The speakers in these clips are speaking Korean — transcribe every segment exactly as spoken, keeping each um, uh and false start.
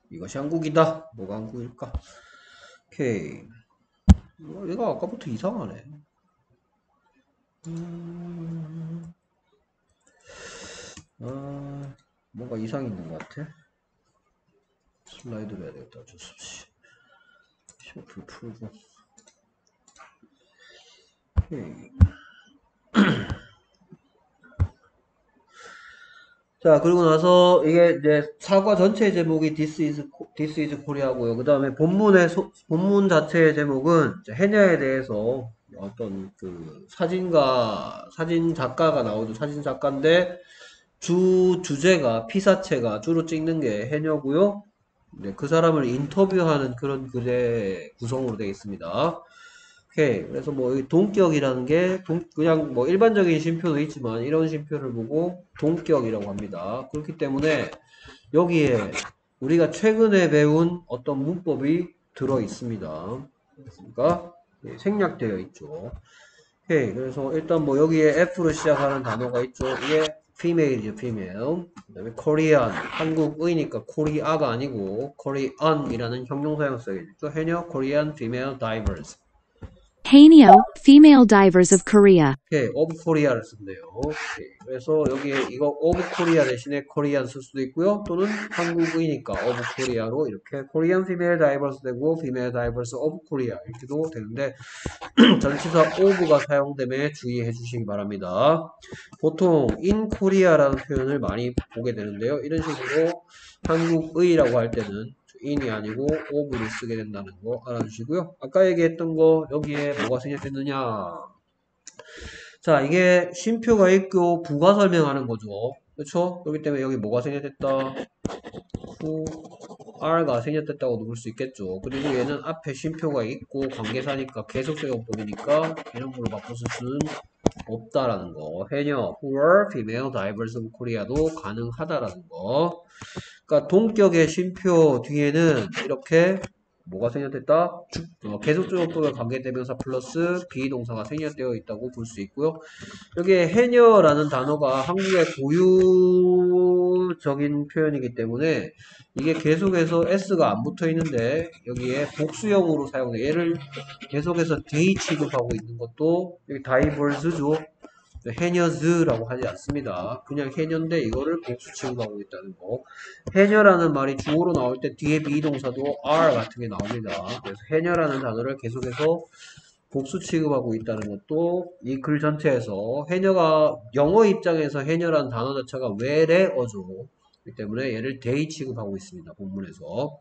이것이 한국이다. 뭐가 한국일까? 오케이. 어, 얘가 아까부터 이상하네. 음, 아, 뭔가 이상이 있는 것 같아. 슬라이드로 해야 되겠다. 어쩔 수 없이. 셔플 풀고. 오케이. 자, 그리고 나서 이게 이제 사과 전체 제목이 This is, This is Korea고요. 그 다음에 본문의 소- 본문 자체의 제목은 이제 해녀에 대해서 어떤 그 사진가, 사진 작가가 나오죠. 사진 작가인데 주 주제가 피사체가 주로 찍는 게 해녀고요. 네, 그 사람을 인터뷰하는 그런 글의 구성으로 되어 있습니다. 오케이. 그래서 뭐, 이 동격이라는 게, 동, 그냥 뭐, 일반적인 쉼표도 있지만, 이런 쉼표를 보고, 동격이라고 합니다. 그렇기 때문에, 여기에 우리가 최근에 배운 어떤 문법이 들어 있습니다. 그러니까, 예, 생략되어 있죠. 오케이. 그래서 일단 뭐, 여기에 F로 시작하는 단어가 있죠. 이게 female이죠, female. 그 다음에 Korean, 한국의니까 코리아가 아니고, Korean이라는 형용사형 써야겠죠. 해녀, Korean, female, divers. Haenyo, female divers of Korea. 오케이, of Korea를 쓴대요. 오케이. 그래서 여기에 이거 of Korea 대신에 Korean 쓸 수도 있고요. 또는 한국이니까 of Korea로 이렇게 Korean female divers 되고 female divers of Korea 이렇게도 되는데 전치사 of가 사용됨에 주의해 주시기 바랍니다. 보통 in Korea라는 표현을 많이 보게 되는데요. 이런 식으로 한국의라고 할 때는 in이 아니고 of를 쓰게 된다는 거 알아주시고요. 아까 얘기했던 거 여기에 뭐가 생략됐느냐? 자, 이게 쉼표가 있고 부가 설명하는 거죠. 그렇죠? 그렇기 때문에 여기 뭐가 생략됐다? who are가 생략됐다고도 볼 수 있겠죠. 그리고 얘는 앞에 쉼표가 있고 관계사니까 계속적용법이니까 이런 걸로 바꿔 쓸 수는 없다라는 거. 해녀, who are female divers of Korea도 가능하다라는 거. 그러니까 동격의 쉼표 뒤에는 이렇게 뭐가 생략됐다? 어, 계속적용법의 관계대명사 플러스 비동사가 생략되어 있다고 볼 수 있고요. 여기에 해녀라는 단어가 한국의 고유적인 표현이기 때문에 이게 계속해서 s가 안 붙어 있는데 여기에 복수형으로 사용돼. 얘를 계속해서 they 취급하고 있는 것도 여기 divers죠. 해녀즈라고 하지 않습니다. 그냥 해녀인데 이거를 복수 취급하고 있다는 거. 해녀라는 말이 주어로 나올 때 뒤에 비동사도 are 같은 게 나옵니다. 그래서 해녀라는 단어를 계속해서 복수 취급하고 있다는 것도 이 글 전체에서 해녀가 영어 입장에서 해녀라는 단어 자체가 where어죠. 그렇기 때문에 얘를 they 취급하고 있습니다. 본문에서.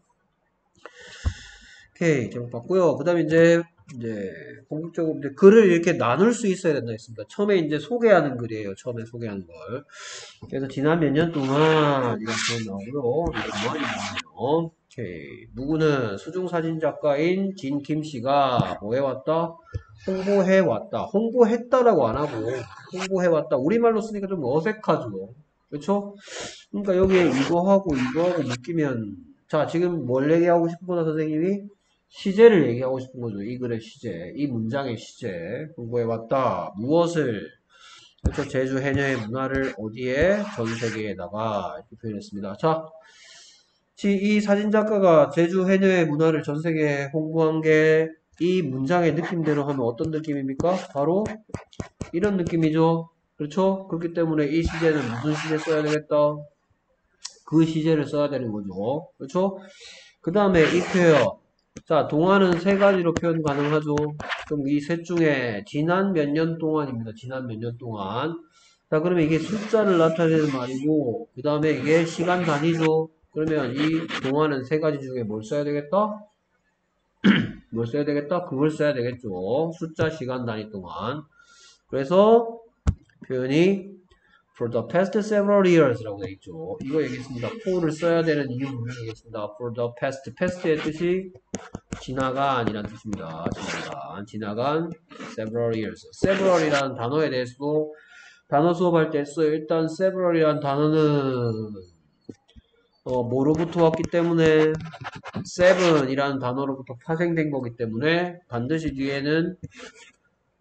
오케이, 제목 봤고요. 그 다음에 이제, 이제, 본격적으로 이제 글을 이렇게 나눌 수 있어야 된다 했습니다. 처음에 이제 소개하는 글이에요. 처음에 소개하는 걸. 그래서 지난 몇 년 동안 이렇게 나오고요. 이렇게 많이 나오네요. 오케이. 누구는 수중사진 작가인 진김 씨가 뭐 해왔다? 홍보해왔다. 홍보했다라고 안 하고, 홍보해왔다. 우리말로 쓰니까 좀 어색하죠. 그렇죠? 그러니까 여기에 이거하고 이거하고 묶이면, 자, 지금 뭘 얘기하고 싶은 거다, 선생님이? 시제를 얘기하고 싶은 거죠. 이 글의 시제, 이 문장의 시제. 공부해왔다. 무엇을, 그렇죠? 제주 해녀의 문화를 어디에? 전 세계에다가 이렇게 표현했습니다. 자, 이 사진작가가 제주 해녀의 문화를 전 세계에 홍보한 게 이 문장의 느낌대로 하면 어떤 느낌입니까? 바로 이런 느낌이죠. 그렇죠? 그렇기 때문에 이 시제는 무슨 시제 써야 되겠다? 그 시제를 써야 되는 거죠. 그렇죠? 그 다음에 이 표현. 자, 동안은 세 가지로 표현 가능하죠. 그럼 이 셋 중에 지난 몇 년 동안입니다. 지난 몇 년 동안. 자, 그러면 이게 숫자를 나타내는 말이고, 그 다음에 이게 시간 단위죠. 그러면 이 동안은 세 가지 중에 뭘 써야 되겠다? 뭘 써야 되겠다? 그걸 써야 되겠죠. 숫자, 시간 단위 동안. 그래서 표현이 for the past several years 라고 되어 있죠. 이거 얘기했습니다. for를 써야 되는 이유 얘기했습니다. for the past, past의 뜻이 지나간 이란 뜻입니다. 지나간, 지나간 several years. several이라는 단어에 대해서도 단어 수업할 때 했어요. 일단 several이라는 단어는 어, 뭐로부터 왔기 때문에 seven이라는 단어로부터 파생된 거기 때문에 반드시 뒤에는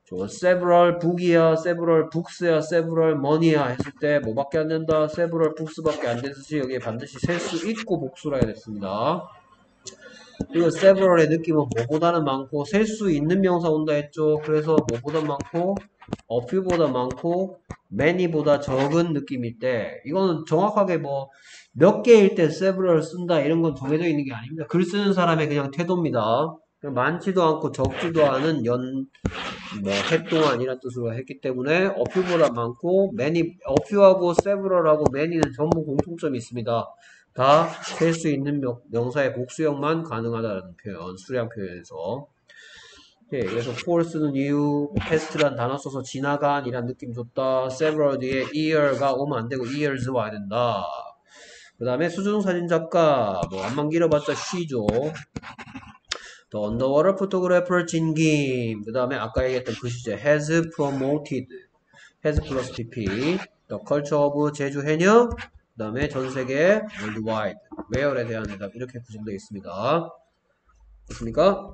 저 several book이야, several books야, several money야 했을 때 뭐밖에 안 된다? several books밖에 안 되듯이 여기에 반드시 셀 수 있고 복수라 해야 됐습니다. 그리고 several의 느낌은 뭐보다는 많고 셀 수 있는 명사 온다 했죠. 그래서 뭐보다 많고 a few보다 많고 many보다 적은 느낌일 때 이거는 정확하게 뭐 몇 개일 때 several 쓴다 이런 건 정해져 있는 게 아닙니다. 글 쓰는 사람의 그냥 태도입니다. 많지도 않고 적지도 않은 연, 뭐, 해 동안이란 뜻으로 했기 때문에 a few보다 많고 many, a few하고 several하고 many는 전부 공통점이 있습니다. 다 셀 수 있는 명, 명사의 복수형만 가능하다는 표현, 수량 표현에서. 예, 그래서 for 쓰는 이유, past란 단어 써서 지나간 이란 느낌 줬다. several 뒤에 year가 오면 안 되고 years 와야 된다. 그 다음에 수중사진 작가, 뭐, 안만 길어봤자 she죠. The underwater photographer 진김. 그 다음에 아까 얘기했던 그 시제 has promoted. has plus pp. The culture of 제주 해녀. 그 다음에 전 세계 worldwide. where에 대한 대답 이렇게 구성되어 있습니다. 됐습니까?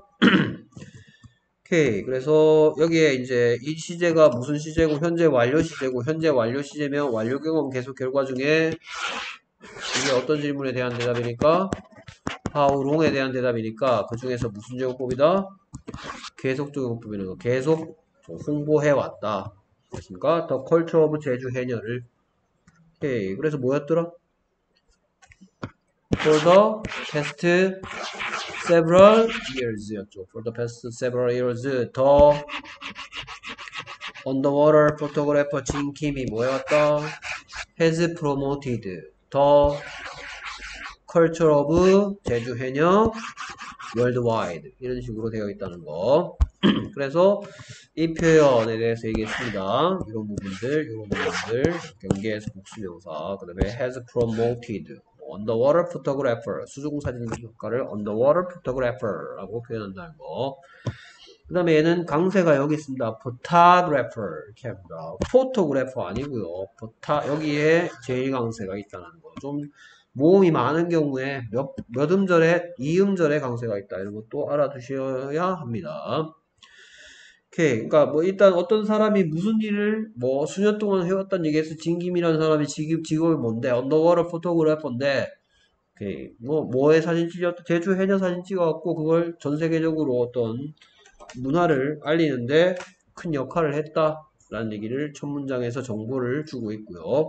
오케이. 그래서 여기에 이제 이 시제가 무슨 시제고 현재 완료 시제고 현재 완료 시제면 완료 경험 계속 결과 중에 이게 어떤 질문에 대한 대답이니까 how long에 대한 대답이니까 그 중에서 무슨 제곱법이다? 계속 제곱법이라는 거. 계속 홍보해왔다. 됐습니까? The culture of 제주 해녀를. 오케이. 그래서 뭐였더라? For the past several years 였죠. For the past several years the underwater photographer 진킴이 뭐해왔다? has promoted the culture of 제주 해녀 worldwide 이런 식으로 되어 있다는 거. 그래서 이 표현에 대해서 얘기했습니다. 이런 부분들, 이런 부분들, 경계에서 복수명사, 그 다음에 has promoted, underwater photographer, 수중사진 작가를 underwater photographer라고 표현한다는 거. 그 다음에 얘는 강세가 여기 있습니다. photographer 이렇게 합니다. photographer 아니고요. phota, 여기에 제일 강세가 있다는 거. 좀 모음이 많은 경우에 몇, 몇 음절에, 이 음절에 강세가 있다. 이런 것도 알아두셔야 합니다. 오케이. 그러니까 뭐 일단 어떤 사람이 무슨 일을 뭐 수년 동안 해왔다는 얘기해서 진김이라는 사람이 직업, 직업이 뭔데? 언더워터 포토그래퍼인데, 오케이. 뭐, 뭐의 사진 찍었다? 제주 해녀 사진 찍어갖고 그걸 전 세계적으로 어떤 문화를 알리는데 큰 역할을 했다라는 얘기를 첫 문장에서 정보를 주고 있고요.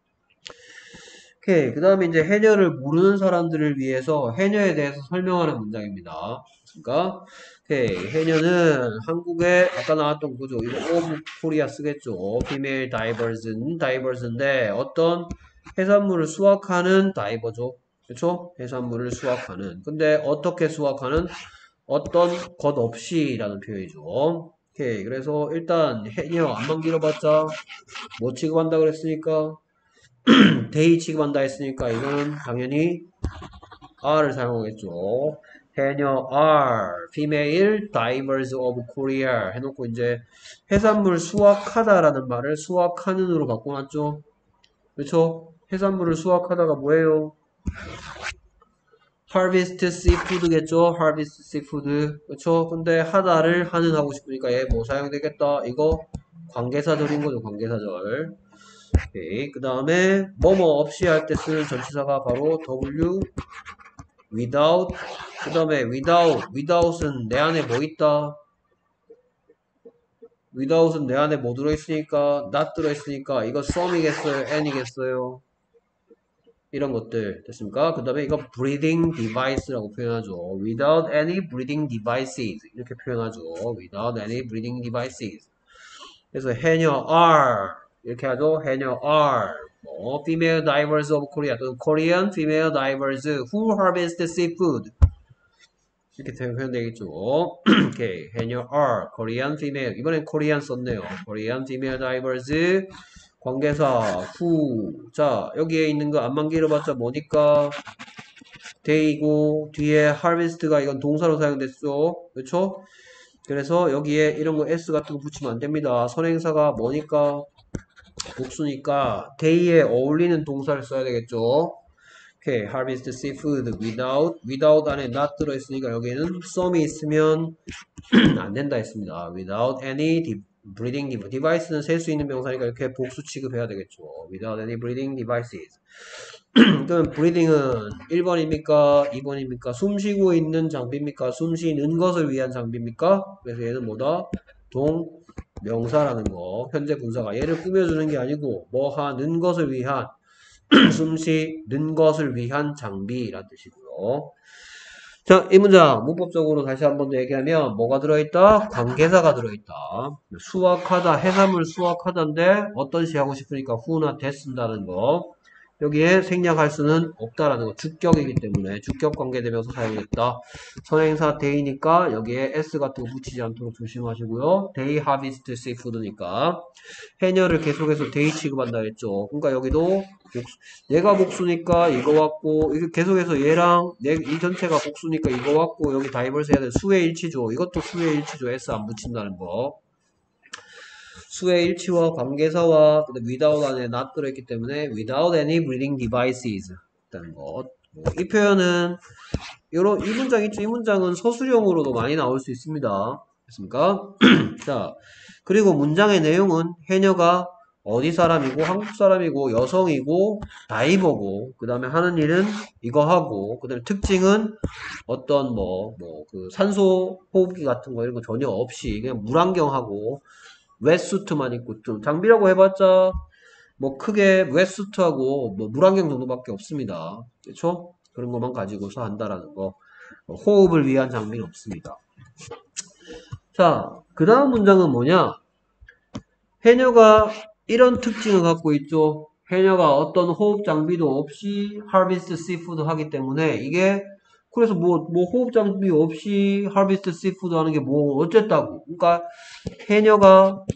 오케이. 그 다음에 이제 해녀를 모르는 사람들을 위해서 해녀에 대해서 설명하는 문장입니다. 그러니까, 오케이. 해녀는 한국에 아까 나왔던 구조, 이거 오브 코리아 쓰겠죠. female divers는 divers인데 어떤 해산물을 수확하는 다이버죠. 그렇죠? 해산물을 수확하는. 근데 어떻게 수확하는? 어떤 것 없이라는 표현이죠. 오케이. 그래서 일단 해녀 안만 길어봤자 뭐 취급한다 그랬으니까 데이 취급한다 했으니까 이거는 당연히 R을 사용하겠죠. 해녀 R, female divers of Korea 해놓고 이제 해산물 수확하다라는 말을 수확하는으로 바꿔놨죠. 그렇죠? 해산물을 수확하다가 뭐예요? harvest seafood겠죠? harvest seafood. 그렇죠? 근데 하다를 하는 하고 싶으니까 얘 뭐 사용되겠다? 이거 관계사절인 거죠. 관계사절. 오케이. 그 다음에 뭐뭐 없이 할 때 쓰는 전치사가 바로 W without 그 다음에 without without은 내 안에 뭐 있다 without은 내 안에 뭐 들어있으니까 not 들어있으니까 이거 some이겠어요 and이겠어요 이런 것들 됐습니까? 그 다음에 이거 breathing device라고 표현하죠. without any breathing devices 이렇게 표현하죠. without any breathing devices 그래서 해녀 R 이렇게 하죠. 해녀 R 뭐 female divers of Korea 또는 Korean female divers who harvest seafood 이렇게 표현되겠죠. 오케이 해녀 R Korean female 이번엔 Korean 썼네요. Korean female divers 관계사 who 자 여기에 있는 거 안만 길어봤자 뭐니까 day이고 뒤에 harvest가 이건 동사로 사용됐죠. 그렇죠? 그래서 여기에 이런 거 s 같은 거 붙이면 안 됩니다. 선행사가 뭐니까 복수니까 day에 어울리는 동사를 써야 되겠죠. 오케이, harvest seafood without without 안에 not 들어있으니까 여기에는 some이 있으면 안 된다 했습니다. without any breathing device. device는 셀 수 있는 명사니까 이렇게 복수 취급해야 되겠죠. without any breathing devices. 그럼 breathing은 일 번입니까? 이 번입니까? 숨 쉬고 있는 장비입니까? 숨 쉬는 것을 위한 장비입니까? 그래서 얘는 뭐다? 동명사라는 거. 현재 분사가 얘를 꾸며주는 게 아니고 뭐 하는 것을 위한 숨 쉬는 것을 위한 장비라는 뜻이고요. 자, 이 문장 문법적으로 다시 한 번 더 얘기하면 뭐가 들어있다? 관계사가 들어있다. 수확하다, 해산물 수확하다인데 어떤 시 하고 싶으니까 who나 that 쓴다는 거. 여기에 생략할 수는 없다라는 거. 주격이기 때문에 주격 관계대명사 사용했다. 선행사 day니까 여기에 s 같은 거 붙이지 않도록 조심하시고요. day harvest seafood니까 해녀를 계속해서 day 취급한다 했죠. 그러니까 여기도 복수, 얘가 복수니까 이거 왔고 이게 계속해서 얘랑 얘, 이 전체가 복수니까 이거 왔고 여기 다이버스 해야 돼. 수의 일치죠. 이것도 수의 일치죠. s 안 붙인다는 거. 수의 일치와 관계사와 without 안에 not 들어있기 때문에 without any breathing devices 라는 것. 이 표현은 요런 이 문장 있죠. 이 문장은 서술형으로도 많이 나올 수 있습니다. 됐습니까? 자, 그리고 문장의 내용은 해녀가 어디 사람이고 한국 사람이고 여성이고 다이버고 그 다음에 하는 일은 이거 하고 그 다음에 특징은 어떤 뭐 뭐 그 산소 호흡기 같은 거 이런 거 전혀 없이 그냥 물안경하고 웨트수트만 입고 좀 장비라고 해봤자 뭐 크게 웨트수트하고 뭐 물안경 정도밖에 없습니다. 그렇죠? 그런 것만 가지고서 한다라는 거. 호흡을 위한 장비는 없습니다. 자, 그 다음 문장은 뭐냐? 해녀가 이런 특징을 갖고 있죠. 해녀가 어떤 호흡 장비도 없이 harvest seafood 하기 때문에 이게 그래서 뭐, 뭐 호흡 장비 없이 harvest seafood 하는 게 뭐 어쨌다고. 그러니까 해녀가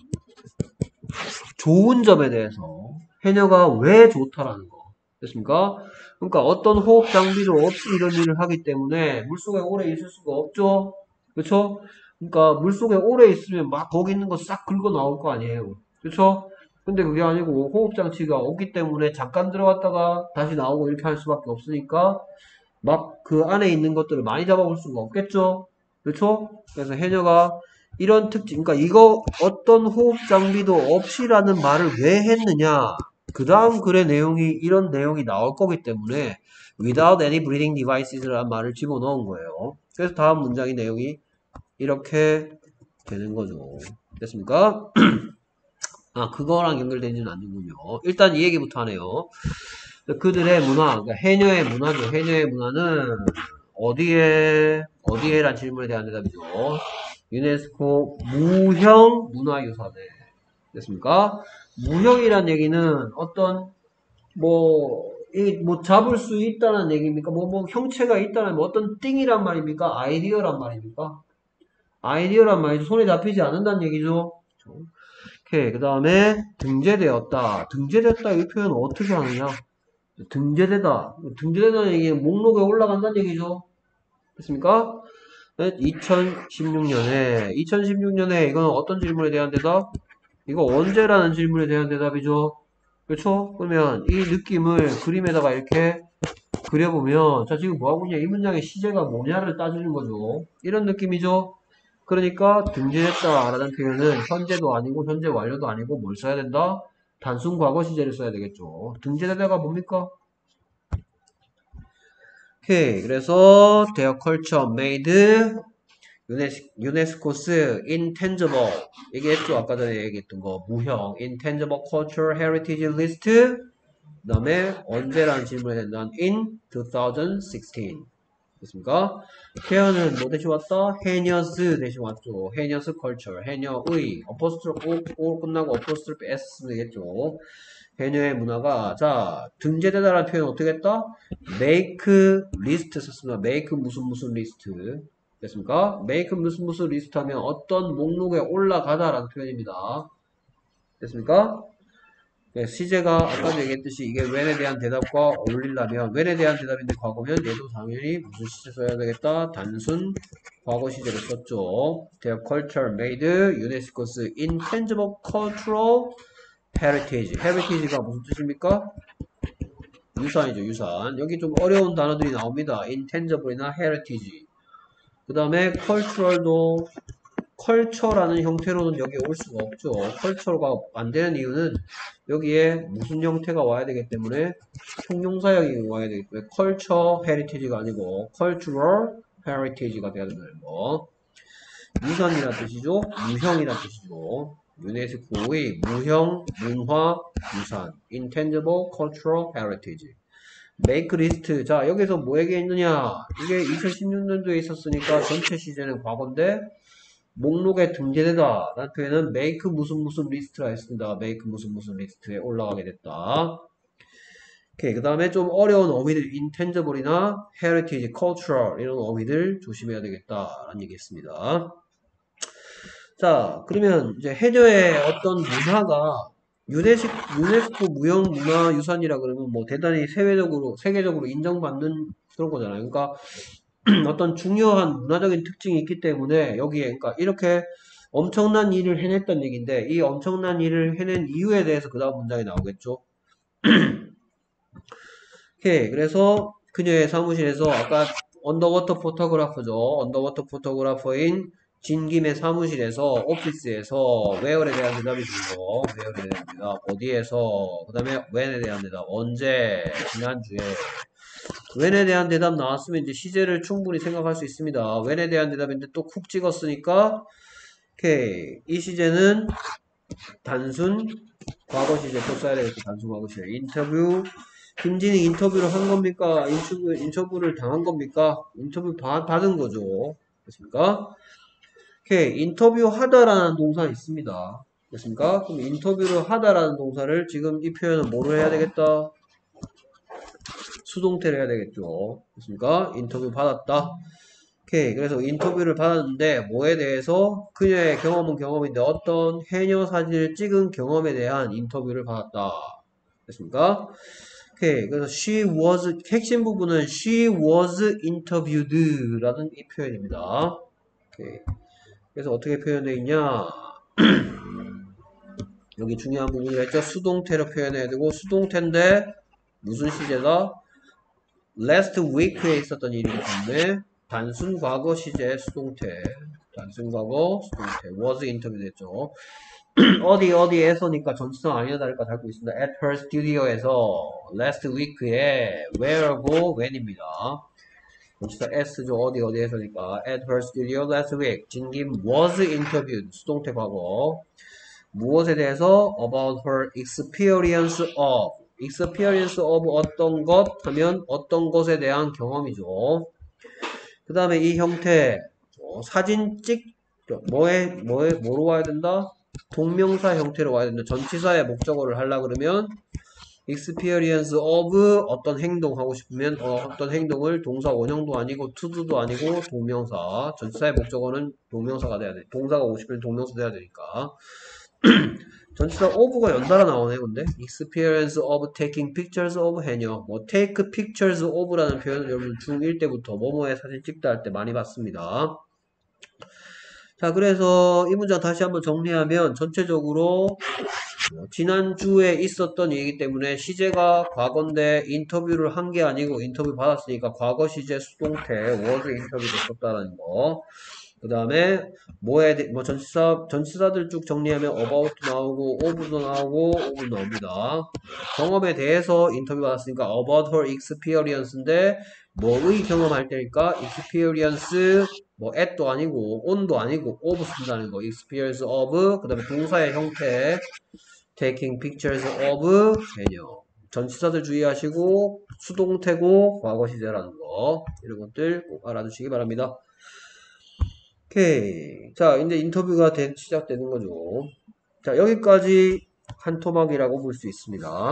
좋은 점에 대해서 해녀가 왜 좋다라는 거. 됐습니까? 그러니까 어떤 호흡 장비도 없이 이런 일을 하기 때문에 물속에 오래 있을 수가 없죠. 그렇죠? 그러니까 물속에 오래 있으면 막 거기 있는 거 싹 긁어 나올 거 아니에요. 그렇죠? 근데 그게 아니고 호흡 장치가 없기 때문에 잠깐 들어갔다가 다시 나오고 이렇게 할 수밖에 없으니까 막 그 안에 있는 것들을 많이 잡아볼 수가 없겠죠. 그렇죠? 그래서 해녀가 이런 특징, 그러니까 이거 어떤 호흡 장비도 없이라는 말을 왜 했느냐? 그 다음 글의 내용이 이런 내용이 나올 거기 때문에 without any breathing devices라는 말을 집어넣은 거예요. 그래서 다음 문장의 내용이 이렇게 되는 거죠. 됐습니까? 아, 그거랑 연결되지는 않는군요. 일단 이 얘기부터 하네요. 그들의 문화, 그러니까 해녀의 문화죠. 해녀의 문화는 어디에, 어디에란 질문에 대한 대답이죠. 유네스코 무형 문화유산에. 됐습니까? 무형이란 얘기는 어떤, 뭐, 이, 뭐, 잡을 수 있다는 얘기입니까? 뭐, 뭐, 형체가 있다는, 뭐, 어떤 띵이란 말입니까? 아이디어란 말입니까? 아이디어란 말이죠. 손에 잡히지 않는다는 얘기죠. 오케이. 그 다음에, 등재되었다. 등재됐다. 이 표현은 어떻게 하느냐? 등재되다. 등재되다는 얘기는 목록에 올라간다는 얘기죠. 됐습니까? 이천십육 년에, 이천십육 년에 이거는 어떤 질문에 대한 대답? 이거 언제라는 질문에 대한 대답이죠. 그렇죠? 그러면 이 느낌을 그림에다가 이렇게 그려보면, 자, 지금 뭐하고 있냐? 이 문장의 시제가 뭐냐를 따지는 거죠. 이런 느낌이죠. 그러니까 등재했다 라는 표현은 현재도 아니고 현재 완료도 아니고 뭘 써야 된다? 단순 과거 시제를 써야 되겠죠. 등재되다가 뭡니까? 오케이. 그래서 their culture made 유네스코스 intangible 얘기했죠. 아까 전에 얘기했던 거 무형 intangible cultural heritage list 그 다음에 언제라는 질문에 된다는 in 이천십육 됐습니까? 표현은 뭐 대신 왔다? 해녀스 대신 왔죠. 해녀스 컬처, 해녀의 어포스트로피 O, O 끝나고 어포스트로피 S 쓰면 되겠죠. 해녀의 문화가 자 등재되다라는 표현 어떻게 했다? make list 썼습니다. make 무슨 무슨 리스트 됐습니까? make 무슨 무슨 리스트 하면 어떤 목록에 올라가다라는 표현입니다. 됐습니까? 네, 시제가 아까도 얘기했듯이 이게 when에 대한 대답과 어울리려면 when에 대한 대답인데 과거면 얘도 당연히 무슨 시제 써야 되겠다? 단순 과거 시제를 썼죠. Their culture made UNESCO's intangible cultural heritage. heritage가 무슨 뜻입니까? 유산이죠, 유산. 여기 좀 어려운 단어들이 나옵니다. intangible이나 heritage. 그 다음에 cultural도 컬처라는 형태로는 여기에 올 수가 없죠. 컬처가 안 되는 이유는 여기에 무슨 형태가 와야 되기 때문에 형용사형이 와야 되기 때문에 컬처 헤리티지가 아니고 컬처럴 헤리티지가 돼야 된다는 거. 유산이란 뜻이죠. 무형이란 뜻이죠. 유네스코의 무형 문화 유산 intangible cultural heritage. make list. 자, 여기서 뭐 얘기했느냐? 이게 이천십육 년도에 있었으니까 전체 시제는 과거인데 목록에 등재되다 라는 표현은 make 무슨 무슨 리스트라 했습니다. make 무슨 무슨 리스트에 올라가게 됐다. 오케이. 그 다음에 좀 어려운 어휘들 intangible이나 heritage, cultural 이런 어휘들 조심해야 되겠다라는 얘기했습니다. 자, 그러면 이제 해녀의 어떤 문화가 유네스, 유네스코 무형문화유산이라 그러면 뭐 대단히 세계적으로 세계적으로 인정받는 그런 거잖아요. 그러니까 어떤 중요한 문화적인 특징이 있기 때문에 여기에 그러니까 이렇게 엄청난 일을 해냈던 얘기인데 이 엄청난 일을 해낸 이유에 대해서 그 다음 문장이 나오겠죠. 오케이. 그래서 그녀의 사무실에서 아까 언더워터 포토그래퍼죠. 언더워터 포토그래퍼인 진김의 사무실에서 오피스에서 where에 대한 대답이 주고 where에 대한 대답 어디에서 그 다음에 when에 대한 대답 언제 지난주에 when에 대한 대답 나왔으면 이제 시제를 충분히 생각할 수 있습니다. when에 대한 대답인데 또 쿡 찍었으니까 오케이 이 시제는 단순 과거 시제 또 써야 되겠죠. 단순 과거 시제 인터뷰 김진이 인터뷰를 한 겁니까? 인터뷰, 인터뷰를 당한 겁니까? 인터뷰 받, 받은 거죠. 그렇습니까? 오케이. 인터뷰 하다라는 동사 있습니다. 그렇습니까? 그럼 인터뷰를 하다라는 동사를 지금 이 표현은 뭐로 해야 되겠다? 수동태를 해야 되겠죠. 그렇습니까? 인터뷰 받았다. 오케이. 그래서 인터뷰를 받았는데 뭐에 대해서 그녀의 경험은 경험인데 어떤 해녀 사진을 찍은 경험에 대한 인터뷰를 받았다. 됐습니까? 오케이. 그래서 she was 핵심 부분은 she was interviewed 라는 이 표현입니다. 오케이. 그래서 어떻게 표현되어 있냐? 여기 중요한 부분이 있죠. 수동태로 표현해야 되고 수동태인데 무슨 시제다? last week에 있었던 일이기 때문에 단순 과거 시제 수동태 단순 과거 수동태 was interviewed 했죠. 어디 어디에서니까 전치사 아니나 다를까 달고 있습니다. At her studio에서 last week에 where고 when입니다. 전치사 s죠. 어디 어디에서니까 at her studio last week 진김 was interviewed 수동태 과거 무엇에 대해서 about her experience of experience of 어떤 것 하면 어떤 것에 대한 경험이죠. 그 다음에 이 형태 어, 사진 찍 뭐에 뭐에 뭐로 와야 된다? 동명사 형태로 와야 된다. 전치사의 목적어를 하려 그러면 experience of 어떤 행동 하고 싶으면 어, 어떤 행동을 동사 원형도 아니고 to도도 아니고 동명사 전치사의 목적어는 동명사가 돼야 돼. 동사가 오고 싶으면 동명사 돼야 되니까 전치사 of가 연달아 나오네. 근데 experience of taking pictures of 해녀 뭐 take pictures of라는 표현을 여러분 중일 때부터 뭐뭐에 사진 찍다 할 때 많이 봤습니다. 자, 그래서 이 문장 다시 한번 정리하면 전체적으로 지난주에 있었던 얘기이기 때문에 시제가 과거인데 인터뷰를 한 게 아니고 인터뷰 받았으니까 과거 시제 수동태 was 인터뷰도 썼다는 거. 그 다음에 뭐에 대, 뭐 전치사 전치사들 쭉 정리하면 about 나오고 of도 나오고 of 나옵니다. 경험에 대해서 인터뷰 받았으니까 about her experience인데 뭐의 경험할 때니까 experience 뭐 at도 아니고 on도 아니고 of 쓴다는 거. experience of 그 다음에 동사의 형태 taking pictures of 해녀. 전치사들 주의하시고 수동태고 과거 시제라는 거 이런 것들 꼭 알아두시기 바랍니다. 오케이. 자, 이제 인터뷰가 된, 시작되는 거죠. 자, 여기까지 한 토막이라고 볼 수 있습니다.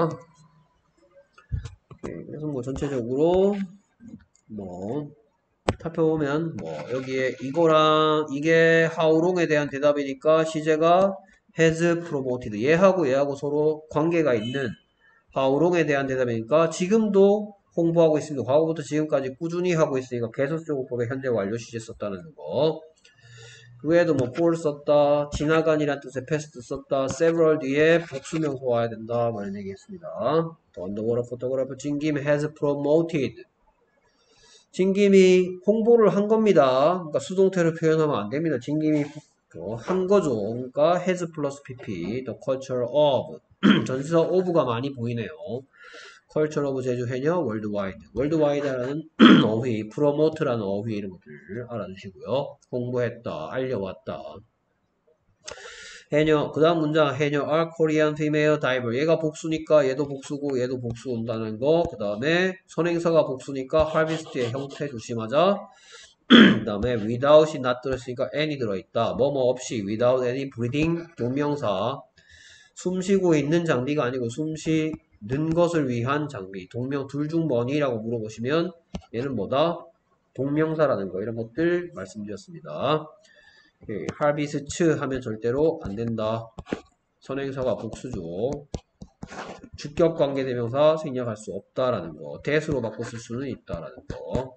오케이. 그래서 뭐 전체적으로 뭐 살펴보면 뭐 여기에 이거랑 이게 how long에 대한 대답이니까 시제가 has promoted 얘하고 얘하고 서로 관계가 있는 how long에 대한 대답이니까 지금도 홍보하고 있습니다. 과거부터 지금까지 꾸준히 하고 있으니까 계속적으로 현재 완료 시제 썼다는 거. 그 외에도 뭐 for 썼다, 지나간이란 뜻의 past 썼다, several 뒤에 복수명사 와야 된다 뭐 이런 얘기했습니다. underwater photographer 진김 has promoted 진김이 홍보를 한 겁니다. 그러니까 수동태로 표현하면 안 됩니다. 진김이 한 거죠. 그러니까 has 플러스 pp, the culture of. 전치사 of가 많이 보이네요. culture of 제주 해녀, worldwide. worldwide라는 어휘, promote라는 어휘 이런 것들 알아두시고요. 홍보했다, 알려왔다. 해녀, 그 다음 문장, 해녀 are Korean female diver. 얘가 복수니까 얘도 복수고 얘도 복수 온다는 거. 그 다음에 선행사가 복수니까 harvest의 형태 조심하자. 그 다음에 without이 not 들었으니까 any 들어있다. 뭐뭐 없이 without any breathing 동명사. 숨 쉬고 있는 장비가 아니고 숨 쉬는 것을 위한 장비. 동명 둘 중 뭐니라고 물어보시면 얘는 뭐다? 동명사라는 거. 이런 것들 말씀드렸습니다. harvest 하면 절대로 안 된다. 선행사가 복수죠. 주격 관계대명사 생략할 수 없다라는 거. that으로 바꿔 쓸 수는 있다라는 거.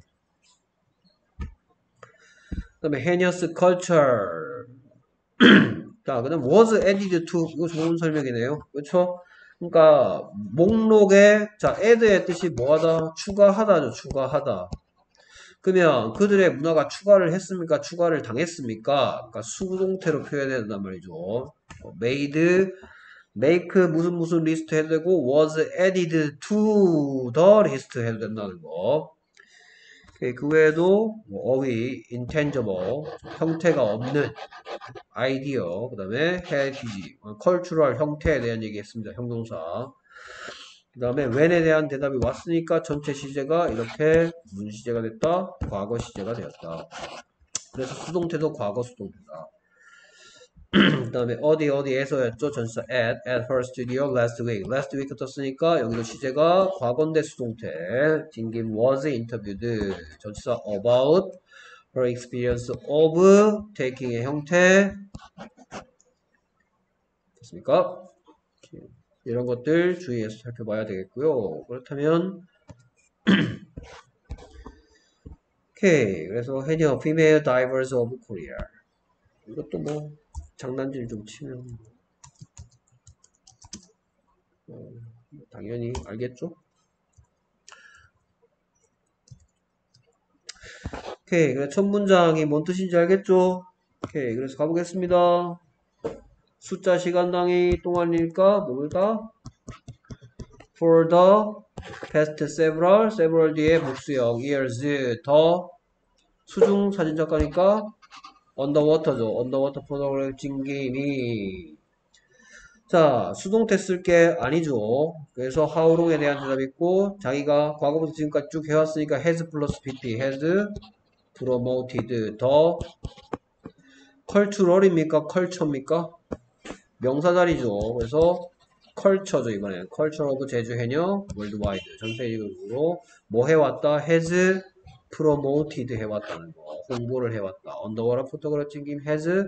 그 다음에 heinous culture. 자, 그 다음 was added to. 이거 좋은 설명이네요. 그렇죠? 그러니까 목록에 자 add의 뜻이 뭐하다? 추가하다죠. 추가하다. 그러면 그들의 문화가 추가를 했습니까? 추가를 당했습니까? 그러니까 수동태로 표현해야 된단 말이죠. made, make 무슨 무슨 리스트 해도 되고 was added to the list 해도 된다는 거. 그 외에도 뭐 어휘, intangible, 형태가 없는 아이디어, 그 다음에 heritage, cultural 형태에 대한 얘기했습니다. 형용사. 그 다음에 when에 대한 대답이 왔으니까 전체 시제가 이렇게 무슨 시제가 됐다? 과거 시제가 되었다. 그래서 수동태도 과거 수동태다. 그 다음에 어디 어디에서였죠? 전치사 at, at her studio last week. last week 떴으니까 여기도 시제가 과거인데 수동태. 딘김 was interviewed. 전치사 about her experience of taking의 형태. 됐습니까? 이런 것들 주의해서 살펴봐야 되겠고요. 그렇다면 오케이. 그래서 해녀 female divers of Korea. 이것도 뭐 장난질 좀 치면 어, 당연히 알겠죠? 오케이. 그래서 첫 문장이 뭔 뜻인지 알겠죠? 오케이. 그래서 가보겠습니다. 숫자 시간 단위 동안이니까 뭘까? For the past several, several 뒤에 복수형 years 더 수중 사진작가니까 underwater죠. underwater photograph 징김이 자 수동태 쓸 게 아니죠. 그래서 how long에 대한 대답이 있고 자기가 과거부터 지금까지 쭉 해왔으니까 has 플러스 pp has promoted 더 cultural입니까? culture입니까? 명사 자리죠. 그래서 culture죠. 이번에 culture of 제주 해녀 worldwide 전 세계적으로 뭐 해왔다? has promoted 해왔다는 거. 홍보를 해왔다. underwater photograph 징김 has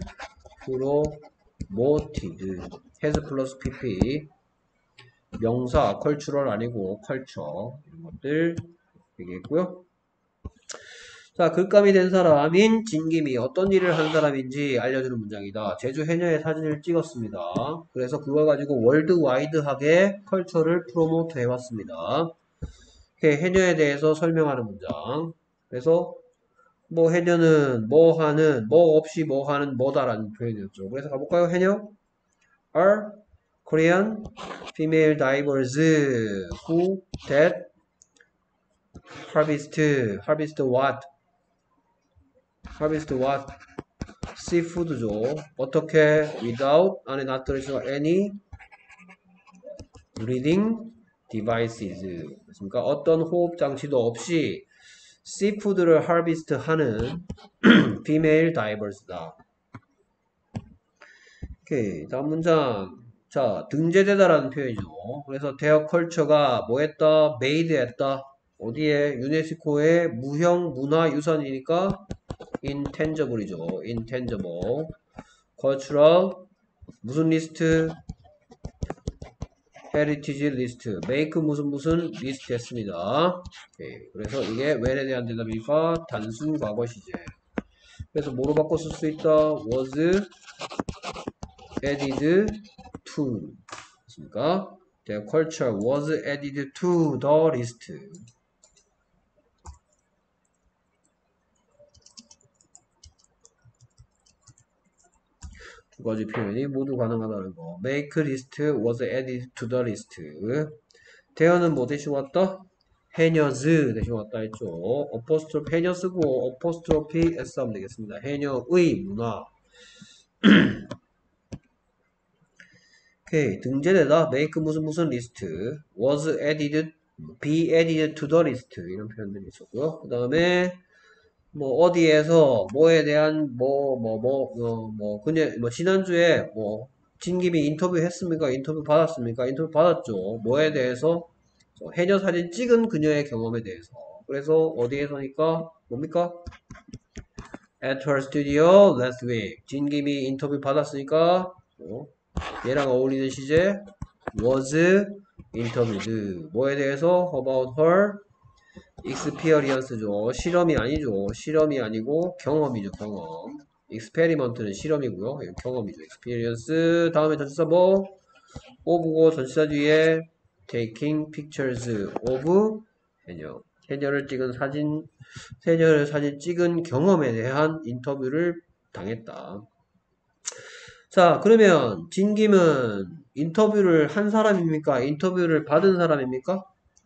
promoted has 플러스 pp 명사 cultural 아니고 culture 이런 것들 얘기했고요. 자, 글감이 된 사람인 진김이 어떤 일을 하는 사람인지 알려주는 문장이다. 제주 해녀의 사진을 찍었습니다. 그래서 그걸 가지고 월드와이드하게 컬처를 프로모트 해왔습니다. 해녀에 대해서 설명하는 문장. 그래서 뭐 해녀는 뭐 하는 뭐 없이 뭐 하는 뭐다라는 표현이었죠. 그래서 가볼까요? 해녀 are Korean female divers who that harvest harvest what harvest what? seafood죠. 어떻게? without 안에 not 들어있어 any breathing devices. 그러니까 어떤 호흡 장치도 없이 seafood를 harvest 하는 female divers다. 오케이. 다음 문장. 자, 등재되다라는 표현이죠. 그래서 their culture가 뭐 했다? made 했다. 어디에? 유네스코의 무형 문화유산이니까 intangible이죠. intangible. cultural 무슨 리스트? heritage 리스트. make 무슨 무슨 리스트 했습니다. 오케이. 그래서 이게 when에 대한 대답이니까 단순 과거 시제. 그래서 뭐로 바꿔 쓸 수 있다? was added to. 그러니까 their culture was added to the list. 두 가지 표현이 모두 가능하다는 거. make list was added to the list. 대어는 뭐 대신 왔다? 해녀즈 대신 왔다 했죠. apostrophe 해녀 쓰고 apostrophe s 하면 되겠습니다. 해녀의 문화. 오케이. 등재되다 make 무슨 무슨 리스트 was added be added to the list 이런 표현들이 있었고요. 그 다음에 뭐 어디에서 뭐에 대한 뭐 뭐 뭐 뭐 뭐 그냥 뭐 지난주에 뭐 진김이 인터뷰 했습니까? 인터뷰 받았습니까? 인터뷰 받았죠. 뭐에 대해서 해녀 사진 찍은 그녀의 경험에 대해서. 그래서 어디에서니까 뭡니까? At her studio last week. 진김이 인터뷰 받았으니까 어, 얘랑 어울리는 시제 was interviewed. 뭐에 대해서? About her experience죠. 실험이 아니죠. 실험이 아니고 경험이죠. 경험. experiment는 실험이고요. 경험이죠. experience. 다음에 전치사 뭐? of고 전치사 뒤에 taking pictures of 해녀. 해녀를 찍은 사진, 해녀를 사진 찍은 경험에 대한 인터뷰를 당했다. 자, 그러면 진김은 인터뷰를 한 사람입니까? 인터뷰를 받은 사람입니까?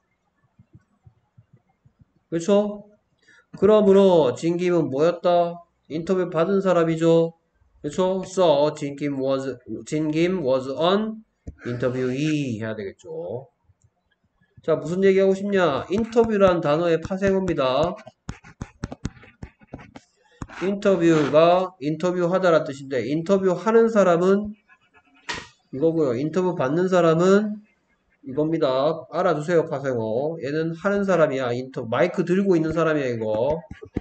그렇죠? 그러므로 진김은 뭐였다? 인터뷰 받은 사람이죠. 그렇죠? So 진김 was 진김 was an interviewee 해야 되겠죠. 자, 무슨 얘기하고 싶냐? 인터뷰란 단어의 파생어입니다. 인터뷰가 인터뷰하다란 뜻인데 인터뷰하는 사람은 이거고요. 인터뷰 받는 사람은 이겁니다. 알아두세요. 파생어. 얘는 하는 사람이야. 인터 마이크 들고 있는 사람이야. 이거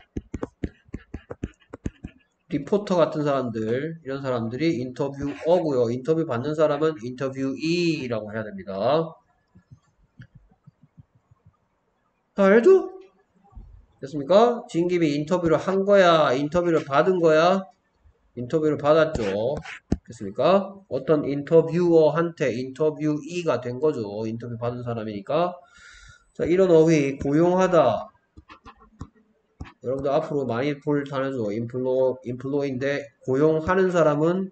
리포터 같은 사람들 이런 사람들이 인터뷰어고요. 인터뷰 받는 사람은 인터뷰이라고 해야 됩니다. 다 알죠? 됐습니까? 진김이 인터뷰를 한 거야? 인터뷰를 받은 거야? 인터뷰를 받았죠. 됐습니까? 어떤 인터뷰어한테 인터뷰이가 된 거죠. 인터뷰 받은 사람이니까. 자, 이런 어휘, 고용하다. 여러분들 앞으로 많이 볼 단어죠. 인플로, 인플로인데, 고용하는 사람은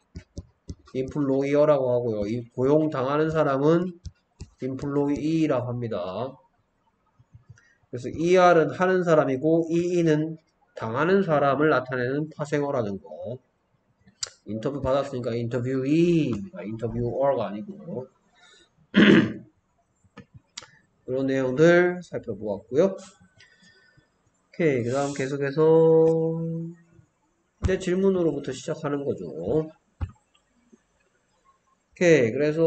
인플로이어라고 하고요. 이 고용당하는 사람은 인플로이라고 합니다. 그래서 이알은 하는 사람이고, 이이는 당하는 사람을 나타내는 파생어라는 거. 인터뷰 받았으니까 인터뷰이입니다. 인터뷰어가 아니고. 그런 내용들 살펴보았고요. 오케이. 그 다음 계속해서 이제 질문으로부터 시작하는 거죠. 오케이. 그래서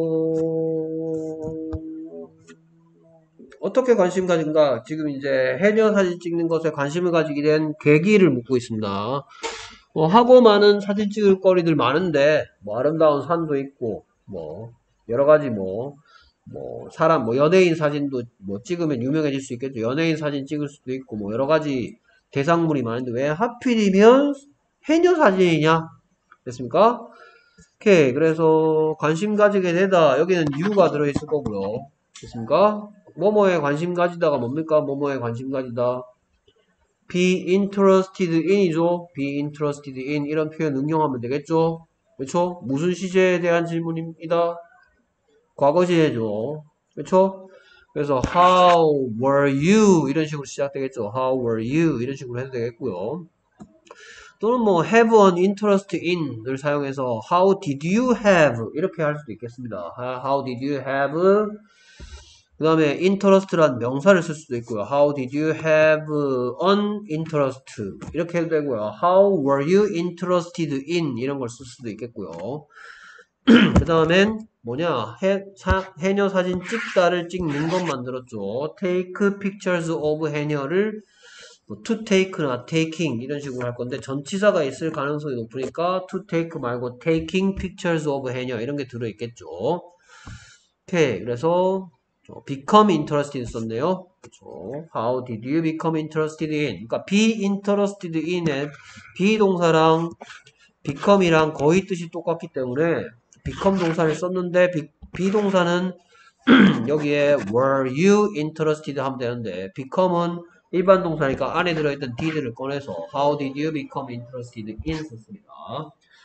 어떻게 관심 가진가? 지금 이제 해녀 사진 찍는 것에 관심을 가지게 된 계기를 묻고 있습니다. 뭐 하고 많은 사진 찍을 거리들 많은데 뭐 아름다운 산도 있고 뭐 여러 가지 뭐 뭐 사람 뭐 연예인 사진도 뭐 찍으면 유명해질 수 있겠죠. 연예인 사진 찍을 수도 있고 뭐 여러 가지 대상물이 많은데 왜 하필이면 해녀 사진이냐? 됐습니까? 오케이. 그래서 관심 가지게 되다. 여기는 이유가 들어있을 거고요. 됐습니까? 뭐뭐에 관심 가지다가 뭡니까? 뭐뭐에 관심 가지다. be interested in이죠. be interested in 이런 표현 응용하면 되겠죠. 그렇죠? 무슨 시제에 대한 질문입니다. 과거 시제죠. 그렇죠? 그래서 how were you 이런 식으로 시작되겠죠. how were you 이런 식으로 해도 되겠고요. 또는 뭐 have an interest in을 사용해서 how did you have 이렇게 할 수도 있겠습니다. how did you have 그 다음에 interest란 명사를 쓸 수도 있고요. How did you have an interest? 이렇게 해도 되고요. How were you interested in? 이런 걸 쓸 수도 있겠고요. 그 다음엔 뭐냐? 해, 사, 해녀 사진 찍다를 찍는 것 만들었죠. Take pictures of 해녀를 뭐 to take나 taking 이런 식으로 할 건데 전치사가 있을 가능성이 높으니까 to take 말고 taking pictures of 해녀 이런 게 들어있겠죠. 오케이. 그래서 become interested 썼네요. 그렇죠. How did you become interested in? 그러니까 be interested in의 비동사랑 become이랑 거의 뜻이 똑같기 때문에 become 동사를 썼는데 비, 비동사는 여기에 were you interested 하면 되는데 become은 일반 동사니까 안에 들어있던 did를 꺼내서 how did you become interested in 썼습니다.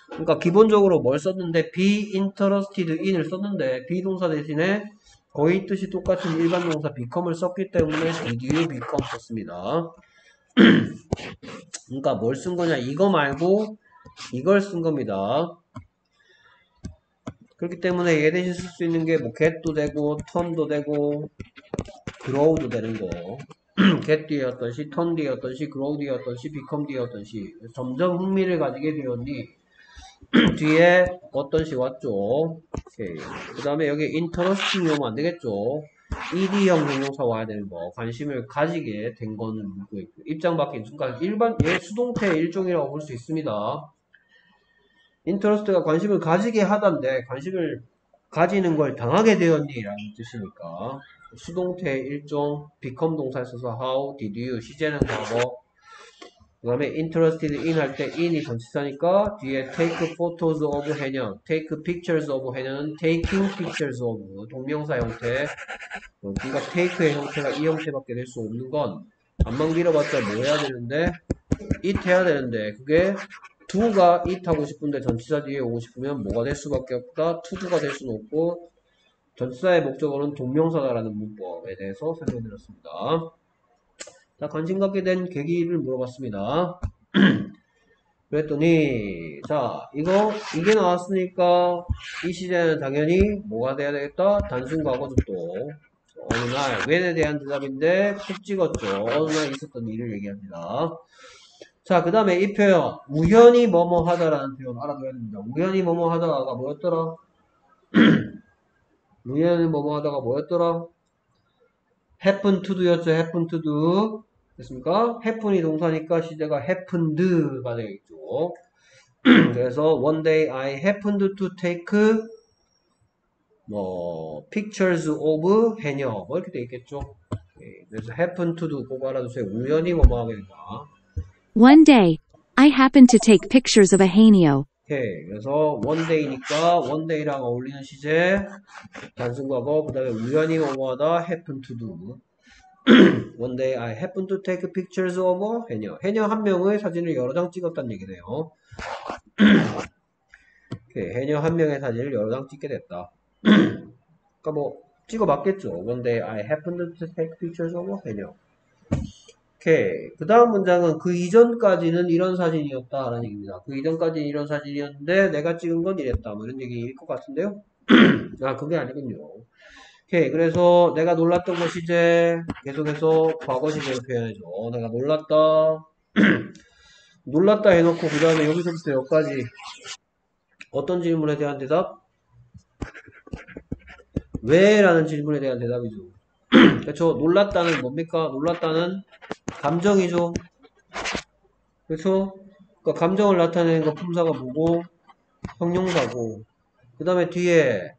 그러니까 기본적으로 뭘 썼는데 be interested in을 썼는데 be 동사 대신에 거의 뜻이 똑같은 일반 동사 become을 썼기 때문에 did you become 썼습니다. 그러니까 뭘 쓴 거냐 이거 말고 이걸 쓴 겁니다. 그렇기 때문에 얘 대신 쓸 수 있는 게 뭐 get도 되고 turn도 되고 grow도 되는 거. get 뒤였던 시, turn 뒤였던 시, grow 뒤였던 시, become 뒤였던 시. 점점 흥미를 가지게 되었니 뒤에 어떤 시 왔죠. 그 다음에 여기 interesting 오면 안 되겠죠. ed형 형용사 와야 되는 거. 관심을 가지게 된 거는 묻고 있고. 입장 바뀐 순간 일반 얘 수동태의 일종이라고 볼 수 있습니다. interest가 관심을 가지게 하던데 관심을 가지는 걸 당하게 되었니 라는 뜻이니까 수동태의 일종 become 동사에 써서 how did you 시제는 과거 그 다음에 interested in 할 때 in이 전치사니까 뒤에 take photos of 해녀 take pictures of 해녀는 taking pictures of 동명사 형태 어, 그러니까 take의 형태가 이 형태밖에 될 수 없는 건 안만 길어봤자 뭐 해야 되는데 it 해야 되는데 그게 do가 it 하고 싶은데 전치사 뒤에 오고 싶으면 뭐가 될 수밖에 없다 to do가 될 수는 없고 전치사의 목적어는 동명사다라는 문법에 대해서 설명드렸습니다. 자, 관심 갖게 된 계기를 물어봤습니다. 그랬더니, 자, 이거, 이게 나왔으니까, 이 시제는 당연히 뭐가 돼야 되겠다? 단순 과거주도. 어느 날, when에 대한 대답인데, 푹 찍었죠. 어느 날 있었던 일을 얘기합니다. 자, 그 다음에 이 표현, 우연히 뭐뭐 하다라는 표현 알아둬야 됩니다. 우연히 뭐뭐 하다가 뭐였더라? 우연히 뭐뭐 하다가 뭐였더라? happen to do였죠. happen to do. 됐습니까? happen이 동사니까 시제가 happened가 되겠죠. 그래서 one day I happened to take 뭐 pictures of 해녀 뭐 이렇게 되겠죠. 그래서 happen to do 꼭 알아두세요. 우연히 뭐뭐 하게 된다. One day, I happened to take pictures of a hanio. 오케이. 그래서 one day니까 one day랑 어울리는 시제 단순 과거 그 다음에 우연히 뭐뭐하다 happen to do. One day I happened to take pictures of 해녀. 해녀 한 명의 사진을 여러 장 찍었다는 얘기네요. 오케이. 해녀 한 명의 사진을 여러 장 찍게 됐다. 그러니까 뭐 찍어봤겠죠. One day I happened to take pictures of 해녀. 오케이. 그 다음 문장은 그 이전까지는 이런 사진이었다라는 얘기입니다. 그 이전까지는 이런 사진이었는데 내가 찍은 건 이랬다. 뭐 이런 얘기일 것 같은데요. 아 그게 아니군요. 오케이. 그래서 내가 놀랐던 것이 이제 계속해서 과거 시제로 표현해줘. 내가 놀랐다. 놀랐다 해놓고 그 다음에 여기서부터 여기까지 어떤 질문에 대한 대답? 왜? 라는 질문에 대한 대답이죠. 그렇죠. 놀랐다는 뭡니까? 놀랐다는 감정이죠. 그렇죠. 그러니까 감정을 나타내는 거 품사가 뭐고? 형용사고. 그 다음에 뒤에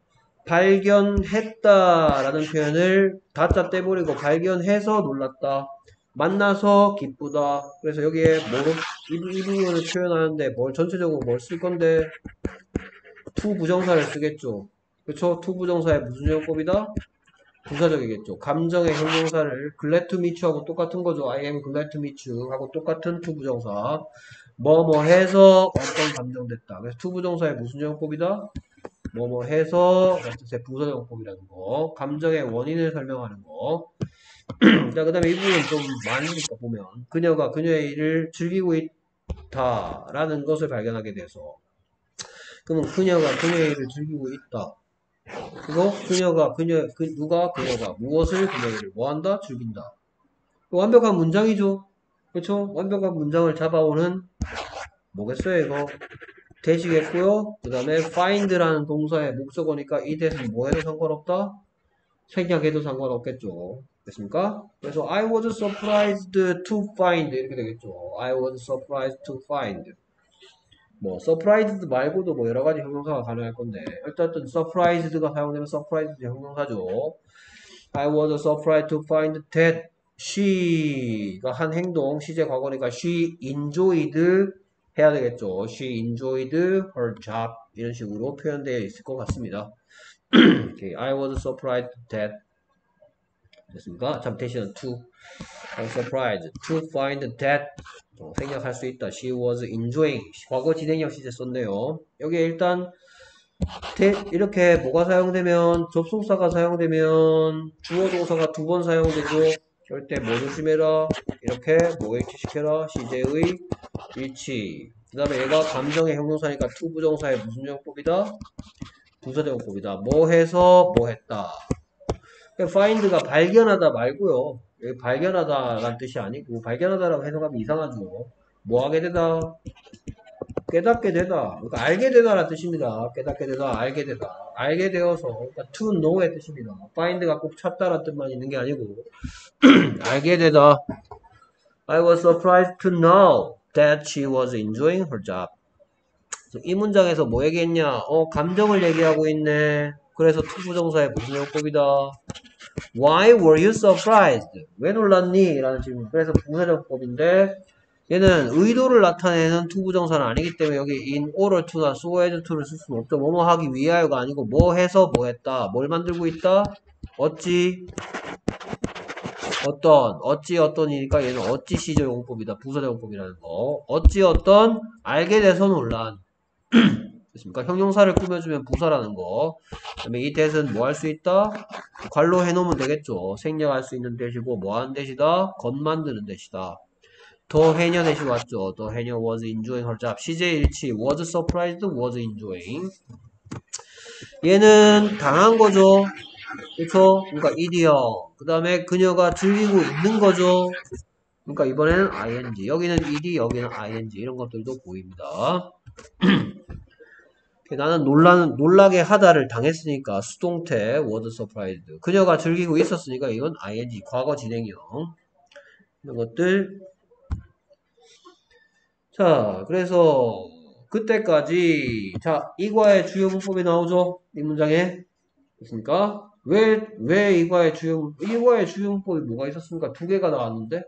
발견했다라는 표현을 다짜 떼버리고 발견해서 놀랐다. 만나서 기쁘다. 그래서 여기에 뭐로 이, 이 부분을 표현하는데 뭘 전체적으로 뭘 쓸 건데 to 부정사를 쓰겠죠. 그렇죠? to 부정사의 무슨 용법이다? 부사적이겠죠. 감정의 형용사를 glad to meet you 하고 똑같은 거죠. I am glad to meet you 하고 똑같은 to 부정사. 뭐 뭐 해서 어떤 감정 됐다. 그래서 to 부정사의 무슨 용법이다? 뭐뭐 해서 뜻의 부사용법이라는 거, 감정의 원인을 설명하는 거. 자, 그 다음에 이 부분은 좀 많으니까 보면 그녀가 그녀의 일을 즐기고 있다라는 것을 발견하게 돼서 그러면 그녀가 그녀의 일을 즐기고 있다. 그리고 그녀가 그녀 그 누가 그녀가 무엇을 그녀의 일을 뭐한다? 즐긴다. 완벽한 문장이죠. 그렇죠? 완벽한 문장을 잡아오는 뭐겠어요 이거? 되시겠고요. 그 다음에 find라는 동사의 목적어니까 이 대신 뭐 해도 상관없다? 생략해도 상관없겠죠. 됐습니까? 그래서 I was surprised to find 이렇게 되겠죠. I was surprised to find 뭐 surprised 말고도 뭐 여러가지 형용사가 가능할 건데 어쨌든 surprised가 사용되면 surprised 형용사죠. I was surprised to find that she가 한 행동 시제 과거니까 she enjoyed 해야 되겠죠. She enjoyed her job 이런 식으로 표현되어 있을 것 같습니다. okay. I was surprised that 됐습니까? 잠 대신은 to. I was surprised to find that. 어, 생략할 수 있다. She was enjoying. 과거 진행형 시제 썼네요. 여기에 일단 대, 이렇게 뭐가 사용되면 접속사가 사용되면 주어 동사가 두 번 사용되죠. 절대 뭐 조심해라. 이렇게 뭐 일치시켜라. 시제의 일치. 그 다음에 얘가 감정의 형용사니까 to 부정사의 무슨 용법이다? 부사정법이다. 뭐 해서 뭐 했다. find가 발견하다 말고요. 여기 발견하다라는 뜻이 아니고 발견하다라고 해석하면 이상하죠. 뭐 하게 되다? 깨닫게 되다. 그러니까 알게 되다라는 뜻입니다. 깨닫게 되다, 알게 되다. 알게 되어서, 그러니까 to know의 뜻입니다. find가 꼭 찾다라는 뜻만 있는 게 아니고 알게 되다. I was surprised to know that she was enjoying her job. 이 문장에서 뭐 얘기했냐? 어, 감정을 얘기하고 있네. 그래서 to 부정사의 무슨 용법이다? Why were you surprised? 왜 놀랐니? 라는 질문. 그래서 부사정법인데 얘는 의도를 나타내는 to 부정사는 아니기 때문에 여기 in order to나 so as to를 쓸 수는 없죠. 뭐뭐 하기 위하여가 아니고 뭐 해서 뭐 했다. 뭘 만들고 있다? 어찌 어떤 어찌 어떤이니까 얘는 어찌 시제 용법이다. 부사적 용법이라는 거. 어찌 어떤 알게 돼서 놀란. 됐습니까? 형용사를 꾸며주면 부사라는 거. 그다음에 이 that은 뭐 할 수 있다? 괄로 해놓으면 되겠죠. 생략할 수 있는 대시고 뭐 하는 대시다? 것 만드는 대시다. 더 해녀 대시 왔죠. 더 해녀 was enjoying her job. 시제 일치 was surprised, was enjoying. 얘는 당한 거죠. 그쵸? 그러니까 이디엄. 그 다음에 그녀가 즐기고 있는 거죠. 그러니까 이번에는 ing. 여기는 ed, 여기는 ing. 이런 것들도 보입니다. 나는 놀라는, 놀라게 하다를 당했으니까 수동태 was surprised. 그녀가 즐기고 있었으니까 이건 ing. 과거 진행형. 이런 것들. 자, 그래서 그때까지 자, 이과의 주요 문법이 나오죠. 이 문장에. 됐습니까? 왜, 왜 이과의 주요, 이과의 주요 문법이 뭐가 있었습니까? 두 개가 나왔는데.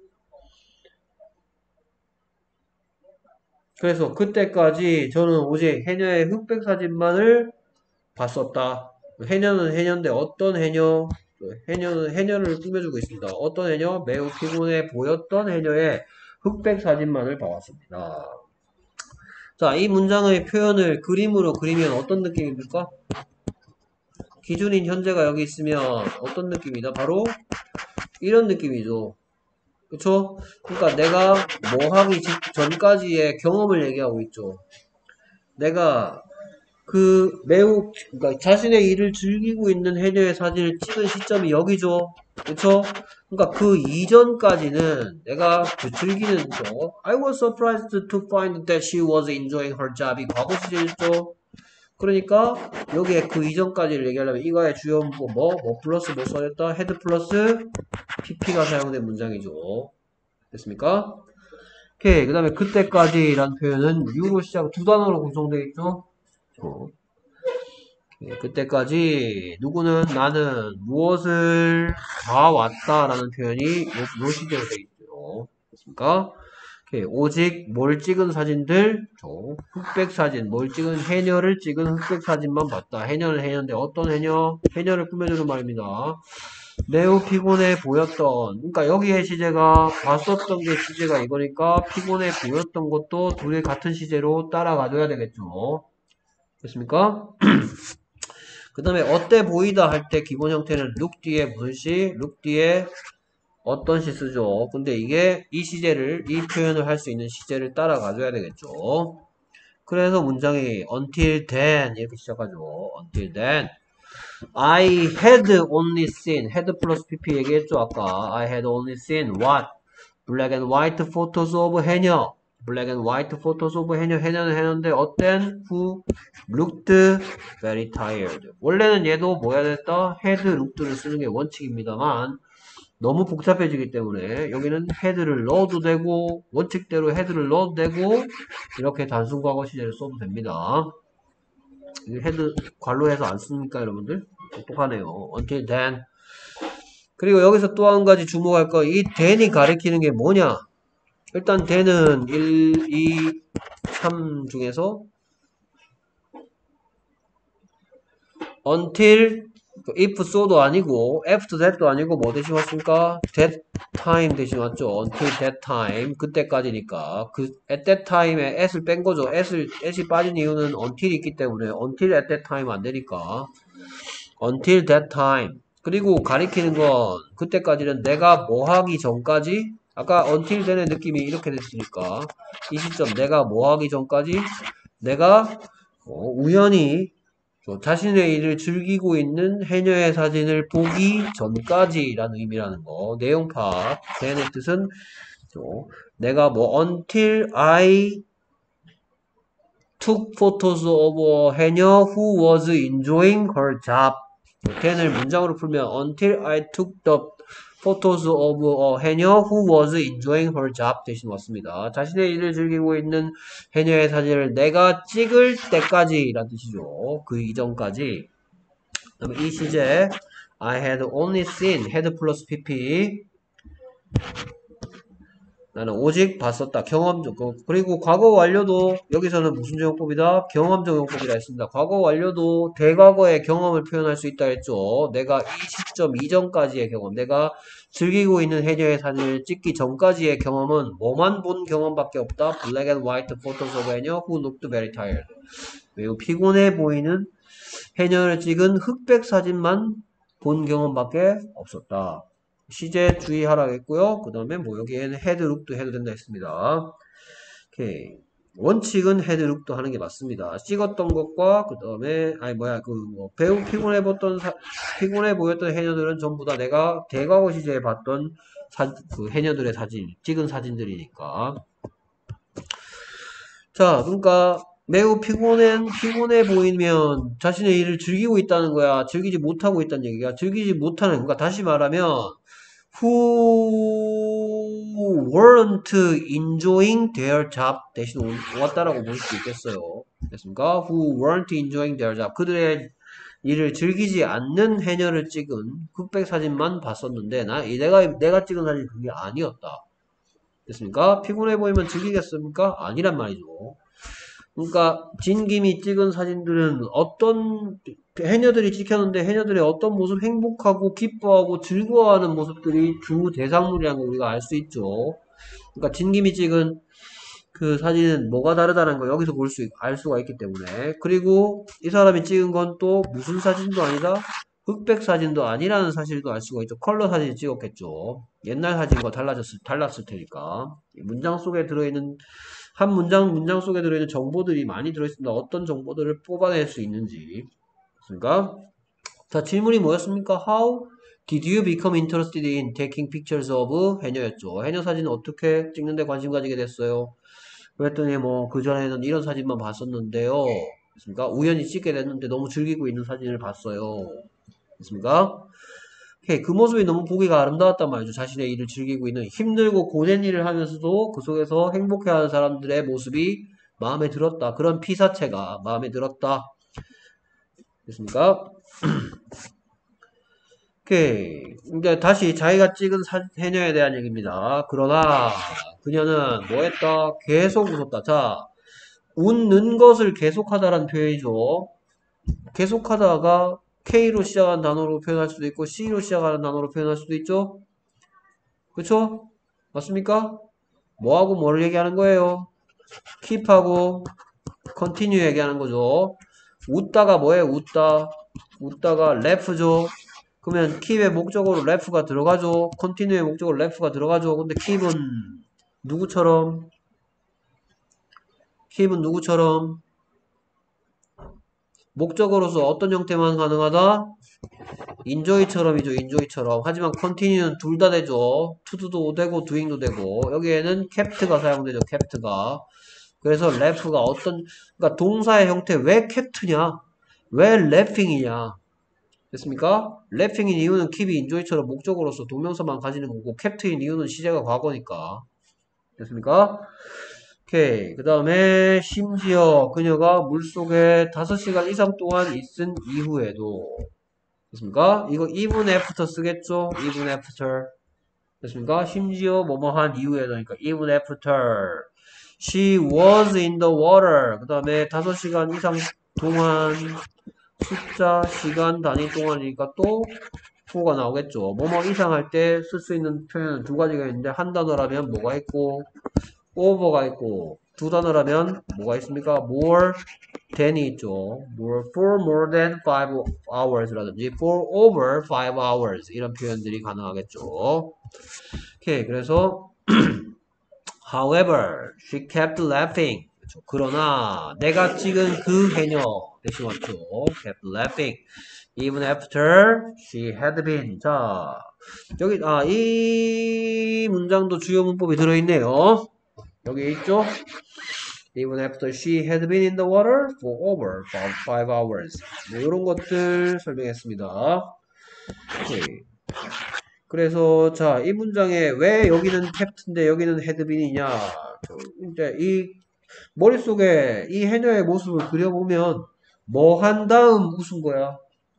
그래서 그때까지 저는 오직 해녀의 흑백 사진만을 봤었다. 해녀는 해녀인데 어떤 해녀? 해녀는 해녀를 꾸며주고 있습니다. 어떤 해녀? 매우 피곤해 보였던 해녀의 흑백 사진만을 봐왔습니다. 자, 이 문장의 표현을 그림으로 그리면 어떤 느낌입니까? 기준인 현재가 여기 있으면 어떤 느낌이다? 바로 이런 느낌이죠. 그쵸? 그러니까 내가 뭐 하기 전까지의 경험을 얘기하고 있죠. 내가 그 매우 그러니까 자신의 일을 즐기고 있는 해녀의 사진을 찍은 시점이 여기죠. 그쵸? 그러니까 그 이전까지는 내가 그 즐기는 거 I was surprised to find that she was enjoying her job 이 과거 시제였죠. 그러니까 여기에 그 이전까지를 얘기하려면 이거의 주요 문법 뭐? 뭐 플러스 뭐 써졌다? 헤드 플러스 피피가 사용된 문장이죠. 됐습니까? 오케이. 그 다음에 그때까지라는 표현은 U로 시작 두 단어로 구성되어 있죠. 어. 오케이. 그때까지 누구는 나는 무엇을 봐왔다라는 표현이 요, 요 시제로 되어 있죠. 됐습니까? 오케이. 오직 뭘 찍은 사진들, 저 흑백 사진, 뭘 찍은 해녀를 찍은 흑백 사진만 봤다. 해녀는 해녀인데 어떤 해녀? 해녀를 꾸며주는 말입니다. 매우 피곤해 보였던, 그러니까 여기에 시제가 봤었던 게 시제가 이거니까 피곤해 보였던 것도 둘이 같은 시제로 따라가줘야 되겠죠. 됐습니까? 그 다음에 어때 보이다 할 때 기본 형태는 look 뒤에 무슨 시? look 뒤에 어떤 시 쓰죠. 근데 이게 이 시제를, 이 표현을 할 수 있는 시제를 따라가줘야 되겠죠. 그래서 문장이 until then 이렇게 시작하죠. until then I had only seen had 플러스 pp 얘기했죠 아까. I had only seen what? black and white photos of 해녀. black and white photos of 해녀. 해녀는 해녀인데 어땐? who looked very tired. 원래는 얘도 뭐 해야 됐다? had looked를 쓰는 게 원칙입니다만 너무 복잡해지기 때문에 여기는 had를 넣어도 되고 원칙대로 had를 넣어도 되고 이렇게 단순 과거 시제를 써도 됩니다. 헤드 괄로해서 안 씁니까 여러분들? 똑똑하네요. until then. 그리고 여기서 또 한 가지 주목할 거 이 then이 가리키는 게 뭐냐? 일단 then은 일, 이, 삼 중에서 until if so도 아니고 after that도 아니고 뭐 대신 왔습니까? that time 대신 왔죠. until that time 그때까지니까 그 at that time에 at을 뺀 거죠. at을 at이 빠진 이유는 until이 있기 때문에 until at that time 안 되니까 until that time. 그리고 가리키는 건 그때까지는 내가 뭐 하기 전까지 아까 until then의 느낌이 이렇게 됐으니까 이 시점 내가 뭐 하기 전까지 내가 어, 우연히 자신의 일을 즐기고 있는 해녀의 사진을 보기 전까지라는 의미라는 거. 내용 파악. then의 뜻은 또 내가 뭐 until I took photos of a 해녀 who was enjoying her job. then을 문장으로 풀면 until I took the photos of a 해녀 who was enjoying her job 대신 왔습니다. 자신의 일을 즐기고 있는 해녀의 사진을 내가 찍을 때까지 라는 뜻이죠. 그 이전까지. 그 다음에 이 시제 I had only seen had 플러스 pp 나는 오직 봤었다. 경험적. 그리고 과거 완료도 여기서는 무슨 적용법이다? 경험적 용법이라 했습니다. 과거 완료도 대과거의 경험을 표현할 수 있다 했죠. 내가 이 시점 이전까지의 경험, 내가 즐기고 있는 해녀의 사진을 찍기 전까지의 경험은 뭐만 본 경험밖에 없다. Black and white photos of 해녀 who looked very tired. 매우 피곤해 보이는 해녀를 찍은 흑백 사진만 본 경험밖에 없었다. 시제 주의하라 했고요. 그 다음에 뭐 여기에는 헤드 룩도 해도 된다 했습니다. 오케이. 원칙은 헤드 룩도 하는 게 맞습니다. 찍었던 것과 그 다음에 아니 뭐야 그 뭐 배우 피곤해 보였던 사, 피곤해 보였던 해녀들은 전부 다 내가 대과거 시제에 봤던 사, 그 해녀들의 사진 찍은 사진들이니까. 자, 그러니까 매우 피곤해, 피곤해 보이면 자신의 일을 즐기고 있다는 거야. 즐기지 못하고 있다는 얘기야. 즐기지 못하는, 그러니까 다시 말하면, who weren't enjoying their job 대신 왔다라고 볼 수 있겠어요. 됐습니까? who weren't enjoying their job. 그들의 일을 즐기지 않는 해녀를 찍은 흑백 사진만 봤었는데, 나, 내가, 내가 찍은 사진이 그게 아니었다. 됐습니까? 피곤해 보이면 즐기겠습니까? 아니란 말이죠. 그러니까 진김이 찍은 사진들은 어떤 해녀들이 찍혔는데 해녀들의 어떤 모습 행복하고 기뻐하고 즐거워하는 모습들이 주 대상물이라는 걸 우리가 알 수 있죠. 그러니까 진김이 찍은 그 사진은 뭐가 다르다는 걸 여기서 볼 수, 알 수가 있기 때문에. 그리고 이 사람이 찍은 건 또 무슨 사진도 아니다? 흑백 사진도 아니라는 사실도 알 수가 있죠. 컬러 사진 찍었겠죠. 옛날 사진과 달라졌을, 달랐을 테니까. 문장 속에 들어있는 한 문장, 문장 속에 들어있는 정보들이 많이 들어있습니다. 어떤 정보들을 뽑아낼 수 있는지. 그러니까, 자, 질문이 뭐였습니까? How did you become interested in taking pictures of 해녀였죠. 해녀 사진은 어떻게 찍는데 관심 가지게 됐어요? 그랬더니 뭐, 그전에는 이런 사진만 봤었는데요. 그렇습니까? 우연히 찍게 됐는데 너무 즐기고 있는 사진을 봤어요. 그렇습니까? 오케이, 그 모습이 너무 보기가 아름다웠단 말이죠. 자신의 일을 즐기고 있는 힘들고 고된 일을 하면서도 그 속에서 행복해하는 사람들의 모습이 마음에 들었다. 그런 피사체가 마음에 들었다. 됐습니까? 오케이. 이제 다시 자기가 찍은 사, 해녀에 대한 얘기입니다. 그러나 그녀는 뭐했다? 계속 웃었다. 자, 웃는 것을 계속하다라는 표현이죠. 계속하다가 K로 시작하는 단어로 표현할 수도 있고 C로 시작하는 단어로 표현할 수도 있죠. 그쵸? 맞습니까? 뭐하고 뭐를 얘기하는 거예요? keep하고 continue 얘기하는 거죠. 웃다가 뭐예요? 웃다. 웃다가 laugh죠. 그러면 keep의 목적어로 laugh가 들어가죠. continue의 목적어로 laugh가 들어가죠. 근데 keep은 누구처럼? keep은 누구처럼? 목적어로서 어떤 형태만 가능하다? enjoy처럼이죠. enjoy처럼. 하지만 continue는 둘 다 되죠. to도 되고 doing도 되고. 여기에는 kept가 사용되죠. kept가. 그래서 laugh가 어떤, 그러니까 동사의 형태 왜 kept냐? 왜 laughing이냐? 됐습니까? laughing인 이유는 keep이 enjoy처럼 목적어로서 동명사만 가지는 거고 kept인 이유는 시제가 과거니까. 됐습니까? 오케이. 그 다음에 심지어 그녀가 물속에 다섯 시간 이상 동안 있은 이후에도 됐습니까? 이거 even after 쓰겠죠? even after 됐습니까? 심지어 뭐뭐한 이후에도 그러니까 even after she was in the water 그 다음에 다섯 시간 이상 동안 숫자, 시간, 단위 동안이니까 또 for가 나오겠죠. 뭐뭐 이상 할 때 쓸 수 있는 표현은 두 가지가 있는데 한 단어라면 뭐가 있고 over가 있고 두 단어라면 뭐가 있습니까? more than이 있죠. more, for more than five hours 라든지 for over five hours 이런 표현들이 가능하겠죠. 오케이. 그래서 however, she kept laughing. 그렇죠. 그러나 내가 찍은 그 해녀 대신 왔죠. kept laughing. Even after she had been. 자, 여기 아, 이 문장도 주요 문법이 들어있네요. 여기 있죠. Even after she had been in the water for over five hours. 네, 이런 것들 설명했습니다. 오케이. 그래서 자, 이 문장에 왜 여기는 캡트인데 여기는 헤드빈이냐? 이제 이 머릿속에 이 해녀의 모습을 그려보면 뭐 한 다음 웃은 거야?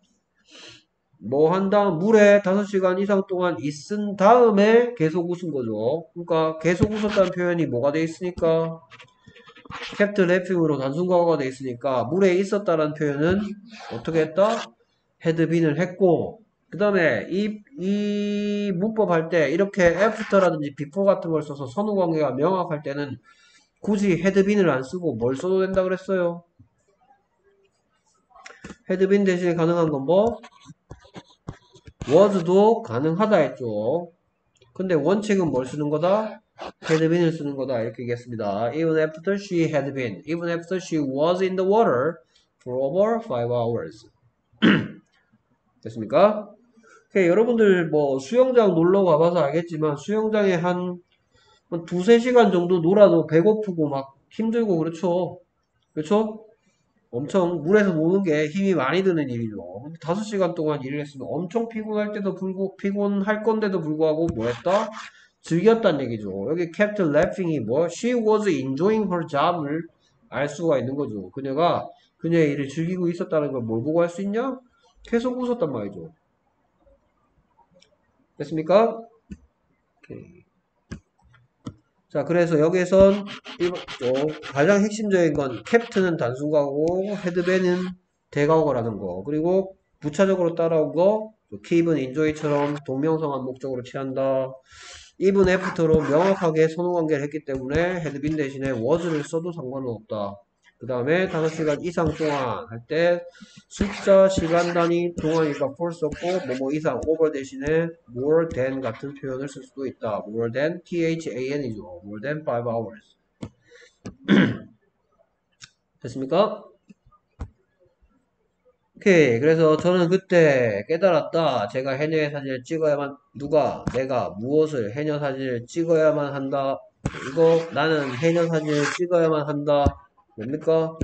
뭐 한 다음 물에 다섯 시간 이상 동안 있은 다음에 계속 웃은 거죠. 그러니까 계속 웃었다는 표현이 뭐가 돼 있으니까 캡트 래핑으로 단순 과거가 돼 있으니까 물에 있었다라는 표현은 어떻게 했다? 헤드빈을 했고 그 다음에 이, 이 문법 할 때 이렇게 after라든지 before 같은 걸 써서 선후 관계가 명확할 때는 굳이 헤드빈을 안 쓰고 뭘 써도 된다 그랬어요? 헤드빈 대신에 가능한 건 뭐? was도 가능하다 했죠. 근데 원칙은 뭘 쓰는 거다? had been을 쓰는 거다 이렇게 얘기했습니다. Even after she had been, even after she was in the water for over five hours. 됐습니까? 오케이, 여러분들 뭐 수영장 놀러 가봐서 알겠지만 수영장에 한, 한 두세 시간 정도 놀아도 배고프고 막 힘들고 그렇죠. 그렇죠? 엄청 물에서 노는 게 힘이 많이 드는 일이죠. 다섯 시간 동안 일을 했으면 엄청 피곤할 때도 불구 피곤할 건데도 불구하고 뭐 했다? 즐겼다는 얘기죠. 여기 kept laughing이 뭐? She was enjoying her job을 알 수가 있는 거죠. 그녀가 그녀의 일을 즐기고 있었다는 걸 뭘 보고 할 수 있냐? 계속 웃었단 말이죠. 됐습니까? 오케이. 자, 그래서 여기선 어, 가장 핵심적인 건 캡트는 단순과거고 헤드밴은 대과거라는 거. 그리고 부차적으로 따라온 거 keep은 enjoy처럼 동명성한 목적으로 취한다. even after로 명확하게 선호관계를 했기 때문에 had been 대신에 was를 써도 상관은 없다. 그 다음에 다섯 시간 이상 동안 할 때 숫자, 시간 단위, 동안이니까 for 썼고 뭐뭐 이상 over 대신에 more than 같은 표현을 쓸 수도 있다. more than than이죠. more than five hours. 됐습니까? 오케이. 그래서 저는 그때 깨달았다. 제가 해녀의 사진을 찍어야만, 누가, 내가 무엇을 해녀 사진을 찍어야만 한다. 이거, 나는 해녀 사진을 찍어야만 한다. 뭡니까?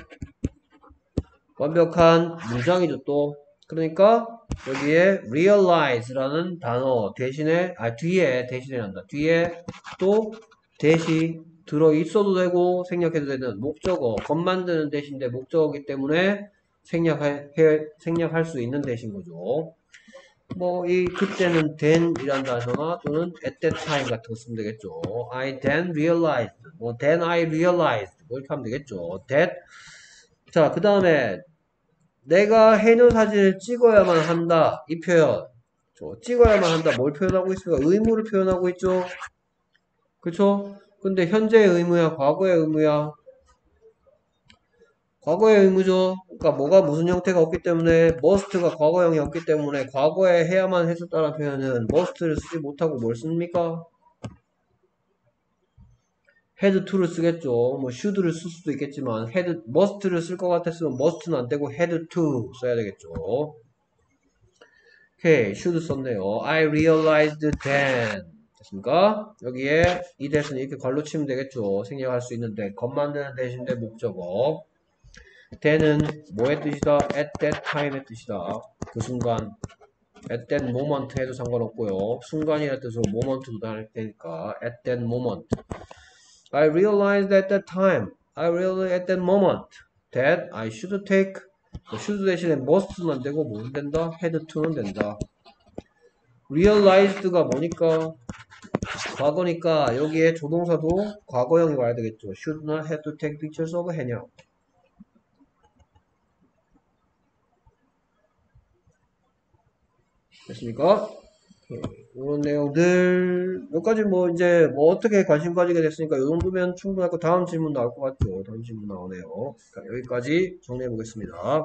완벽한 문장이죠, 또. 그러니까, 여기에 realize라는 단어 대신에, 아, 뒤에 대신에 한다. 뒤에 또 대시 들어 있어도 되고, 생략해도 되는 목적어. 겉 만드는 대신데 목적어기 때문에 생략할, 해, 생략할 수 있는 대신 거죠. 뭐, 이, 그때는 then 이란 단어나 또는 at that time 같은 거 쓰면 되겠죠. I then realized, 뭐, then I realized, 뭐 이렇게 하면 되겠죠. that. 자, 그 다음에, 내가 해녀 사진을 찍어야만 한다. 이 표현. 저, 찍어야만 한다. 뭘 표현하고 있습니까? 의무를 표현하고 있죠. 그쵸? 근데 현재의 의무야, 과거의 의무야. 과거의 의무죠. 그러니까 뭐가 무슨 형태가 없기 때문에 must가 과거형이 없기 때문에 과거에 해야만 했었다는 표현은 must를 쓰지 못하고 뭘 씁니까? had to를 쓰겠죠. 뭐 should를 쓸 수도 있겠지만 had, must를 쓸 것 같았으면 must는 안 되고 had to 써야 되겠죠. 오케이, should 썼네요. I realized then. 됐습니까? 여기에 이 대신 이렇게 괄로 치면 되겠죠. 생략할 수 있는데 겉 만드는 대신에 목적어. then은 뭐의 뜻이다? at that time의 뜻이다. 그 순간. at that moment 해도 상관없고요. 순간이라는 뜻으로 moment도 다를 테니까 at that moment. I realized at that time. I realized at that moment that I should take should 대신에 must는 안 되고 뭐는 된다? had to는 된다. realized가 뭐니까? 과거니까 여기에 조동사도 과거형이 와야 되겠죠. should not have to take pictures of 해녀. 됐습니까? 이런 내용들 몇 가지 뭐 이제 뭐 어떻게 관심 가지게 됐으니까 이 정도면 충분할 거. 다음 질문 나올 것 같죠? 다음 질문 나오네요. 자, 여기까지 정리해 보겠습니다.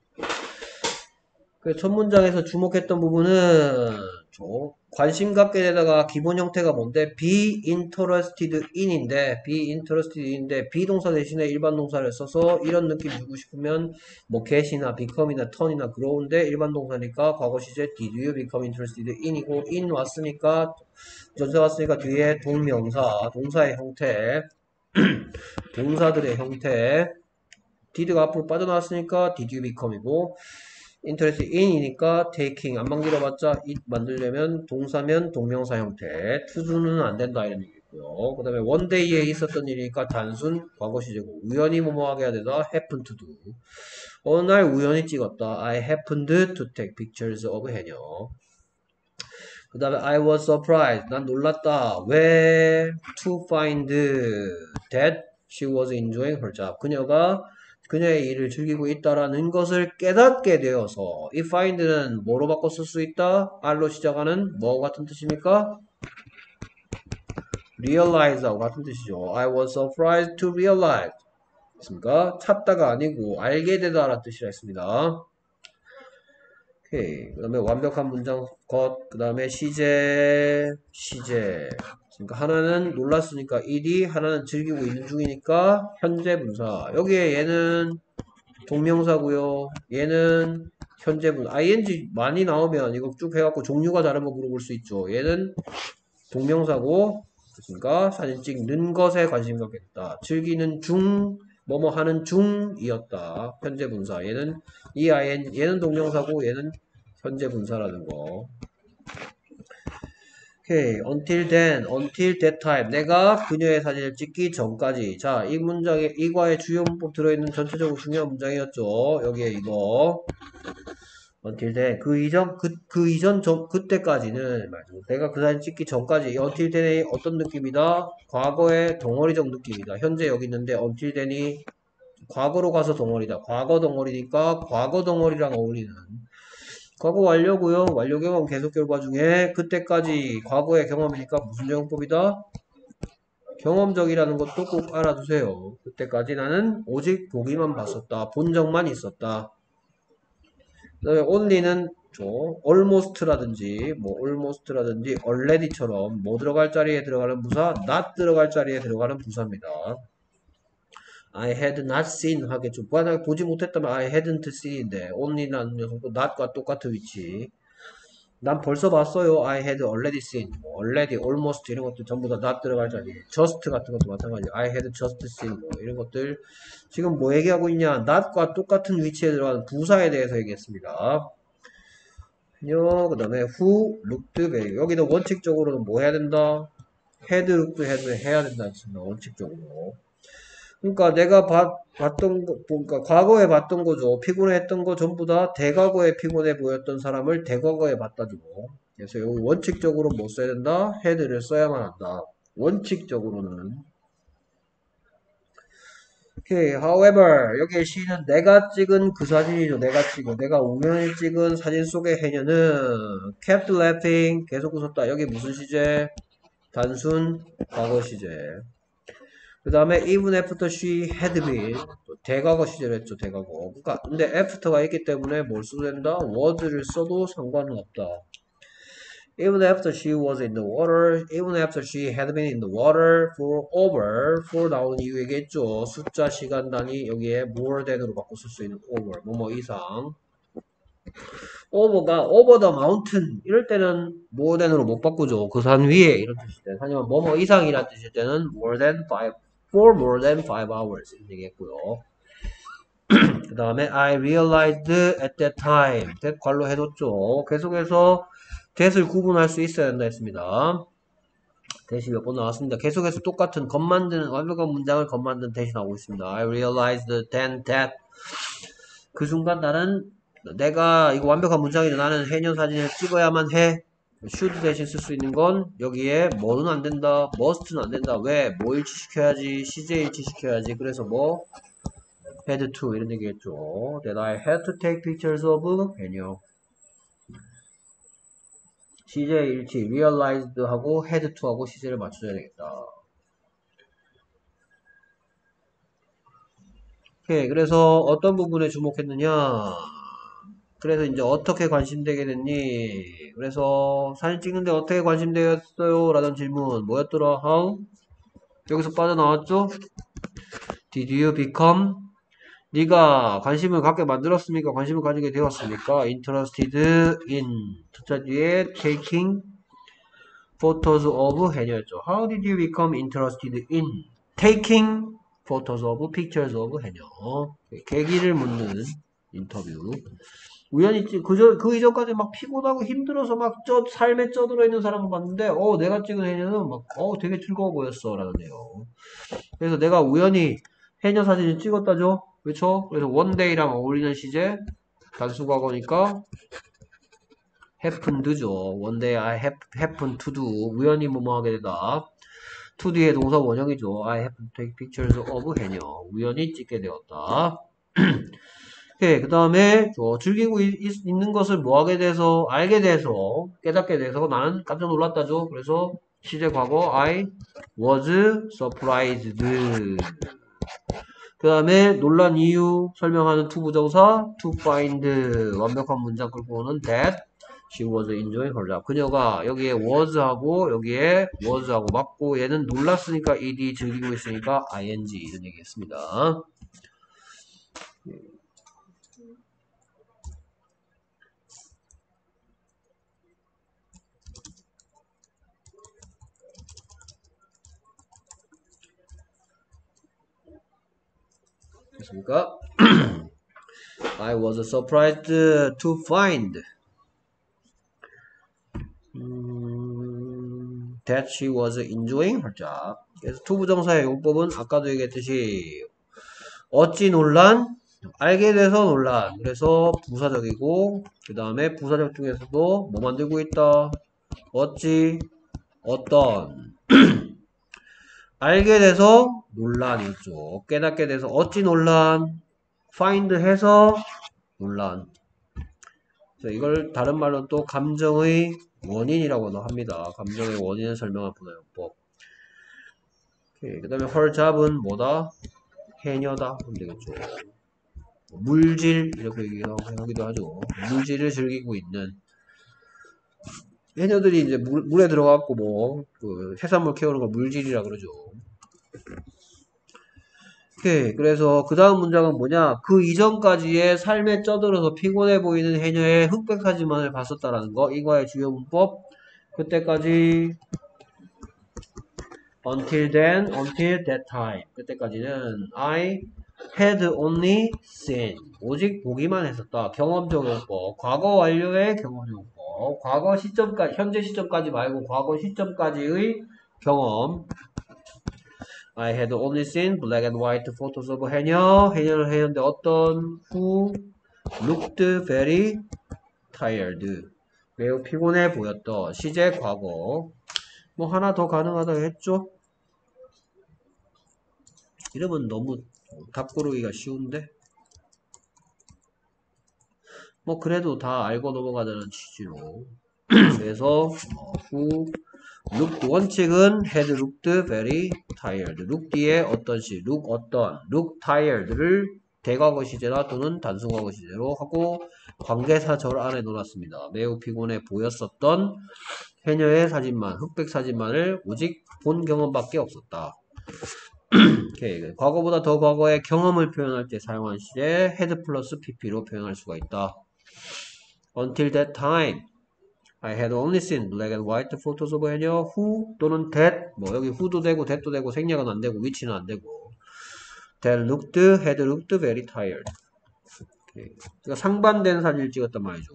그 첫 문장에서 주목했던 부분은 저 관심 갖게 되다가 기본 형태가 뭔데? be interested in인데 be interested in인데 비동사 대신에 일반 동사를 써서 이런 느낌 주고 싶으면 뭐 get이나 become이나 turn이나 grow인데 일반 동사니까 과거 시제 did you become interested in이고 in 왔으니까 전체 왔으니까 뒤에 동명사 동사의 형태 동사들의 형태 did가 앞으로 빠져나왔으니까 did you become이고 interest in이니까 taking 안만 길어봤자 it 만들려면 동사면 동명사 형태 to도는 안된다 이런 얘기고요. 그 다음에 one day에 있었던 일이니까 단순 과거 시제고 우연히 뭐뭐하게 해야 되다 happen to do 어느 날 우연히 찍었다 I happened to take pictures of 해녀. 그 다음에 I was surprised 난 놀랐다 왜 to find that she was enjoying her job 그녀가 그녀의 일을 즐기고 있다라는 것을 깨닫게 되어서 이 find는 뭐로 바꿔 쓸 수 있다? R로 시작하는 뭐 같은 뜻입니까? realize하고 같은 뜻이죠. I was surprised to realize 됐습니까? 찾다가 아니고 알게 되다 라는 뜻이라 했습니다. 오케이. 그 다음에 완벽한 문장 것, 그 다음에 시제, 시제. 그러니까 하나는 놀랐으니까 ed, 하나는 즐기고 있는 중이니까 현재 분사. 여기에 얘는 동명사고요. 얘는 현재 분사. ing 많이 나오면 이거 쭉 해갖고 종류가 다른 거 물어볼 수 있죠. 얘는 동명사고, 그러니까 사진 찍는 것에 관심 갖겠다. 즐기는 중, 뭐뭐 하는 중이었다. 현재 분사. 얘는 이 ing, 얘는 동명사고 얘는 현재 분사라는 거. 오케이. until then, until that time. 내가 그녀의 사진을 찍기 전까지. 자, 이 문장에, 이과의 주요 문법 들어있는 전체적으로 중요한 문장이었죠. 여기에 이거. until then. 그 이전, 그, 그 이전, 저, 그때까지는, 맞아. 내가 그 사진 찍기 전까지. until then이 어떤 느낌이다? 과거의 덩어리적 느낌이다. 현재 여기 있는데, until then이 과거로 가서 덩어리다. 과거 덩어리니까, 과거 덩어리랑 어울리는. 과거 완료고요. 완료 경험 계속 결과 중에 그때까지 과거의 경험이니까 무슨 적용법이다? 경험적이라는 것도 꼭 알아두세요. 그때까지 나는 오직 보기만 봤었다. 본 적만 있었다. 그 다음에 only는 저 almost라든지 뭐 almost라든지 already처럼 뭐 들어갈 자리에 들어가는 부사, not 들어갈 자리에 들어가는 부사입니다. I had not seen 하겠죠. 만약에 보지 못했다면 I hadn't seen인데 only라는 녀석도 not과 똑같은 위치. 난 벌써 봤어요. I had already seen. 뭐 already, almost 이런 것들 전부 다 not 들어갈 자리. just 같은 것도 마찬가지예요. I had just seen 뭐 이런 것들. 지금 뭐 얘기하고 있냐? not과 똑같은 위치에 들어가는 부사에 대해서 얘기했습니다. 그 다음에 who looked very. 여기도 원칙적으로는 뭐 해야 된다? had looked had 해야 된다 했습니다. 원칙적으로. 그러니까 내가 봤, 봤던 거, 그러니까 과거에 봤던 거죠. 피곤했던 거 전부 다 대과거에 피곤해 보였던 사람을 대과거에 봤다 주고. 그래서 여기 원칙적으로 뭐 써야 된다? had를 써야만 한다. 원칙적으로는. 오케이. However, 여기에 she는 내가 찍은 그 사진이죠. 내가 찍은. 내가 우연히 찍은 사진 속의 해녀는 kept laughing. 계속 웃었다. 여기 무슨 시제? 단순 과거 시제. 그 다음에 even after she had been 대과거 시제로 했죠. 대과거. 그러니까 근데 after가 있기 때문에 뭘 써도 된다? was를 써도 상관은 없다. Even after she was in the water, even after she had been in the water for over, for 나오는 이유 얘기했죠. 숫자, 시간 단위 여기에 more than으로 바꿔 쓸 수 있는 over, 뭐뭐 이상. over가 over the mountain 이럴 때는 more than으로 못 바꾸죠. 그 산 위에 이런 뜻일 때. 하지만 뭐뭐 이상이란 뜻일 때는 more than five. for more than five hours 이렇게 얘기했고요. 그 다음에 I realized at that time that 관로 해뒀죠. 계속해서 that을 구분할 수 있어야 된다 했습니다. that이 몇 번 나왔습니다. 계속해서 똑같은 겉 만드는 완벽한 문장을 겉 만드는 that이 나오고 있습니다. I realized then that 그 순간 나는 내가 이거 완벽한 문장이죠. 나는 해녀 사진을 찍어야만 해. should 대신 쓸 수 있는 건 여기에 뭐는 안 된다, must는 안 된다. 왜? 뭐 일치시켜야지, 시제 일치시켜야지. 그래서 뭐 had to 이런 얘기했죠. That I had to take pictures of 해녀. 시제 일치 realized 하고 had to 하고 시제를 맞춰줘야 되겠다. 오케이. 그래서 어떤 부분에 주목했느냐? 그래서 이제 어떻게 관심되게 됐니? 그래서 사진 찍는데 어떻게 관심되었어요? 라는 질문 뭐였더라? How? 여기서 빠져나왔죠? Did you become? 네가 관심을 갖게 만들었습니까? 관심을 가지게 되었습니까? Interested in 첫자 뒤에 taking photos of 해녀였죠. How did you become interested in taking photos of pictures of 해녀? 계기를 묻는 인터뷰. 우연히 찍, 그저, 그 이전까지 막 피곤하고 힘들어서 막 쪄, 삶에 쪄들어 있는 사람을 봤는데, 어, 내가 찍은 해녀는 막, 어, 되게 즐거워 보였어. 라는데요. 그래서 내가 우연히 해녀 사진을 찍었다죠? 그렇죠? 그래서 원데이랑 어울리는 시제, 단수과거니까, happened죠. one day I happen to do. 우연히 뭐뭐 하게 되다. to 뒤에 동사 원형이죠. I happen to take pictures of 해녀. 우연히 찍게 되었다. 예, 그 다음에 즐기고 있, 있는 것을 뭐 하게 돼서 알게 돼서 깨닫게 돼서 나는 깜짝 놀랐다죠. 그래서 시제 과거 I was surprised. 그 다음에 놀란 이유 설명하는 to 부정사 to find. 완벽한 문장 끌고 오는 that she was enjoying her job. 그녀가 여기에 was 하고 여기에 was 하고 맞고 얘는 놀랐으니까 ed 즐기고 있으니까 ing 이런 얘기했습니다. 됐습니까? I was surprised to find 음, that she was enjoying her job. 그래서 to 부정사의 용법은 아까도 얘기했듯이 어찌 놀란, 알게 돼서 놀란. 그래서 부사적이고 그 다음에 부사적 중에서도 뭐 만들고 있다? 어찌, 어떤. 알게 돼서 논란이죠. 깨닫게 돼서 어찌 논란, find 해서 논란. 그래서 이걸 다른 말로 또 감정의 원인이라고도 합니다. 감정의 원인을 설명한 분해용법. 그 다음에 her job은 뭐다? 해녀다. 그럼 되겠죠. 물질 이렇게 얘기하기도 하죠. 물질을 즐기고 있는 해녀들이 이제 물, 물에 들어가고 뭐 그 해산물 캐오는 걸 물질이라 그러죠. 오케이. 그래서 그 다음 문장은 뭐냐? 그 이전까지의 삶에 쪄들어서 피곤해 보이는 해녀의 흑백 사진만을 봤었다라는 거. 이거의 주요 문법. 그때까지 until then, until that time. 그때까지는 I had only seen. 오직 보기만 했었다. 경험적 용법. 과거 완료의 경험 용법. 과거 시점까지, 현재 시점까지 말고 과거 시점까지의 경험. I had only seen black and white photos of 해녀. 해녀를 했는데 어떤 who looked very tired. 매우 피곤해 보였던 시제 과거. 뭐 하나 더 가능하다고 했죠? 이러면 너무 답 고르기가 쉬운데? 뭐 그래도 다 알고 넘어가자는 취지로. 그래서 who looked 원칙은 had looked very tired. look 뒤에 어떤 시, look 어떤, look tired를 대과거 시제나 또는 단순과거 시제로 하고 관계사절 안에 넣어놨습니다. 매우 피곤해 보였었던 해녀의 사진만, 흑백 사진만을 오직 본 경험밖에 없었다. 오케이. 과거보다 더 과거의 경험을 표현할 때 사용한 시제 had 플러스 pp로 표현할 수가 있다. Until that time, I had only seen black and white photos of 해녀 who 또는 that 뭐 여기 who도 되고 that도 되고 생략은 안 되고 which는 안 되고 that looked, had looked very tired. 오케이. 그러니까 상반된 사진을 찍었단 말이죠.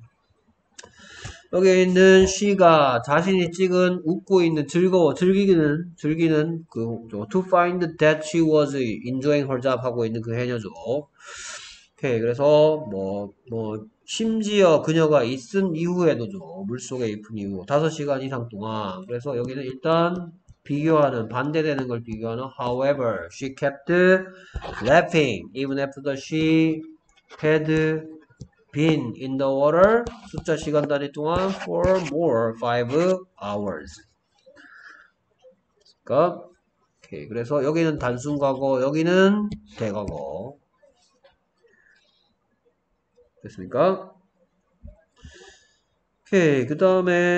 여기 있는 she가 자신이 찍은 웃고 있는 즐거워 즐기는 즐기는 그 to find that she was enjoying her job 하고 있는 그 해녀죠. 오케이. 그래서 뭐 뭐 심지어 그녀가 있은 이후에도죠. 물속에 있은 이후 다섯 시간 이상 동안. 그래서 여기는 일단 비교하는 반대되는 걸 비교하는 however she kept laughing even after she had been in the water 숫자 시간 단위 동안 for more five hours. 그러니까 오케이. 그래서 여기는 단순 과거, 여기는 대과거. 됐습니까? 오케이. 그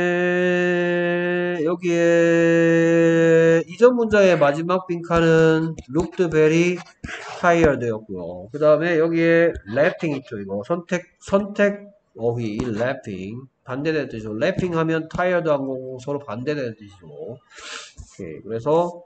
다음에 여기에 이전 문장의 마지막 빈칸은 looked very tired 였고요. 그 다음에 여기에 laughing 있죠. 이거 선택 선택 어휘 laughing 반대되는 뜻이죠. laughing 하면 tired 하고 서로 반대되는 뜻이죠. 오케이. 그래서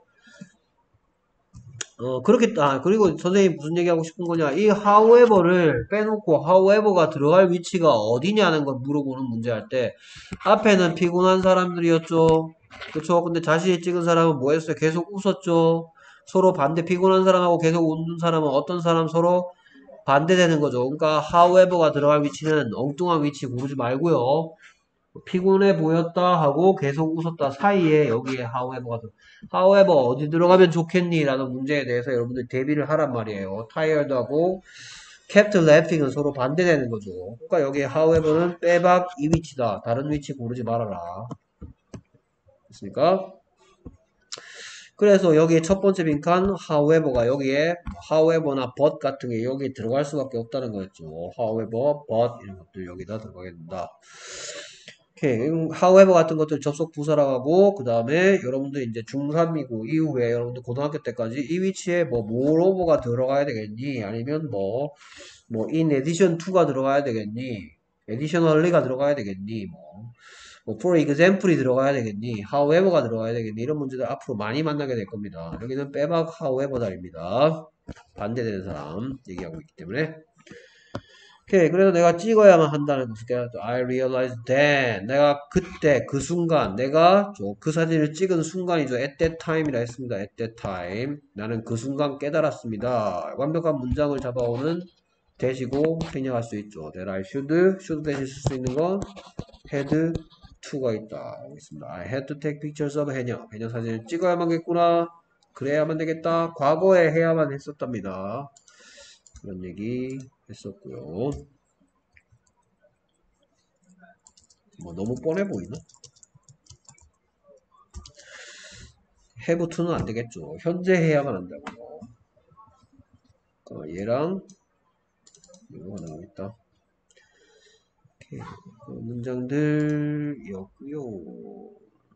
어, 그렇게, 아, 그리고 선생님 무슨 얘기하고 싶은 거냐. 이 however를 빼놓고 however가 들어갈 위치가 어디냐는 걸 물어보는 문제 할 때, 앞에는 피곤한 사람들이었죠. 그쵸? 근데 자신이 찍은 사람은 뭐 했어요? 계속 웃었죠. 서로 반대, 피곤한 사람하고 계속 웃는 사람은 어떤 사람 서로 반대되는 거죠. 그러니까 however가 들어갈 위치는 엉뚱한 위치 고르지 말고요. 피곤해 보였다 하고 계속 웃었다 사이에 여기에 however가 들어. however 어디 들어가면 좋겠니? 라는 문제에 대해서 여러분들 대비를 하란 말이에요. tired하고 kept laughing은 서로 반대되는 거죠. 그러니까 여기 however는 빼박 이 위치다. 다른 위치 고르지 말아라. 됐습니까? 그래서 여기 첫 번째 빈칸 however가 여기에 however나 but 같은 게 여기 들어갈 수밖에 없다는 거였죠. however, but 이런 것들 여기다 들어가게 된다. 오케이. however 같은 것들 접속 부사라고 하고, 그 다음에 여러분들 이제 중삼이고, 이후에 여러분들 고등학교 때까지 이 위치에 뭐, moreover가 들어가야 되겠니? 아니면 뭐, 뭐, in addition to가 들어가야 되겠니? additionally가 들어가야 되겠니? 뭐, 뭐, for example이 들어가야 되겠니? however가 들어가야 되겠니? 이런 문제들 앞으로 많이 만나게 될 겁니다. 여기는 빼박 however다입니다. 반대되는 사람 얘기하고 있기 때문에. 오케이. 그래서 내가 찍어야만 한다는 것을 깨닫죠. I realized then. 내가 그때, 그 순간, 내가 그 사진을 찍은 순간이죠. At that time이라 했습니다. At that time. 나는 그 순간 깨달았습니다. 완벽한 문장을 잡아오는 대시고 생략할 수 있죠. That I should, should 대신 쓸 수 있는 건 had to가 있다. 여기 있습니다. I had to take pictures of 해녀. 해녀 사진을 찍어야만겠구나. 그래야만 되겠다. 과거에 해야만 했었답니다. 그런 얘기 했었고요. 뭐 너무 뻔해 보이나? have to는 안 되겠죠. 현재 해야만 한다고요. 어, 얘랑 이거 하나 있다. 오케이. 그 문장들이었고요.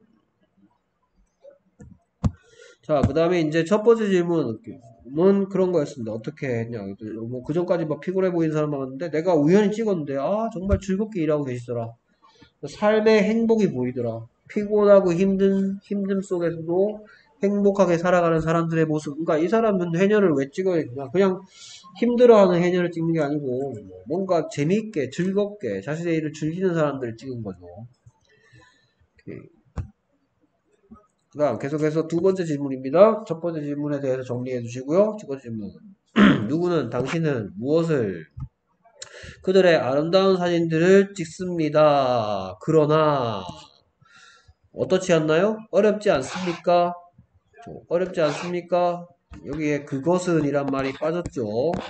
자, 그 다음에 이제 첫 번째 질문은 그런 거였습니다. 어떻게 했냐. 뭐, 그 전까지 막 피곤해 보이는 사람 많았는데, 내가 우연히 찍었는데, 아, 정말 즐겁게 일하고 계시더라. 삶의 행복이 보이더라. 피곤하고 힘든, 힘듦 속에서도 행복하게 살아가는 사람들의 모습. 그러니까 이 사람은 해녀를 왜 찍어야 되냐. 그냥 힘들어하는 해녀를 찍는 게 아니고, 뭔가 재미있게, 즐겁게, 자신의 일을 즐기는 사람들을 찍은 거죠. 오케이. 그 다음 계속해서 두 번째 질문입니다. 첫 번째 질문에 대해서 정리해 주시고요. 두 번째 질문. 누구는 당신은 무엇을 그들의 아름다운 사진들을 찍습니다. 그러나 어떻지 않나요? 어렵지 않습니까? 어렵지 않습니까? 여기에 그것은 이란 말이 빠졌죠.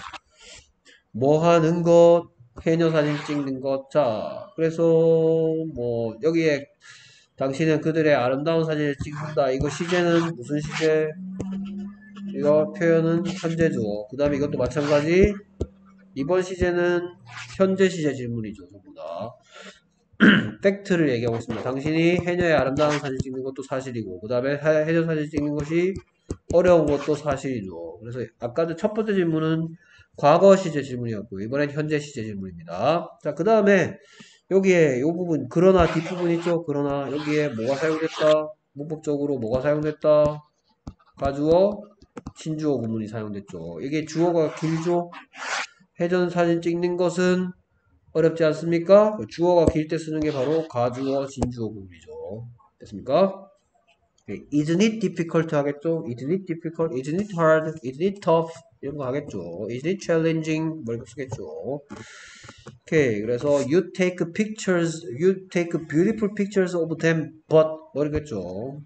뭐 하는 것, 해녀 사진 찍는 것. 자, 그래서 뭐 여기에 당신은 그들의 아름다운 사진을 찍는다. 이거 시제는 무슨 시제? 이거 표현은 현재죠. 그 다음에 이것도 마찬가지. 이번 시제는 현재 시제 질문이죠. 전부 다. 팩트를 얘기하고 있습니다. 당신이 해녀의 아름다운 사진 찍는 것도 사실이고, 그 다음에 해녀 사진 찍는 것이 어려운 것도 사실이죠. 그래서 아까도 첫 번째 질문은 과거 시제 질문이었고, 이번엔 현재 시제 질문입니다. 자, 그 다음에 여기에 이 부분, 그러나 뒷부분 있죠? 그러나 여기에 뭐가 사용됐다? 문법적으로 뭐가 사용됐다? 가주어, 신주어 구문이 사용됐죠. 이게 주어가 길죠? 해전 사진 찍는 것은 어렵지 않습니까? 주어가 길 때 쓰는 게 바로 가주어, 진주어 구문이죠. 됐습니까? Isn't it difficult 하겠죠? Isn't it difficult? Isn't it hard? Isn't it tough? 이런 거 하겠죠. Isn't it challenging? 뭐 이렇게 쓰겠죠. 오케이. 그래서 you take pictures, you take beautiful pictures of them, but 뭐 이러겠죠.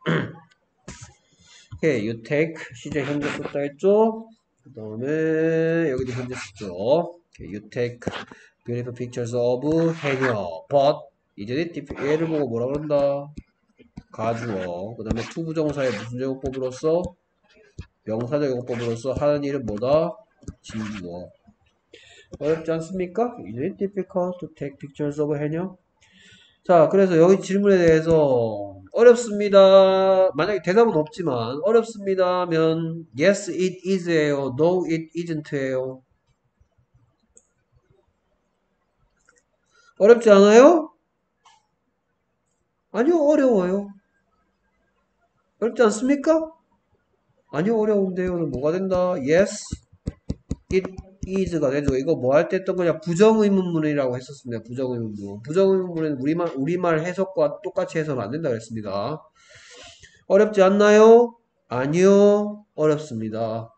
오케이. you take 시제 현재 썼다 했죠. 그 다음에 여기도 현재 썼죠. 오케이. you take beautiful pictures of 해녀. but 이제 얘를 보고 뭐라 그런다? 가주어. 그 다음에 투부정사의 무슨 제곱법으로서? 명사적 제곱법으로서 하는 일은 뭐다? 진주어. 어렵지 않습니까? Is it difficult to take pictures of 해녀? 자, 그래서 여기 질문에 대해서 어렵습니다. 만약에 대답은 없지만 어렵습니다면 yes it is예요. no it isn't예요. 어렵지 않아요? 아니요, 어려워요. 어렵지 않습니까? 아니요, 어려운데요는 뭐가 된다? yes it is가 되죠. 이거 뭐 할 때 했던 거냐? 부정의문문이라고 했었습니다. 부정의문문. 부정의문문은 우리말, 우리말 해석과 똑같이 해서는 안 된다 그랬습니다. 어렵지 않나요? 아니요, 어렵습니다.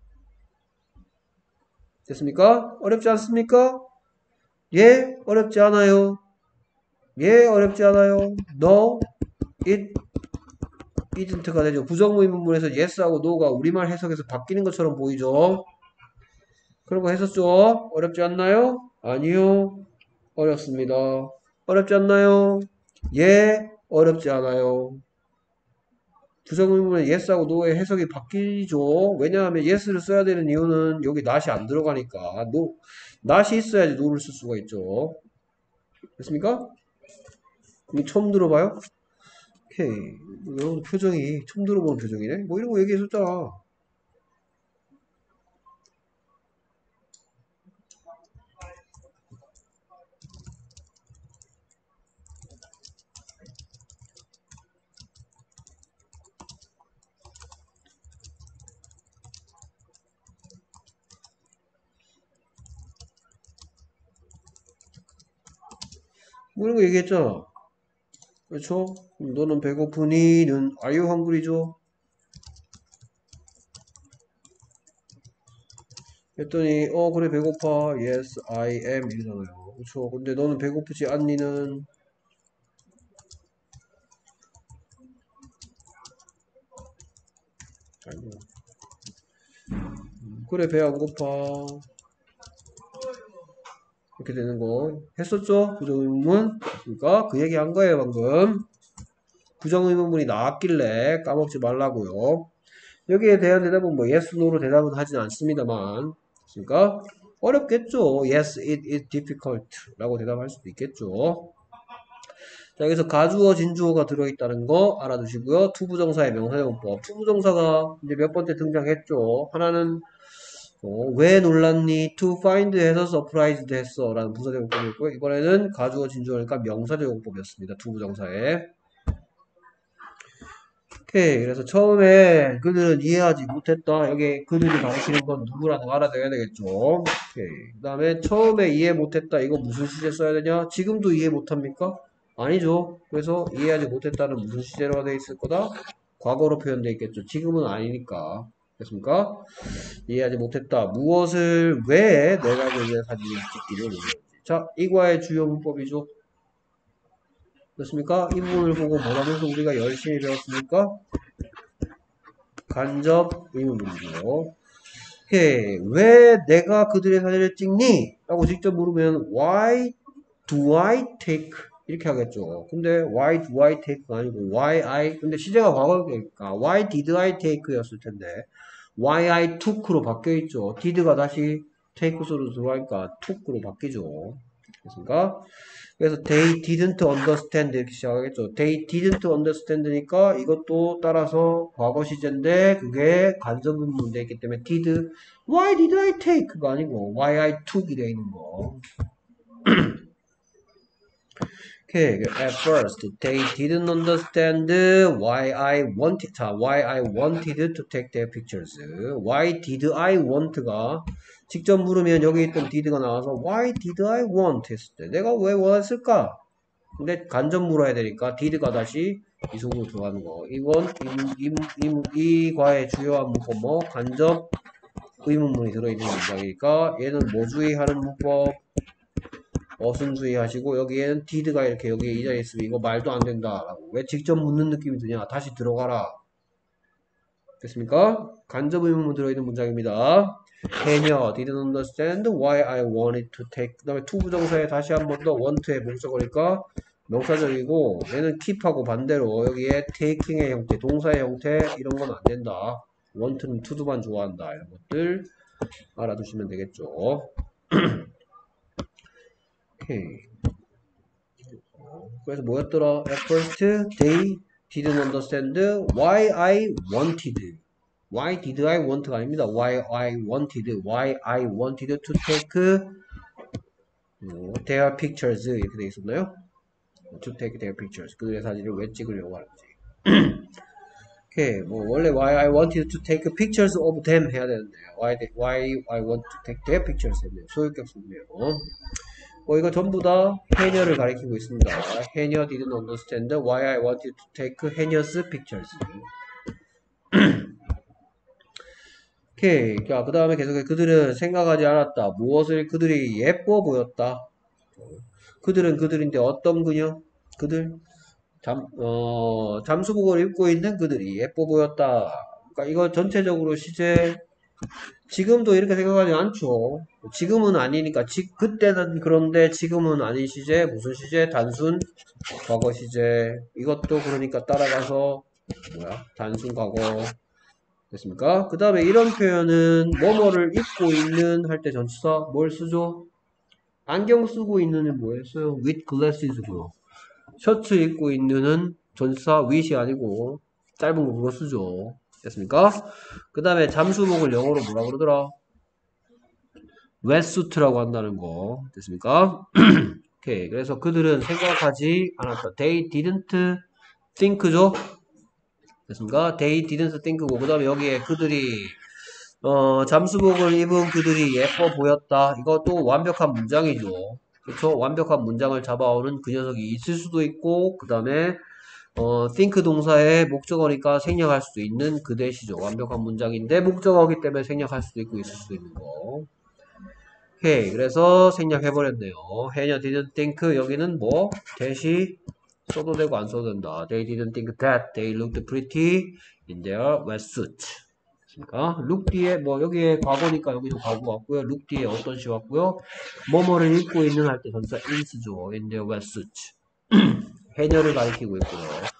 됐습니까? 어렵지 않습니까? 예, 어렵지 않아요. 예, 어렵지 않아요. No, it isn't가 되죠. 부정의문문에서 yes하고 no가 우리말 해석에서 바뀌는 것처럼 보이죠? 그런 거 했었죠? 어렵지 않나요? 아니요. 어렵습니다. 어렵지 않나요? 예, 어렵지 않아요. 부정의문의 yes하고 no의 해석이 바뀌죠. 왜냐하면 yes를 써야 되는 이유는 여기 not이 안 들어가니까 no, not이 있어야지 no를 쓸 수가 있죠. 됐습니까? 이거 처음 들어봐요? 오케이. 여러분 표정이 처음 들어보는 표정이네? 뭐 이런 거 얘기했었잖아. 뭐 이런 거 얘기했잖아. 그렇죠? 너는 배고프니는 are you hungry죠? 했더니 어 그래 배고파 yes I am 이러잖아요. 그렇죠? 근데 너는 배고프지 않니는 아이고. 그래 배 안 고파 이렇게 되는 거 했었죠? 부정의문문. 그러니까 그 얘기 한 거예요 방금. 부정의문문이 나왔길래 까먹지 말라고요. 여기에 대한 대답은 뭐 yes, no로 대답은 하진 않습니다만, 그러니까 어렵겠죠. Yes, it is difficult 라고 대답할 수도 있겠죠. 자, 여기서 가주어, 진주어가 들어있다는 거 알아두시고요. 투부정사의 명사용법. 투부정사가 이제 몇 번째 등장했죠. 하나는 어, 왜 놀랐니? To find 해서 surprised 했어 라는 부사적용법이 있고요. 이번에는 가주어, 진주어니까 명사적용법이었습니다. 투부정사에. 오케이. 그래서 처음에 그들은 이해하지 못했다. 여기 그들이 가리키는 건 누구라는 거 알아둬야 되겠죠. 오케이. 그 다음에 처음에 이해 못했다. 이거 무슨 시제 써야 되냐? 지금도 이해 못합니까? 아니죠. 그래서 이해하지 못했다는 무슨 시제로 되어 있을 거다? 과거로 표현되어 있겠죠. 지금은 아니니까. 됐습니까? 이해하지 못했다. 무엇을 왜 내가 그의 사진을 찍기를 원했지? 자, 이과의 주요 문법이죠. 됐습니까? 이 부분을 보고 뭐라면서 우리가 열심히 배웠습니까? 간접 의문문이죠. 오케이. 왜 내가 그들의 사진을 찍니? 라고 직접 물으면 Why do I take? 이렇게 하겠죠. 근데 Why do I take가 아니고 Why I 근데 시제가 과거니까 Why did I take 였을 텐데 Why I took로 바뀌어있죠. did가 다시 take 소리로 들어가니까 took로 바뀌죠. 됐습니까? 그래서 they didn't understand 이렇게 시작하겠죠. they didn't understand니까 이것도 따라서 과거 시제인데 그게 간접문문이 되어 있기 때문에 did why did I take가 아니고 why I took이 되어 있는 거. 오케이. At first they didn't understand why I wanted 자 why I wanted to take their pictures. why did I want가 직접 물으면 여기 있던 did가 나와서 why did I want 했을 때 내가 왜 원했을까? 근데 간접 물어야 되니까 did가 다시 이 속으로 들어가는 거. 이건 이, 이, 이, 이 과의 주요한 문법 뭐 간접 의문문이 들어있는 문장이니까 얘는 뭐 주의하는 문법? 어순 주의하시고 여기에는 did가 이렇게 여기에 이 자리에 있으면 이거 말도 안 된다 라고 왜 직접 묻는 느낌이 드냐 다시 들어가라 됐습니까? 간접 의문문 들어있는 문장입니다. 해녀 didn't understand why I wanted to take. 그 다음에 to 부정사에 다시 한 번 더 want의 목적어니까 명사적이고, 얘는 keep하고 반대로 여기에 taking의 형태, 동사의 형태 이런 건 안 된다. want는 to도만 좋아한다. 이런 것들 알아두시면 되겠죠. 오케이. 그래서 뭐였더라? At first they didn't understand why I wanted. Why did I want가 아닙니다. Why I wanted. Why I wanted to take their pictures. 이렇게 되어 있었나요? To take their pictures. 그들의 사진을 왜 찍으려고 하는지. 오케이. 뭐 원래 why I wanted to take pictures of them 해야 되는데 why they, why I want to take their pictures 했네요. 소유격 썼네요. 뭐 이거 전부 다 해녀를 가리키고 있습니다. 해녀 didn't understand why I wanted to take 해녀's pictures. 오케이. 자, 그 다음에 계속해 그들은 생각하지 않았다. 무엇을 그들이 예뻐 보였다. 그들은 그들인데 어떤 그녀? 그들? 잠, 어, 잠수복을 입고 있는 그들이 예뻐 보였다. 그러니까 이거 전체적으로 시제 지금도 이렇게 생각하지 않죠. 지금은 아니니까 지, 그때는 그런데 지금은 아닌 시제. 무슨 시제? 단순 과거 시제. 이것도 그러니까 따라가서 뭐야? 단순 과거 됐습니까? 그 다음에 이런 표현은 뭐뭐를 입고 있는 할 때 전치사 뭘 쓰죠? 안경 쓰고 있는은 뭐였어요? with glasses고요. 셔츠 입고 있는은 전치사 with이 아니고 짧은 거 그거 쓰죠. 됐습니까? 그 다음에 잠수복을 영어로 뭐라 그러더라? wetsuit라고 한다는 거. 됐습니까? 오케이. 그래서 그들은 생각하지 않았다. They didn't think죠? 됐습니까? They didn't think고 그 다음에 여기에 그들이 어, 잠수복을 입은 그들이 예뻐 보였다. 이것도 완벽한 문장이죠. 그렇죠? 완벽한 문장을 잡아오는 그 녀석이 있을 수도 있고 그 다음에 어, think 동사의 목적어니까 생략할 수도 있는 그 대시죠. 완벽한 문장인데 목적어이기 때문에 생략할 수도 있고 있을 수도 있는 거. 오케이. 그래서 생략해버렸네요. 해녀 didn't think 여기는 뭐 대시 써도 되고 안 써도 된다. They didn't think that they looked pretty in their wetsuit. 됐습니까? look 뒤에 뭐 여기에 과거니까 여기도 과거 왔고요. look 뒤에 어떤 시 왔고요. 뭐뭐를 입고 있는 할 때 전사 is죠. in their wetsuit. 해녀를 가리키고 있고요.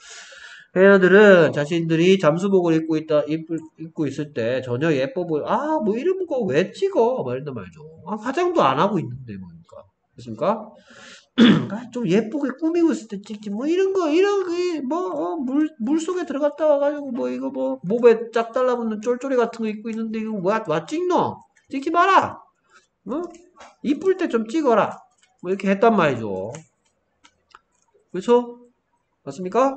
해녀들은 자신들이 잠수복을 입고 있다, 입, 입고 있을 때 전혀 예뻐 보여. 아, 뭐 이런 거 왜 찍어? 말도 말죠. 아, 화장도 안 하고 있는데, 뭐니까. 됐습니까? 아, 좀 예쁘게 꾸미고 있을 때 찍지. 뭐 이런 거, 이런 거, 뭐, 어, 물, 물 속에 들어갔다 와가지고, 뭐 이거 뭐, 목에 짝 달라붙는 쫄쫄이 같은 거 입고 있는데, 이거 뭐, 와 찍노? 찍지 마라! 뭐? 이쁠 때 좀 찍어라. 뭐 이렇게 했단 말이죠. 그렇죠? 맞습니까?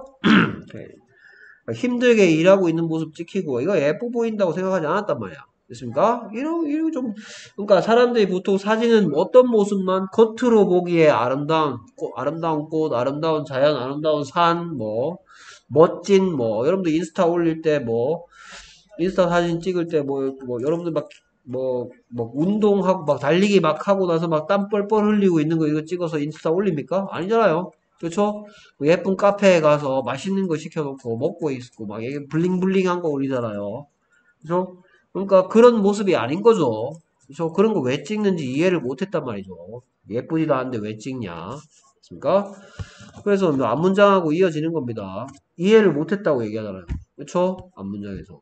힘들게 일하고 있는 모습 찍히고 이거 예뻐 보인다고 생각하지 않았단 말이야. 됐습니까? 이런 이런 좀 그러니까 사람들이 보통 사진은 어떤 모습만 겉으로 보기에 아름다운 꽃, 아름다운 꽃, 아름다운 자연, 아름다운 산, 뭐 멋진 뭐 여러분들 인스타 올릴 때 뭐 인스타 사진 찍을 때 뭐 뭐 여러분들 막 뭐, 뭐, 운동하고, 막, 달리기 막 하고 나서 막 땀 뻘뻘 흘리고 있는 거 이거 찍어서 인스타 올립니까? 아니잖아요. 그렇죠? 예쁜 카페에 가서 맛있는 거 시켜놓고 먹고 있고 막 블링블링한 거 올리잖아요. 그렇죠? 그러니까 그런 모습이 아닌 거죠. 그렇죠? 그런 거 왜 찍는지 이해를 못했단 말이죠. 예쁘지도 않은데 왜 찍냐? 그렇습니까? 그래서 앞문장하고 이어지는 겁니다. 이해를 못했다고 얘기하잖아요. 그렇죠? 앞문장에서.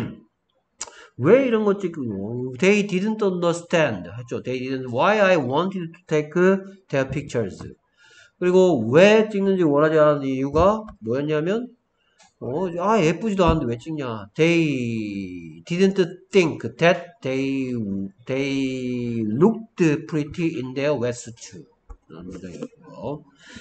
왜 이런 거 찍고 They didn't understand 했죠. They didn't why I wanted to take their pictures. 그리고 왜 찍는지 원하지 않은 이유가 뭐였냐면 어, 아 예쁘지도 않은데 왜 찍냐. They didn't think that they they looked pretty in their wetsuit. 라는 문장이었고요.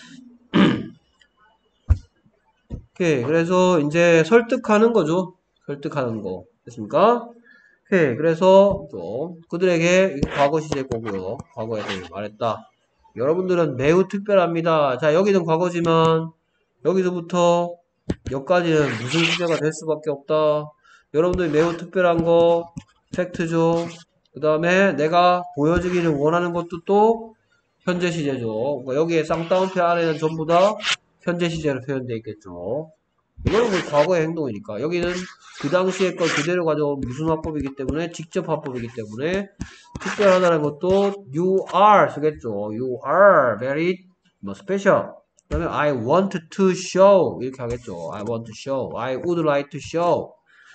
오케이. 그래서 이제 설득하는 거죠. 설득하는 거. 됐습니까? 오케이. 그래서 또 그들에게 이거 과거 시제 거고요. 과거에 말했다. 여러분들은 매우 특별합니다. 자, 여기는 과거지만 여기서부터 여기까지는 무슨 시제가 될 수밖에 없다. 여러분들이 매우 특별한 거 팩트죠. 그 다음에 내가 보여주기를 원하는 것도 또 현재 시제죠. 그러니까 여기에 쌍따옴표 안에는 전부 다 현재 시제로 표현되어 있겠죠. 이거는 뭐 과거의 행동이니까. 여기는 그 당시의 걸 그대로 가져온 무슨 화법이기 때문에 직접 화법이기 때문에 특별하다는 것도 you are 쓰겠죠. You are very 뭐 special. 그 다음에 I want to show 이렇게 하겠죠. I want to show. I would like to show.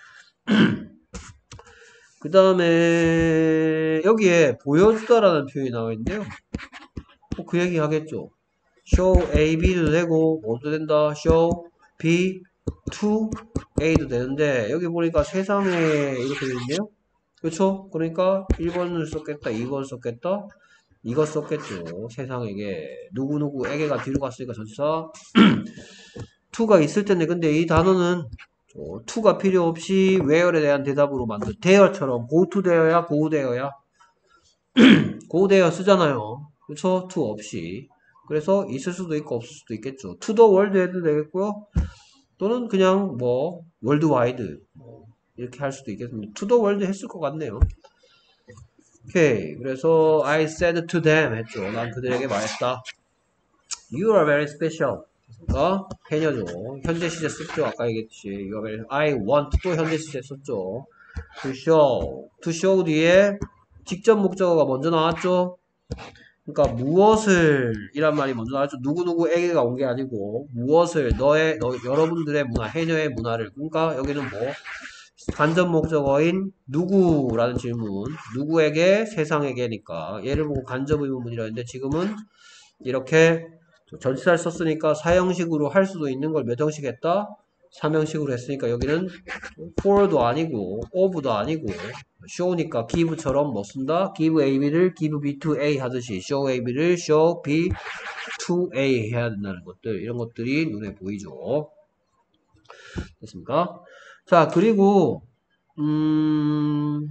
그 다음에 여기에 보여주다라는 표현이 나와 있는데요. 뭐 그 얘기 하겠죠. show A, B도 되고 뭐도 된다. show B to A도 되는데 여기 보니까 세상에 이렇게 되는데요. 그렇죠? 그러니까 일 번을 썼겠다. 이 번을 썼겠다. 이거 썼겠죠. 세상에게 누구누구에게가 뒤로 갔으니까 전치사 to가 있을 텐데 근데 이 단어는 어, to가 필요 없이 where에 대한 대답으로 만든 there처럼 go to there야 go there야 go there 쓰잖아요. 그렇죠? to 없이 그래서 있을 수도 있고 없을 수도 있겠죠. to the world 해도 되겠고요. 또는 그냥 뭐 월드와이드 뭐 이렇게 할 수도 있겠습니다. to the world 했을 것 같네요. 오케이. 그래서 I said to them 했죠. 난 그들에게 말했다. You are very special. 그러니까 해녀죠. 현재 시제 썼죠. 아까 얘기했듯이 You are very, I want 또 현재 시제 썼죠. To show. To show 뒤에 직접 목적어가 먼저 나왔죠. 그러니까 무엇을 이란 말이 먼저 나왔죠. 누구누구에게가 온 게 아니고 무엇을 너의 너 여러분들의 문화 해녀의 문화를 그러니까 여기는 뭐 간접 목적어인 누구라는 질문 누구에게 세상에게니까 얘를 보고 간접 의문문이라 했는데 지금은 이렇게 전치사를 썼으니까 사형식으로 할 수도 있는 걸 몇 형식 했다? 삼 형식으로 했으니까 여기는 for도 아니고 of도 아니고 show니까 give처럼 뭐 쓴다? give A, B를 give B to A 하듯이 show A, B를 show B to A 해야 된다는 것들 이런 것들이 눈에 보이죠. 됐습니까? 자 그리고 음...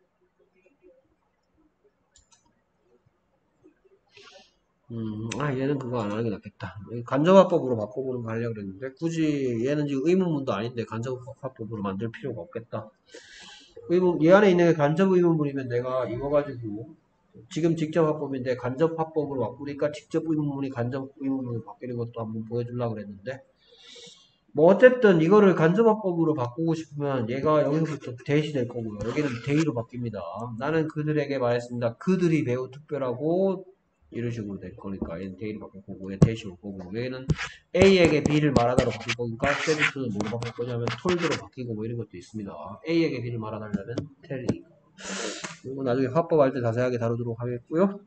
음, 아, 얘는 그거 안 하는 게 낫겠다. 간접화법으로 바꿔보는 거 하려고 그랬는데, 굳이 얘는 지금 의문문도 아닌데, 간접화법으로 만들 필요가 없겠다. 의문, 얘 안에 있는 게 간접 의문문이면 내가 이거 가지고, 지금 직접 화법인데, 간접 화법으로 바꾸니까 직접 의문문이 간접 의문문으로 바뀌는 것도 한번 보여주려고 그랬는데, 뭐, 어쨌든 이거를 간접 화법으로 바꾸고 싶으면 얘가 여기서부터 대시 될 거고요. 여기는 대의로 바뀝니다. 나는 그들에게 말했습니다. 그들이 매우 특별하고, 이런 식으로 될 거니까 얘는 대의로 바꿀 거고 얘는 대시 올 거고 얘는 A에게 B를 말하다로 바뀔 거니까 세비트는 뭐로 바꿀 거냐면 톨드로 바뀌고 뭐 이런 것도 있습니다. A에게 B를 말하달라면 텔리니까 이거 나중에 화법할 때 자세하게 다루도록 하겠고요.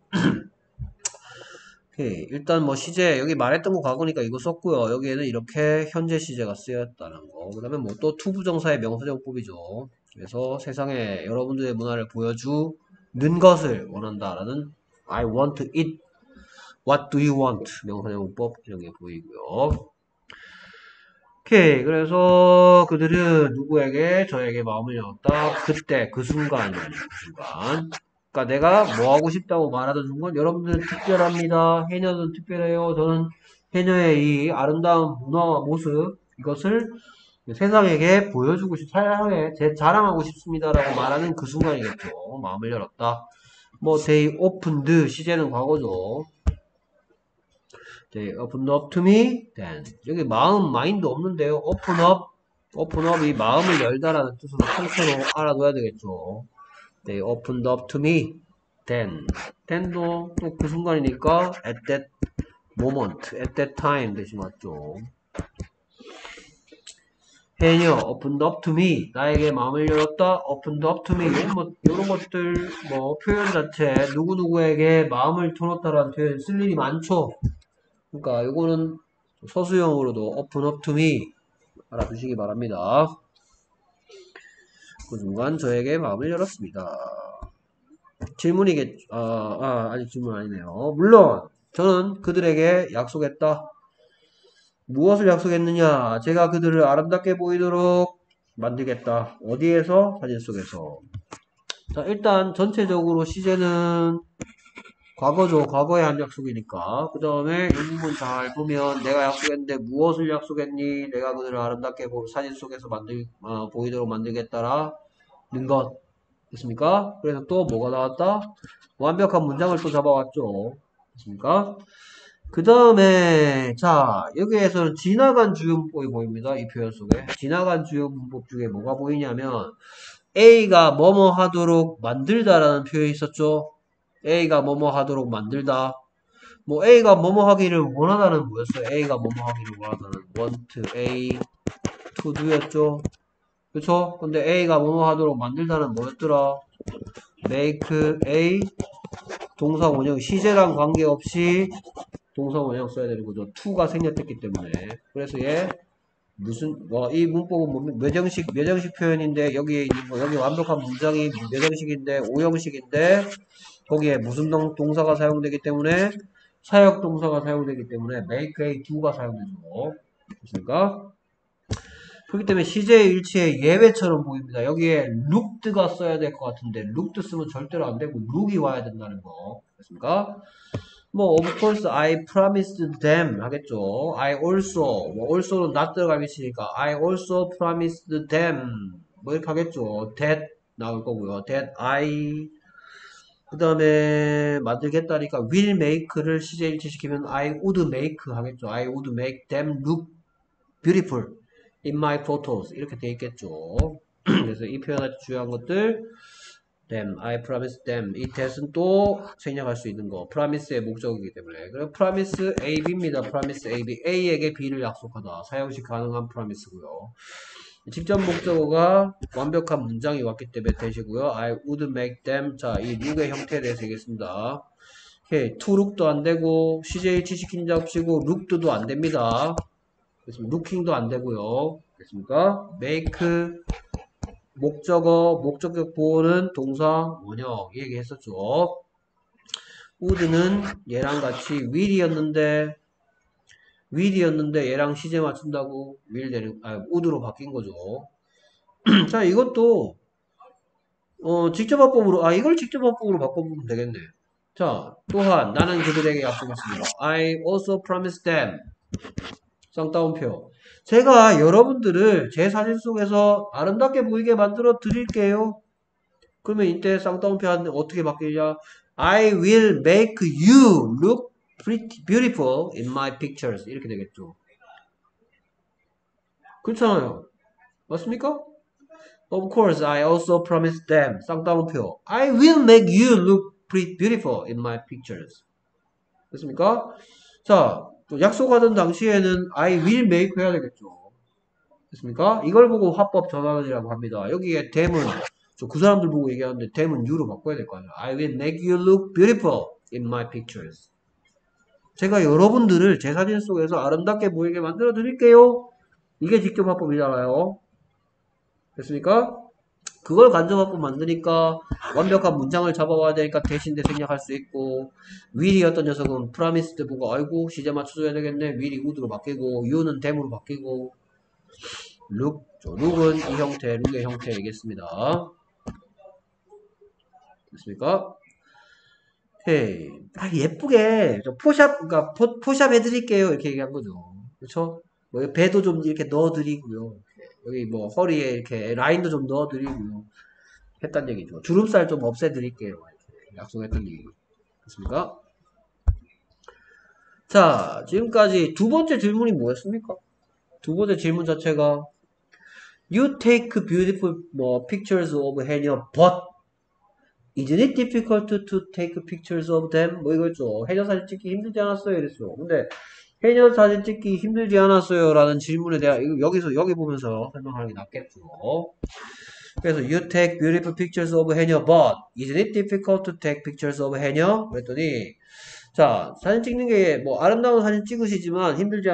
오케이. 일단 뭐 시제 여기 말했던 거 과거니까 이거 썼고요. 여기에는 이렇게 현재 시제가 쓰였다는 거. 그 다음에 뭐 또 투부정사의 명사정법이죠. 그래서 세상에 여러분들의 문화를 보여주는 것을 원한다라는 I want to eat. What do you want? 명사용법 이런 게 보이고요. 오케이. 그래서 그들은 누구에게 저에게 마음을 열었다. 그때 그 순간 그 순간. 그러니까 내가 뭐 하고 싶다고 말하던 순간 여러분들은 특별합니다. 해녀는 특별해요. 저는 해녀의 이 아름다운 문화와 모습 이것을 세상에게 보여주고 싶, 사랑에 제 자랑하고 싶습니다라고 말하는 그 순간이겠죠. 마음을 열었다. 뭐 they opened 시제는 과거죠. they opened up to me then 여기 마음 마인드 없는데요. open up open up이 마음을 열다라는 뜻으로 통째로 알아둬야 되겠죠. they opened up to me then then도 또 그 순간이니까 at that moment at that time 대신 맞죠. 해녀 opened up to me 나에게 마음을 열었다 opened up to me 이런, 뭐, 이런 것들 뭐 표현 자체 누구누구에게 마음을 터놓다라는 표현 쓸 일이 많죠. 그러니까 이거는 서술형으로도 open up to me 알아두시기 바랍니다. 그 순간 저에게 마음을 열었습니다. 질문이겠죠. 아, 아 아직 질문 아니네요. 물론 저는 그들에게 약속했다. 무엇을 약속했느냐? 제가 그들을 아름답게 보이도록 만들겠다. 어디에서? 사진 속에서. 자, 일단 전체적으로 시제는 과거죠. 과거에 한 약속이니까. 그 다음에 이 부분 잘 보면 내가 약속했는데 무엇을 약속했니? 내가 그들을 아름답게 보, 사진 속에서 만들, 어, 보이도록 만들겠다라는 것. 됐습니까? 그래서 또 뭐가 나왔다? 완벽한 문장을 또 잡아왔죠. 됐습니까? 그 다음에, 자, 여기에서는 지나간 주요 문법이 보입니다. 이 표현 속에. 지나간 주요 문법 중에 뭐가 보이냐면, A가 뭐뭐 하도록 만들다라는 표현이 있었죠? A가 뭐뭐 하도록 만들다. 뭐, A가 뭐뭐 하기를 원하다는 뭐였어요? A가 뭐뭐 하기를 원하다는 want A to do였죠? 그쵸? 근데 A가 뭐뭐 하도록 만들다는 뭐였더라? make A 동사 원형 시제랑 관계없이 동사 원형 써야 되는 거죠. to가 생략됐기 때문에. 그래서 얘 무슨 뭐 이 문법은 뭐 매정식 매정식 표현인데 여기에 있는 거 여기 완벽한 문장이 매정식인데 오형식인데 거기에 무슨 동, 동사가 사용되기 때문에 사역 동사가 사용되기 때문에 make a do가 사용되죠. 그렇습니까? 그렇기 때문에 시제의 일치의 예외처럼 보입니다. 여기에 looked가 써야 될 것 같은데 looked 쓰면 절대로 안 되고 look이 와야 된다는 거. 그렇습니까? 뭐 of course I promised them 하겠죠. I also 뭐 also는 not 들어갈 위치니까 I also promised them 뭐 이렇게 하겠죠. that 나올 거고요. that I 그 다음에 만들겠다니까 will make를 시제 일치시키면 I would make 하겠죠. I would make them look beautiful in my photos 이렇게 돼 있겠죠. 그래서 이 표현할 때 중요한 것들 them, I promise them. 이 that은 또 생략할 수 있는 거. promise의 목적이기 때문에. 그럼 promise A, B입니다. promise A, B. A에게 B를 약속하다. 사용시 가능한 promise고요. 직접 목적어가 완벽한 문장이 왔기 때문에 되시고요. I would make them. 자, 이 look의 형태에 대해서 얘기했습니다. 오케이. to look도 안 되고, 씨제이 지시킨 잡시고, looked도 안 됩니다. 그래서 looking도 안 되고요. 됐습니까? make, 목적어, 목적격 보호는 동사 원형 이 얘기 했었죠. would는 얘랑 같이 will이었는데 will이었는데 얘랑 시제 맞춘다고 will 되는 아 would로 바뀐 거죠. 자 이것도 어 직접합법으로 아 이걸 직접합법으로 바꿔보면 되겠네. 자 또한 나는 그들에게 약속했습니다. I also promised them. 쌍따옴표. 제가 여러분들을 제 사진 속에서 아름답게 보이게 만들어 드릴게요. 그러면 이때 쌍따옴표 하는데 어떻게 바뀌냐? I will make you look pretty beautiful in my pictures. 이렇게 되겠죠. 그렇잖아요. 맞습니까? Of course, I also promised them. 쌍따옴표. I will make you look pretty beautiful in my pictures. 됐습니까? 자, 또 약속하던 당시에는 I will make 해야 되겠죠. 됐습니까? 이걸 보고 화법 전환이라고 합니다. 여기에 them은 저 그 사람들 보고 얘기하는데 them은 you로 바꿔야 될 거 아니에요. I will make you look beautiful in my pictures. 제가 여러분들을 제 사진 속에서 아름답게 보이게 만들어 드릴게요. 이게 직접 화법이잖아요. 됐습니까? 그걸 간접화법 만드니까 완벽한 문장을 잡아와야 되니까 대신대 생략할 수 있고 will이었던 녀석은 promised 보고 아이고 시제 맞춰줘야 되겠네. will이 would로 바뀌고 you는 them으로 바뀌고 look, look은 이 형태, look의 형태 얘기했습니다. 됐습니까? 오케이. 아, 예쁘게 포샵, 그러니까 포, 포샵 해드릴게요 이렇게 얘기한 거죠. 그렇죠? 뭐 배도 좀 이렇게 넣어드리고요. 여기 뭐 허리에 이렇게 라인도 좀 넣어드리고요. 했단 얘기죠. 주름살 좀 없애드릴게요. 이렇게 약속했던 얘기. 됐습니까? 자, 지금까지 두 번째 질문이 뭐였습니까? 두 번째 질문 자체가 You take beautiful 뭐, pictures of 해녀, but isn't it difficult to take pictures of them? 뭐 이거죠. 해녀 사진 찍기 힘들지 않았어요? 이랬어요. 근데 해녀 사진 찍기 힘들지 않았어요? 라는 질문에 대한 이거 여기서 여기 보면서 설명하는 게 낫겠죠. 그래서 you take beautiful pictures of 해녀, but isn't it difficult to take pictures of 해녀? 그랬더니 자, 사진 찍는 게 뭐 아름다운 사진 찍으시지만 힘들지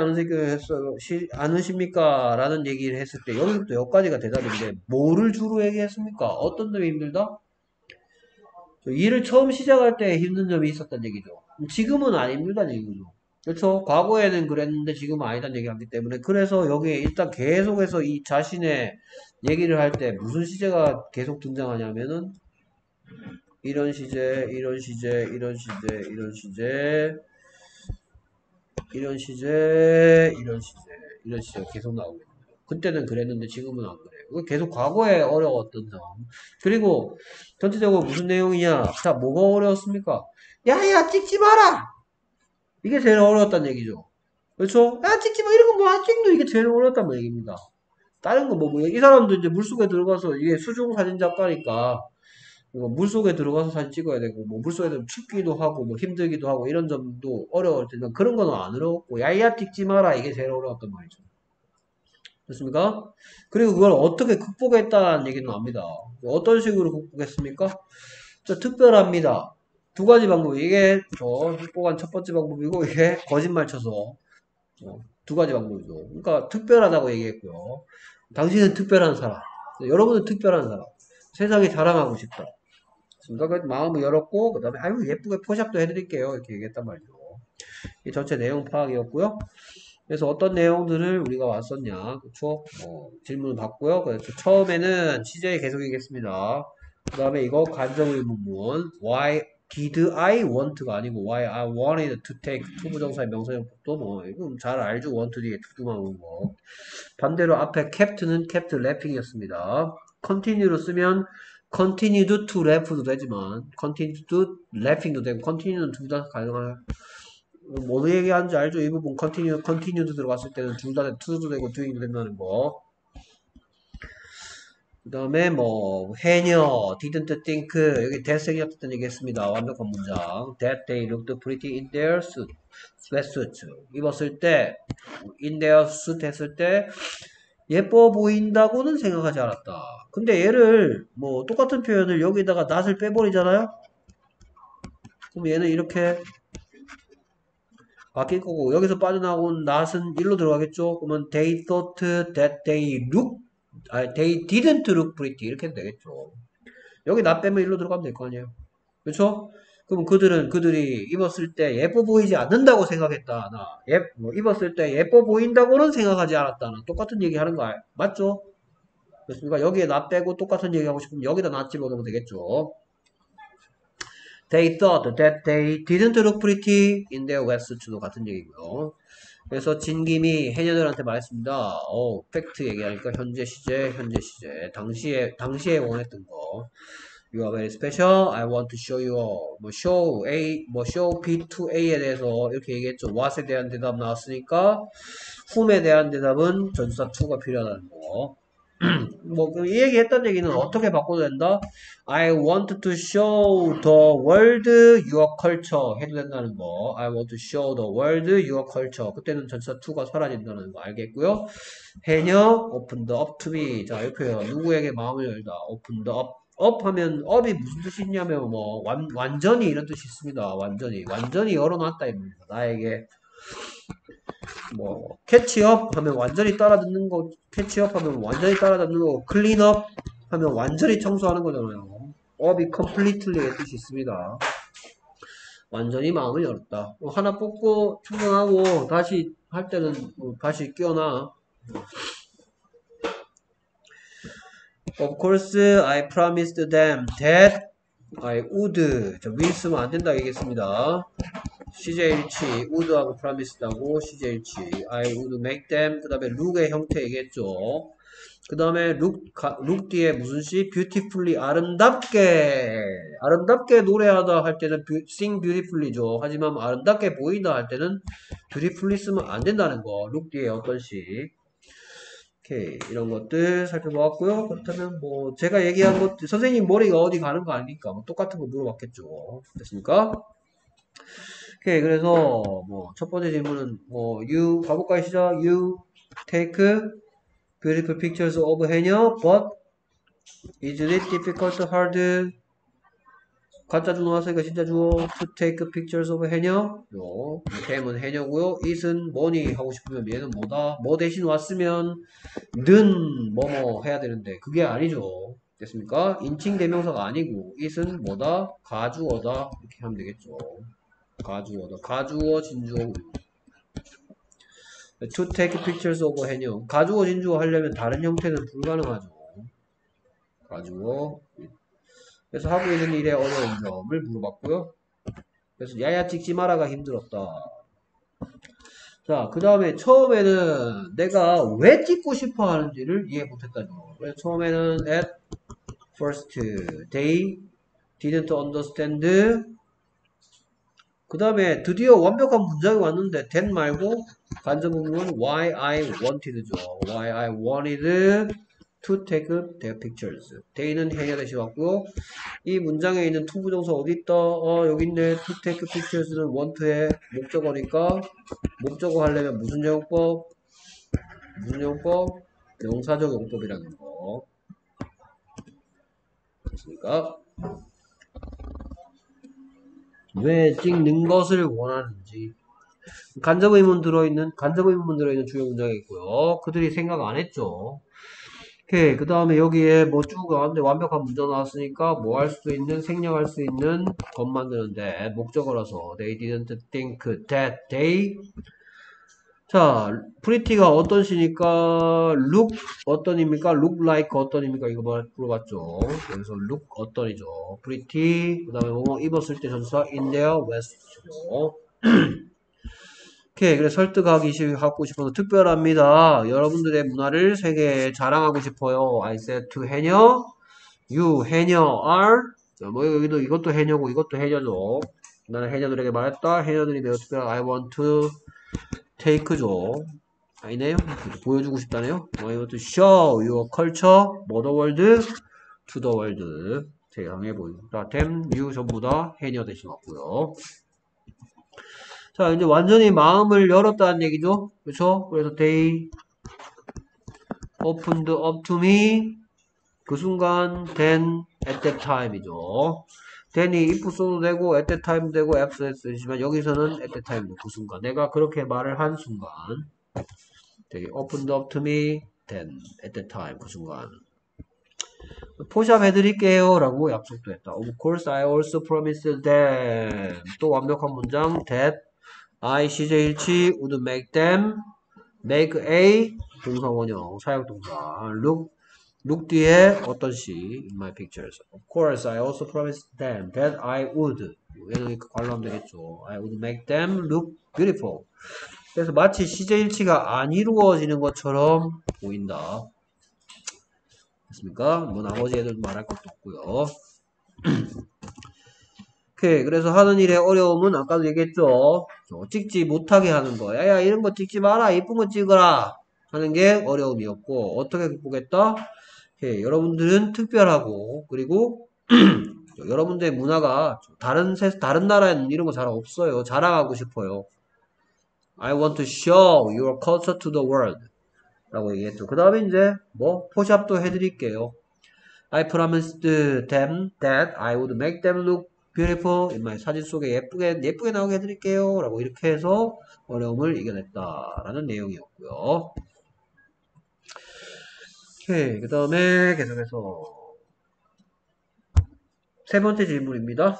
않으십니까? 라는 얘기를 했을 때 여기부터 여기까지가 대답인데 뭐를 주로 얘기했습니까? 어떤 점이 힘들다? 일을 처음 시작할 때 힘든 점이 있었단 얘기죠. 지금은 안 힘들다는 얘기죠. 그렇죠? 과거에는 그랬는데 지금은 아니다는 얘기하기 때문에 그래서 여기에 일단 계속해서 이 자신의 얘기를 할 때 무슨 시제가 계속 등장하냐면은 이런 시제, 이런 시제, 이런 시제, 이런 시제, 이런 시제, 이런 시제, 이런 시제가 계속 나오겠네요. 그때는 그랬는데 지금은 안 그래요. 계속 과거에 어려웠던 점. 그리고 전체적으로 무슨 내용이냐? 자, 뭐가 어려웠습니까? 야야 찍지 마라! 이게 제일 어려웠다는 얘기죠. 그렇죠? 아, 찍지 마. 이런 거 뭐, 아, 찍도 이게 제일 어려웠단 얘기입니다. 다른 거 뭐, 뭐, 이 사람도 이제 물속에 들어가서, 이게 수중 사진 작가니까, 뭐 물속에 들어가서 사진 찍어야 되고, 뭐, 물속에 좀 춥기도 하고, 뭐, 힘들기도 하고, 이런 점도 어려울 텐데, 그런 거는 안 어려웠고, 야야 찍지 마라. 이게 제일 어려웠단 말이죠. 됐습니까? 그리고 그걸 어떻게 극복했다는 얘기는 납니다. 어떤 식으로 극복했습니까? 자, 특별합니다. 두 가지 방법. 이게 저 극복한 첫 번째 방법이고, 이게 거짓말 쳐서 어, 두 가지 방법이죠. 그러니까 특별하다고 얘기했고요. 당신은 특별한 사람. 여러분은 특별한 사람. 세상에 자랑하고 싶다. 그러니까 마음을 열었고, 그 다음에 아유 예쁘게 포샵도 해드릴게요. 이렇게 얘기했단 말이죠. 이 전체 내용 파악이었고요. 그래서 어떤 내용들을 우리가 왔었냐, 그쵸? 뭐, 질문을 받고요. 그래서 처음에는 시제의 계속이겠습니다. 그 다음에 이거 간접의문문, why did I want가 아니고 why I wanted to take 투부정사의 명사형법도 뭐, 이건 잘 알죠? want 뒤에 두두만 오는 거. 반대로 앞에 kept는 kept lapping이었습니다. continue로 쓰면 continued to lapp도 되지만, continued to lapping도 되고, continue는 둘 다 가능한 뭐 얘기하는지 알죠? 이 부분 continue, continued 들어갔을 때는 둘 다 to도 되고 doing도 된다는 거. 그 다음에 뭐 해녀, didn't think 여기 대생이었던 얘기했습니다. 완벽한 문장. That they looked pretty in their suit, sweatsuit. 입었을 때 in their suit 했을 때 예뻐 보인다고는 생각하지 않았다. 근데 얘를 뭐 똑같은 표현을 여기다가 not을 빼버리잖아요? 그럼 얘는 이렇게 바뀔 거고 여기서 빠져나온 not은 일로 들어가겠죠. 그러면 they thought that they look, 아니 they didn't look pretty 이렇게 해도 되겠죠. 여기 not 빼면 일로 들어가면 될 거 아니에요. 그렇죠? 그럼 그들은 그들이 입었을 때 예뻐 보이지 않는다고 생각했다. 나 예, 뭐 입었을 때 예뻐 보인다고는 생각하지 않았다. 나 똑같은 얘기 하는 거 알, 맞죠? 그렇습니까? 여기에 not 빼고 똑같은 얘기 하고 싶으면 여기다 not 집어넣으면 되겠죠. They thought that they didn't look pretty in their wetsuit도 같은 얘기고요. 그래서 진김이 해녀들한테 말했습니다. 어, 팩트 얘기하니까 현재 시제, 현재 시제. 당시에, 당시에 원했던 거. You are very special. I want to show you. all. 뭐, show A, 뭐, show B to A에 대해서 이렇게 얘기했죠. what에 대한 대답 나왔으니까, whom에 대한 대답은 전치사 to가 필요하다는 거. 뭐, 이 얘기 했던 얘기는 어떻게 바꿔도 된다? I want to show the world your culture 해도 된다는 거. I want to show the world your culture. 그때는 전치사 to가 사라진다는 거 알겠고요. 해녀, open the up to me. 자, 이렇게요. 누구에게 마음을 열다. open the up. up 하면 up이 무슨 뜻이 있냐면 뭐, 완, 완전히 이런 뜻이 있습니다. 완전히. 완전히 열어놨다. 입니다. 나에게. 뭐 캐치업 하면 완전히 따라 듣는 거, 캐치업 하면 완전히 따라 듣는 거, 클린업 하면 완전히 청소하는 거잖아요. 업이 completely의 뜻이 있습니다. 완전히 마음을 열었다. 뭐 하나 뽑고 충전하고 다시 할 때는 뭐 다시 끼워놔. Of course, I promised them that I would. 자, will 쓰면 안 된다 얘기했습니다. 씨제일치, would하고 promised하고 씨제일치, I would make them. 그 다음에 look의 형태 얘기했죠. 그 다음에 look, look 뒤에 무슨 시? beautifully, 아름답게. 아름답게 노래하다 할 때는 sing beautifully죠. 하지만 아름답게 보인다 할 때는 beautifully 쓰면 안 된다는 거. look 뒤에 어떤 시. 오케이. 이런 것들 살펴보았고요. 그렇다면 뭐 제가 얘기한 것, 선생님 머리가 어디 가는 거 아닙니까? 뭐 똑같은 거 물어봤겠죠. 됐습니까? 오케이. 그래서 뭐 첫 번째 질문은 뭐 you 가볼까요? 시작. You take beautiful pictures of 해녀, but isn't it difficult, hard? 가짜 주 나왔으니까 진짜 주어. To take pictures of 해녀. 요. dam은 해녀고요. it은 뭐니 하고 싶으면 얘는 뭐다. 뭐 대신 왔으면 는 뭐뭐 해야 되는데 그게 아니죠. 됐습니까? 인칭 대명사가 아니고 it은 뭐다. 가주어다. 이렇게 하면 되겠죠. 가주어다. 가주어 진주어. To take pictures of 해녀. 가주어 진주어 하려면 다른 형태는 불가능하죠. 가주어. 그래서 하고 있는 일의 어려운 점을 물어봤고요. 그래서 야야 찍지 마라가 힘들었다. 자, 그 다음에 처음에는 내가 왜 찍고 싶어 하는지를 이해 못했다죠. 그래서 처음에는 at first they didn't understand 그 다음에 드디어 완벽한 문장이 왔는데 that 말고 간접 부분은 why I wanted죠. why I wanted to take their pictures. they는 해녀 대신 왔고요. 이 문장에 있는 to 부정사 어디 있다? 어 여기 있네. to take pictures는 want의 목적어니까 목적어 하려면 무슨 용법? 무슨 용법? 명사적 용법이라는 거. 됐습니까? 왜 찍는 것을 원하는지. 간접 의문 들어있는, 간접 의문 들어있는 주요 문장이 있고요. 그들이 생각 안 했죠. 오케이. 그 다음에 여기에 뭐 쭉 가는데 완벽한 문장 나왔으니까 뭐 할 수 있는, 생략할 수 있는 것 만드는데 목적어라서 they didn't think that they 자, pretty가 어떤 시니까 look 어떤입니까? look like 어떤입니까? 이거 뭐 물어봤죠. 그래서 look 어떤이죠. pretty 그 다음에 뭐 입었을 때 전사 in their west죠. 오케이. 그래서 설득하기 하고 싶어서 특별합니다. 여러분들의 문화를 세계에 자랑하고 싶어요. I said to 해녀, you 해녀 are 자, 뭐 여기도 이것도 해녀고 이것도 해녀죠. 나는 해녀들에게 말했다. 해녀들이 매우 특별한 I want to take죠. 아니네요. 보여주고 싶다네요. I want to show your culture, 뭐 the world, to the world. 대항해 보인다. them, you 전부 다 해녀 대신 왔고요. 자, 이제 완전히 마음을 열었다는 얘기죠. 그렇죠? 그래서 they opened up to me. 그 순간 then at that time이죠. then이 if 써도 되고 at that time 되고 after 쓰지만 여기서는 at that time이죠. 그 순간. 내가 그렇게 말을 한 순간. they opened up to me then at that time. 그 순간. 포샵 해드릴게요 라고 약속도 했다. Of course I also promised them. 또 완벽한 문장 that I 씨제이일치 would make them make a 동사 원형 사역동사 look look 뒤에 어떤 시 in my pictures. Of course I also promised them that I would 얘는 관로하면 되겠죠. I would make them look beautiful. 그래서 마치 씨제이일치가 안 이루어지는 것처럼 보인다. 됐습니까? 뭐 나머지 애들 말할 것도 없고요. 오케이. 그래서 하는 일의 어려움은 아까도 얘기했죠. 찍지 못하게 하는 거. 야야 이런 거 찍지 마라. 이쁜 거 찍어라. 하는 게 어려움이었고 어떻게 극복했다? 오케이. 여러분들은 특별하고 그리고 여러분들의 문화가 다른 세, 다른 나라에는 이런 거 잘 없어요. 자랑하고 싶어요. I want to show your culture to the world. 라고 얘기했죠. 그 다음에 이제 뭐 포샵도 해드릴게요. I promised them that I would make them look beautiful. 인마의 사진 속에 예쁘게 예쁘게 나오게 해드릴게요. 라고 이렇게 해서 어려움을 이겨냈다라는 내용이었고요. 오케이. 그 다음에 계속해서 세 번째 질문입니다.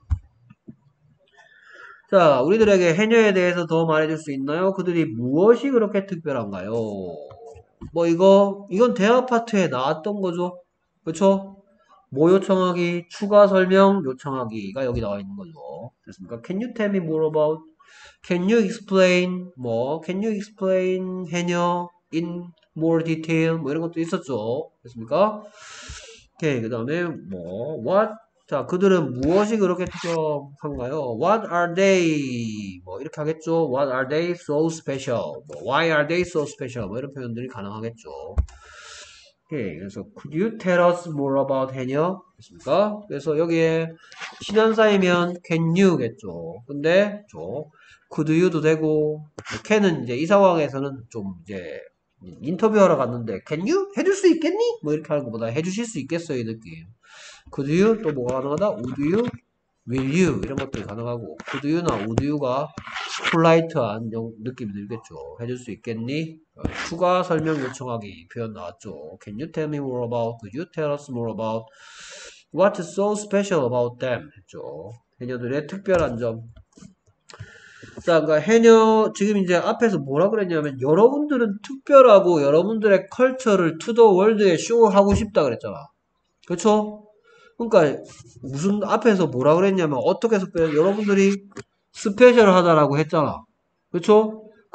자, 우리들에게 해녀에 대해서 더 말해줄 수 있나요? 그들이 무엇이 그렇게 특별한가요? 뭐 이거 이건 대화 파트에 나왔던 거죠. 그렇죠? 뭐 요청하기, 추가 설명 요청하기가 여기 나와 있는 거죠. 됐습니까? Can you tell me more about? Can you explain? 뭐 Can you explain 해녀 in more detail? 뭐 이런 것도 있었죠. 됐습니까? 오케이. 그 다음에 뭐 What? 자, 그들은 무엇이 그렇게 특별한가요? What are they? 뭐 이렇게 하겠죠. What are they so special? 뭐, Why are they so special? 뭐 이런 표현들이 가능하겠죠. 오케이. 그래서 Could you tell us more about 해녀? 됐습니까? 그래서 여기에 신한사이면 can you겠죠. 근데 저 could you도 되고 can은 이제 이 상황에서는 좀 이제 인터뷰하러 갔는데 can you 해줄 수 있겠니? 뭐 이렇게 하는 것보다 해주실 수 있겠어요 이 느낌. Could you 또 뭐가 가능하다? Would you? Will you? 이런 것들이 가능하고 Could you나 Would you가 폴라이트한 느낌이 들겠죠. 해줄 수 있겠니? 어, 추가 설명 요청하기 표현 나왔죠. Can you tell me more about? Could you tell us more about? What's so special about them? 했죠. 해녀들의 특별한 점. 자, 그러니까 해녀 지금 이제 앞에서 뭐라 그랬냐면 여러분들은 특별하고 여러분들의 컬처를 to the world에 쇼하고 싶다 그랬잖아. 그렇죠? 그러니까 무슨 앞에서 뭐라 그랬냐면 어떻게 스페셜 여러분들이 스페셜하다라고 했잖아. 그렇죠?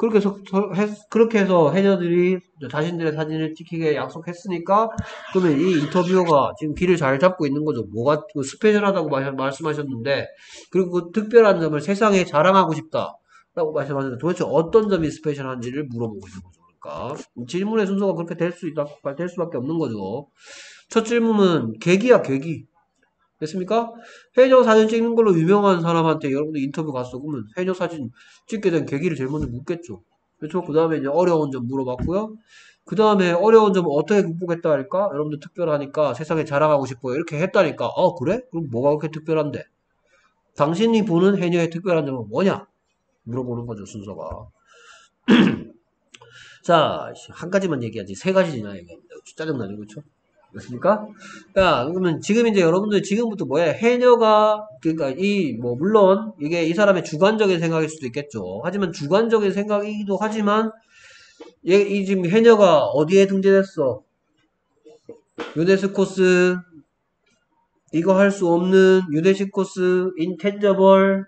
그렇게 해서, 했- 그렇게 해서 해녀들이 자신들의 사진을 찍히게 약속했으니까, 그러면 이 인터뷰어가 지금 길을 잘 잡고 있는 거죠. 뭐가 그 스페셜하다고 마- 말씀하셨는데, 그리고 그 특별한 점을 세상에 자랑하고 싶다. 라고 말씀하셨는데, 도대체 어떤 점이 스페셜한지를 물어보고 있는 거죠. 그러니까, 질문의 순서가 그렇게 될 수 있다, 될 수밖에 없는 거죠. 첫 질문은 계기야, 계기. 됐습니까? 해녀 사진 찍는 걸로 유명한 사람한테 여러분들 인터뷰 갔어. 그러면 해녀 사진 찍게 된 계기를 제일 먼저 묻겠죠. 그렇죠? 그 다음에 이제 어려운 점 물어봤고요. 그 다음에 어려운 점을 어떻게 극복했다 할까? 여러분들 특별하니까 세상에 자랑하고 싶어요. 이렇게 했다니까. 어, 그래? 그럼 뭐가 그렇게 특별한데? 당신이 보는 해녀의 특별한 점은 뭐냐? 물어보는 거죠, 순서가. 자, 한 가지만 얘기하지. 세 가지나 얘기합니다. 짜증나죠, 그렇죠? 그렇습니까? 자, 그러면 지금 이제 여러분들 지금부터 뭐야? 해녀가, 그러니까 이, 뭐, 물론 이게 이 사람의 주관적인 생각일 수도 있겠죠. 하지만 주관적인 생각이기도 하지만, 얘, 이 지금 해녀가 어디에 등재됐어? 유네스코스, 이거 할 수 없는 유네스코스, 인텐저벌,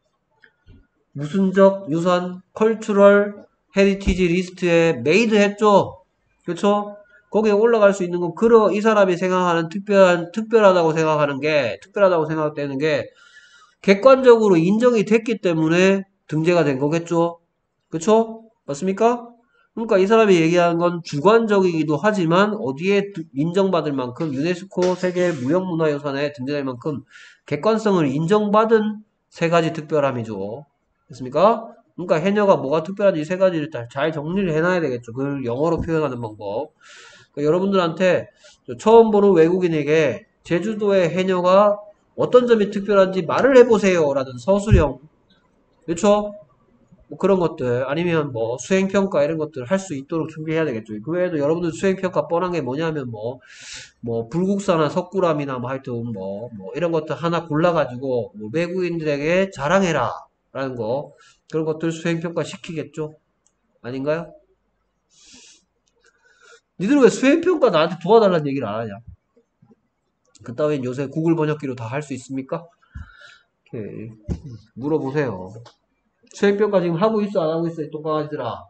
무슨적, 유산, 컬처럴, 헤리티지 리스트에 메이드 했죠? 그쵸? 거기에 올라갈 수 있는 건, 그러, 이 사람이 생각하는 특별한, 특별하다고 생각하는 게, 특별하다고 생각되는 게, 객관적으로 인정이 됐기 때문에 등재가 된 거겠죠? 그쵸? 맞습니까? 그러니까 이 사람이 얘기하는 건 주관적이기도 하지만, 어디에 인정받을 만큼, 유네스코 세계 무형문화유산에 등재될 만큼, 객관성을 인정받은 세 가지 특별함이죠. 됐습니까? 그러니까 해녀가 뭐가 특별한지 이 세 가지를 잘 정리를 해놔야 되겠죠. 그걸 영어로 표현하는 방법. 그러니까 여러분들한테 처음 보는 외국인에게 제주도의 해녀가 어떤 점이 특별한지 말을 해보세요. 라는 서술형. 그렇죠? 뭐 그런 것들 아니면 뭐 수행평가 이런 것들 할 수 있도록 준비해야 되겠죠. 그 외에도 여러분들 수행평가 뻔한 게 뭐냐면 뭐, 뭐 불국사나 석굴암이나 뭐 하여튼 뭐, 뭐 이런 것들 하나 골라가지고 뭐 외국인들에게 자랑해라. 라는 거. 그런 것들 수행평가 시키겠죠? 아닌가요? 니들 왜 수행평가 나한테 도와달라는 얘기를 안 하냐? 그따윈 요새 구글 번역기로 다 할 수 있습니까? 오케이. 물어보세요. 수행평가 지금 하고 있어, 안 하고 있어, 이 똥강아지들아?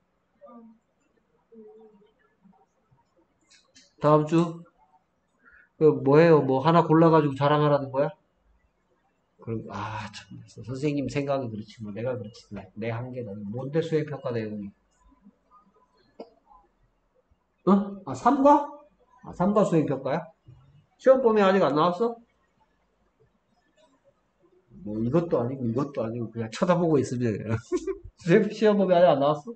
다음 주? 그, 뭐 해요? 뭐 하나 골라가지고 자랑하라는 거야? 그럼, 아, 참. 선생님 생각이 그렇지, 뭐, 내가 그렇지. 내 한계는. 뭔데 수행평가 내용이? 어? 아, 삼과? 아, 삼과 수행평가야? 시험 범위 아직 안 나왔어? 뭐, 이것도 아니고, 이것도 아니고, 그냥 쳐다보고 있으면, 시험 범위 아직 안 나왔어?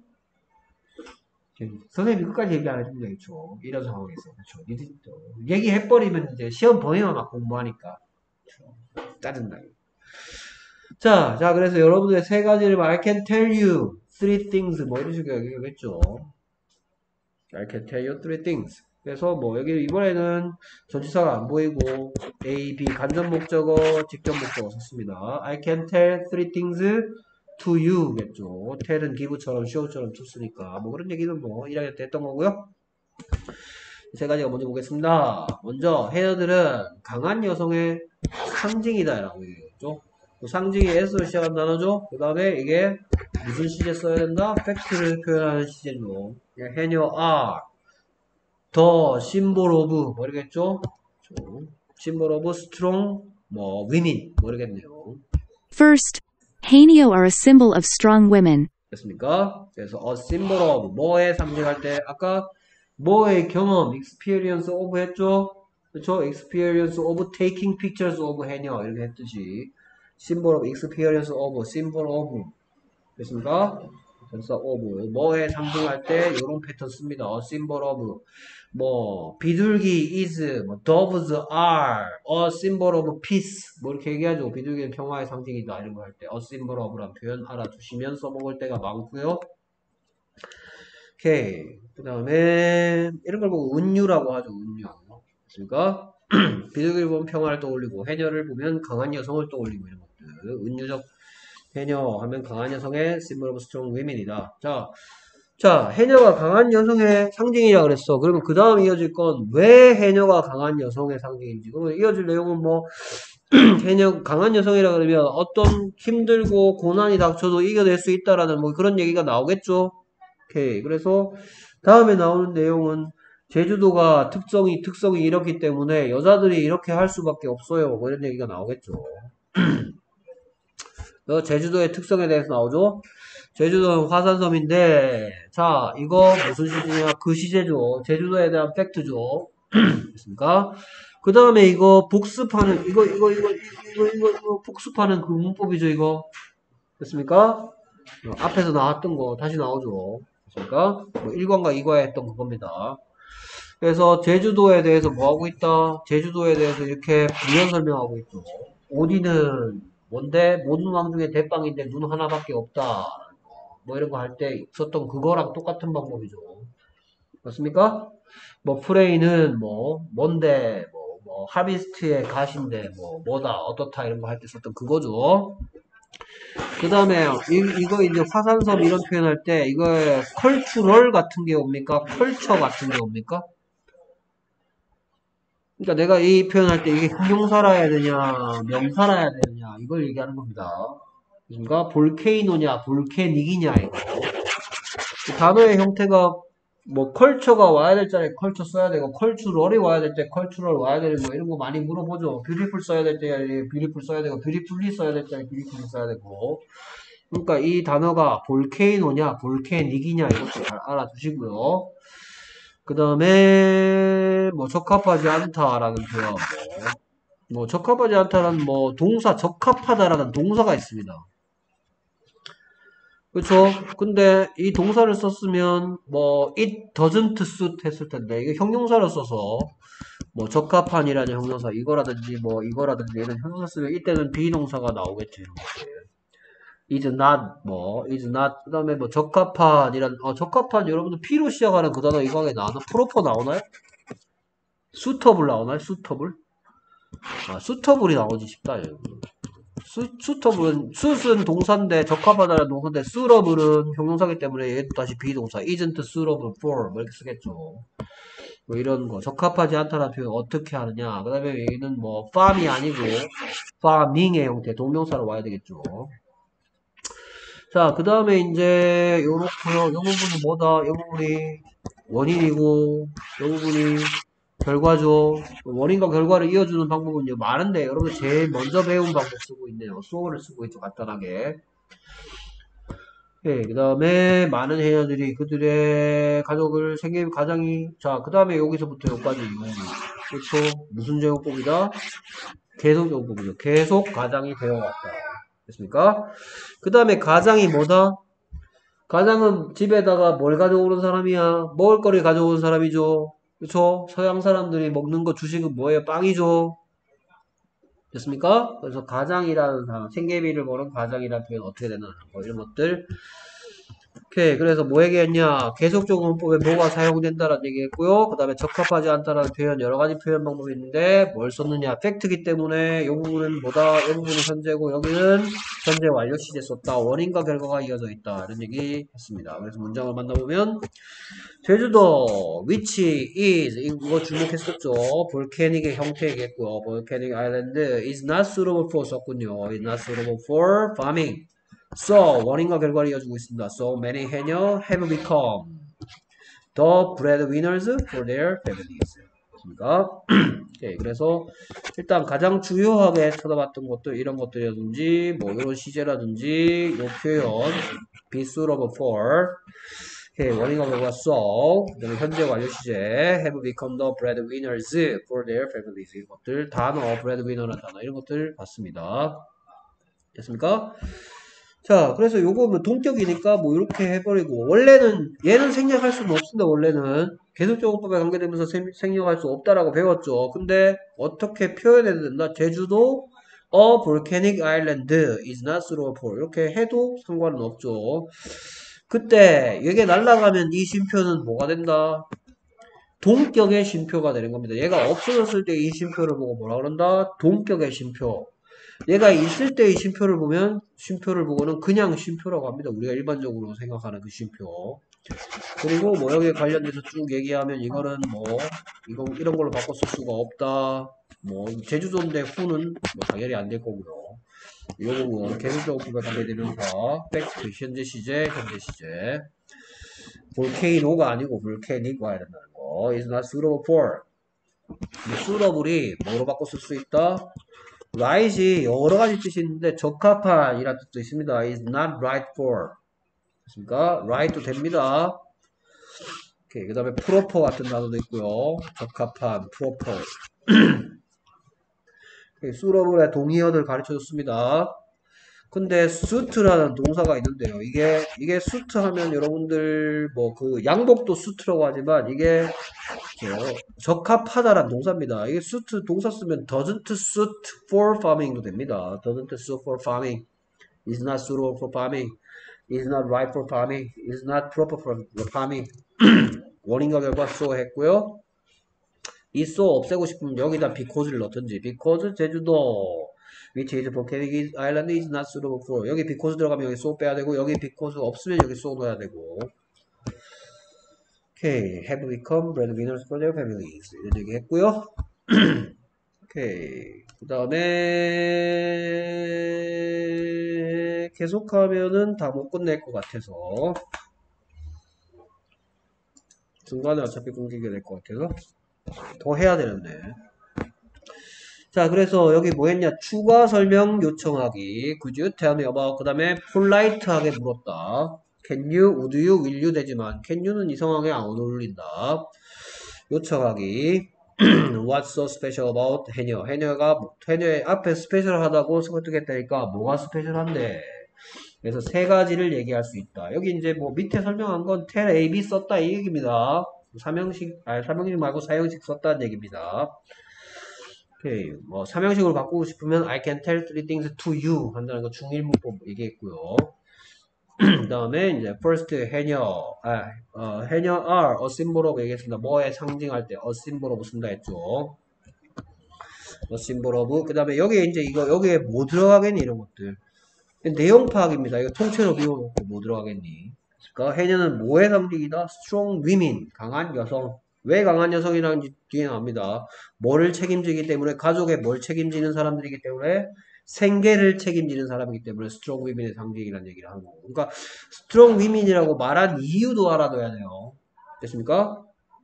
선생님이 끝까지 얘기 안 해주면 되겠죠. 이런 상황에서. 그렇죠. 니들 또 얘기해버리면 이제 시험 범위만 막 공부하니까. 그렇죠. 짜증나요. 자, 자, 그래서 여러분들의 세 가지를 I can tell you three things 뭐 이런 식으로 얘기하겠죠. I can tell you three things. 그래서 뭐 여기 이번에는 전치사가 안 보이고 A, B 간접 목적어, 직접 목적어 썼습니다. I can tell three things to you 겠죠. tell은 give처럼 show처럼 쳤으니까 뭐 그런 얘기는 뭐 일 학년 때 했던 거고요. 세 가지가 먼저 보겠습니다. 먼저 해녀들은 강한 여성의 상징이다 라고 얘기했죠. 그 상징이 S로 시작한 단어죠. 그 다음에 이게 무슨 시제 써야 된다? 팩트를 표현하는 시제죠. 해녀 are the symbol of 모르겠죠? symbol of strong 뭐 women 모르겠네요. First, Hanyo are a symbol of strong women. 됐습니까? 그래서 a symbol of 뭐에 상징할 때 아까 뭐의 경험 experience of 했죠? 그렇죠? experience of taking pictures of 해녀 이렇게 했듯이 symbol of experience of symbol of 됐습니까? 그래서 of 뭐에 상징할 때 이런 패턴 씁니다. a symbol of 뭐 비둘기 is 뭐 doves are a symbol of peace 뭐 이렇게 얘기하죠. 비둘기는 평화의 상징이다 이런 거 할 때 a symbol of라는 표현 알아두시면 써먹을 때가 많고요. 오케이. 그 다음에 이런 걸 보고 운유라고 하죠. 운유. 그러니까 비둘기를 보면 평화를 떠올리고 해녀를 보면 강한 여성을 떠올리고 이런 것들. 운유적 해녀 하면 강한 여성의 symbol of strong women이다. 자, 자 해녀가 강한 여성의 상징이라 그랬어. 그러면 그 다음 이어질 건 왜 해녀가 강한 여성의 상징인지. 그러면 이어질 내용은 뭐 해녀, 강한 여성이라 그러면 어떤 힘들고 고난이 닥쳐도 이겨낼 수 있다라는 뭐 그런 얘기가 나오겠죠. 오케이. 그래서 다음에 나오는 내용은 제주도가 특성이, 특성이 이렇기 때문에 여자들이 이렇게 할 수밖에 없어요. 뭐 이런 얘기가 나오겠죠. 어, 제주도의 특성에 대해서 나오죠. 제주도는 화산섬인데, 자, 이거 무슨 시제냐? 그 시제죠. 제주도에 대한 팩트죠. 됐습니까? 그 다음에 이거 복습하는, 이거, 이거, 이거, 이거, 이거, 이거, 복습하는 그 문법이죠, 이거. 됐습니까? 어, 앞에서 나왔던 거 다시 나오죠. 됐습니까? 뭐 일 과과 이 과에 했던 그겁니다. 그래서 제주도에 대해서 뭐 하고 있다? 제주도에 대해서 이렇게 부연 설명하고 있죠. 오디는 뭔데? 모든 왕 중에 대빵인데 눈 하나밖에 없다. 뭐 이런 거 할 때 썼던 그거랑 똑같은 방법이죠. 맞습니까? 뭐 프레이는 뭐 뭔데 뭐, 뭐 하비스트의 가시인데 뭐 뭐다 어떻다 이런 거 할 때 썼던 그거죠. 그 다음에 이거 이제 화산섬 이런 표현할 때 이거 컬추럴 같은 게 옵니까? 컬처 같은 게 옵니까? 그러니까 내가 이 표현할 때 이게 형용사라 해야 되냐 명사라 해야 되느냐 이걸 얘기하는 겁니다. 그러니까 볼케이노냐 볼케닉이냐 이거. 이 단어의 형태가 뭐 컬처가 와야 될 자리에 컬처 써야 되고 컬추럴이 와야 될 때 컬추럴 와야 되는 뭐 이런 거 많이 물어보죠. 뷰티풀 써야 될 때 뷰티풀 써야 되고 뷰티풀리 써야 될 때 뷰티풀리 써야 되고. 그러니까 이 단어가 볼케이노냐 볼케닉이냐 이것도 잘 알아두시고요. 그 다음에 뭐 적합하지 않다라는 표현 뭐 적합하지 않다라는 뭐 동사 적합하다라는 동사가 있습니다. 그렇죠? 근데 이 동사를 썼으면 뭐 it doesn't suit 했을 텐데 이게 형용사를 써서 뭐 적합한이라는 형용사 이거라든지 뭐 이거라든지 이런 형용사 쓰면 이때는 비동사가 나오겠죠. is not 뭐 is not 그 다음에 뭐 적합한이란 어 적합한 여러분들 P로 시작하는 그 단어 이거에 나오나? 프로퍼 나오나요? suitable 나오나요? suitable? 아 suitable이 나오지 싶다 여러분. 수, 수터블은 수은 동사인데 적합하다는 동사인데 suitable은 형용사기 때문에 얘도 다시 비동사 isn't suitable for 뭐 이렇게 쓰겠죠. 뭐 이런 거 적합하지 않다는 표현 어떻게 하느냐. 그 다음에 얘는 뭐 farm이 아니고 farming의 형태 동명사로 와야 되겠죠. 자, 그 다음에 이제 요렇고요. 요 부분이 뭐다? 요 부분이 원인이고 요 부분이 결과죠. 원인과 결과를 이어주는 방법은요 많은데 여러분 제일 먼저 배운 방법 쓰고 있네요. 소어를 쓰고 있죠 간단하게. 예, 그 다음에 많은 해녀들이 그들의 가족을 생계 가장이 자그 다음에 여기서부터 여기까지 그렇죠. 무슨 제공법이다? 계속 제공법이죠. 계속 가장이 되어왔다. 됐습니까? 그 다음에 가장이 뭐다? 가장은 집에다가 뭘 가져오는 사람이야? 먹을 거리 가져오는 사람이죠. 그쵸? 서양 사람들이 먹는 거 주식은 뭐예요? 빵이죠. 됐습니까? 그래서 가장이라는 사람, 생계비를 버는 가장이라는 표현 어떻게 되나? 뭐 이런 것들. 오케이. 그래서 뭐 얘기했냐? 계속적 문법에 뭐가 사용된다라는 얘기했고요. 그 다음에 적합하지 않다라는 표현, 여러 가지 표현 방법이 있는데 뭘 썼느냐? 팩트기 때문에 이 부분은 뭐다? 이 부분은 현재고 여기는 현재 완료 시제 썼다. 원인과 결과가 이어져 있다. 이런 얘기 했습니다. 그래서 문장을 만나보면 제주도 which is 이거 주목했었죠. 볼케닉의 형태 얘기했고요. 볼케닉 아일랜드 is not suitable for 썼군요. is not suitable for farming. So 원인과 결과를 이어주고 있습니다. So many 해녀 have become the breadwinners for their families. 그렇습니까? 오케이, 그래서 일단 가장 주요하게 쳐다봤던 것들 이런 것들이라든지 뭐 이런 시제라든지 요 표현 be suitable for 오케이, 원인과 결과 so 그다음에 현재 완료 시제 have become the breadwinners for their families 이런 것들 단어 breadwinner라는 단어 이런 것들 봤습니다. 됐습니까? 자, 그래서 요거 뭐 동격이니까 뭐 이렇게 해버리고 원래는 얘는 생략할 수는 없습니다. 원래는 계속적용법에 관계되면서 생, 생략할 수 없다라고 배웠죠. 근데 어떻게 표현해야 된다? 제주도 a volcanic island is not suitable for 이렇게 해도 상관은 없죠. 그때 이게 날아가면 이 쉼표는 뭐가 된다? 동격의 쉼표가 되는 겁니다. 얘가 없어졌을 때 이 쉼표를 보고 뭐라 그런다? 동격의 쉼표. 얘가 있을 때의 쉼표를 보면 쉼표를 보고는 그냥 쉼표라고 합니다. 우리가 일반적으로 생각하는 그 쉼표. 그리고 뭐 여기에 관련돼서 쭉 얘기하면 이거는 뭐 이거 이런 걸로 바꿔 쓸 수가 없다. 뭐 제주도인데 who는 뭐 당연히 안 될 거고요. 이 부분 계속적으로 관계되면서 팩트 현재 시제 현재 시제 볼케이노가 아니고 볼케닉 와야 된다는 거. is not suitable for. suitable이 뭐로 바꿔 쓸 수 있다? right이 여러 가지 뜻이 있는데 적합한이라는 뜻도 있습니다. is not right for. 그러니까 right도 됩니다. 그 다음에 proper 같은 단어도 있고요. 적합한, proper. suitable의 동의어들 가르쳐줬습니다. 근데 suit라는 동사가 있는데요. 이게 이게 suit 하면 여러분들 뭐 그 양복도 suit라고 하지만 이게 적합하다라는 동사입니다. 이게 suit 동사 쓰면 doesn't suit for farming도 됩니다. doesn't suit for farming, is not suitable for farming, is not right for farming, is not proper for farming. 원인과 결과 so 했고요. 이 so 없애고 싶으면 여기다 because를 넣든지 because 제주도 which is volcanic island is not suitable for. 여기 because 들어가면 여기 so 빼야 되고 여기 because 없으면 여기 so 넣어야 되고. 오케이, have become breadwinners for their families 이런 얘기 했고요. 오케이, 그 다음에 계속하면은 다 못 끝낼 것 같아서 중간에 어차피 끊기게 될 것 같아서 더 해야 되는데. 자, 그래서 여기 뭐 했냐? 추가 설명 요청하기. Could you tell me about? 그 다음에 polite하게 물었다. Can you, would you, will you 되지만 can you는 이 상황에 안 어울린다. 요청하기. What's so special about 해녀? 해녀가 해녀의 앞에 스페셜하다고 설득했다니까 뭐가 스페셜한데? 그래서 세 가지를 얘기할 수 있다. 여기 이제 뭐 밑에 설명한 건 tell A, B 썼다 이 얘기입니다. 삼형식, 아니 삼형식 말고 사형식 썼다는 얘기입니다. 오케이, 뭐 삼형식으로 바꾸고 싶으면 I can tell three things to you 한다는 거 중일문법 얘기했고요. 그 다음에 이제 first 해녀, 아, 어, 해녀 are a symbol of 얘기했습니다. 뭐에 상징할 때 a symbol of 쓴다 했죠. a symbol of. 그 다음에 여기에 이제 이거 여기에 뭐 들어가겠니 이런 것들. 내용 파악입니다. 이거 통째로 비워놓고 뭐 들어가겠니? 그러니까 해녀는 뭐의 상징이다? strong women, 강한 여성. 왜 강한 여성이라는 뒤에 나옵니다. 뭐를 책임지기 때문에 가족에 뭘 책임지는 사람들이기 때문에 생계를 책임지는 사람이기 때문에 strong women의 상징이라는 얘기를 하는 거고. 그러니까 strong women이라고 말한 이유도 알아둬야 돼요. 됐습니까?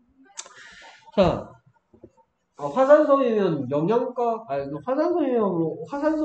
자, 어, 화산섬이면 영양가, 아니 화산섬이면 뭐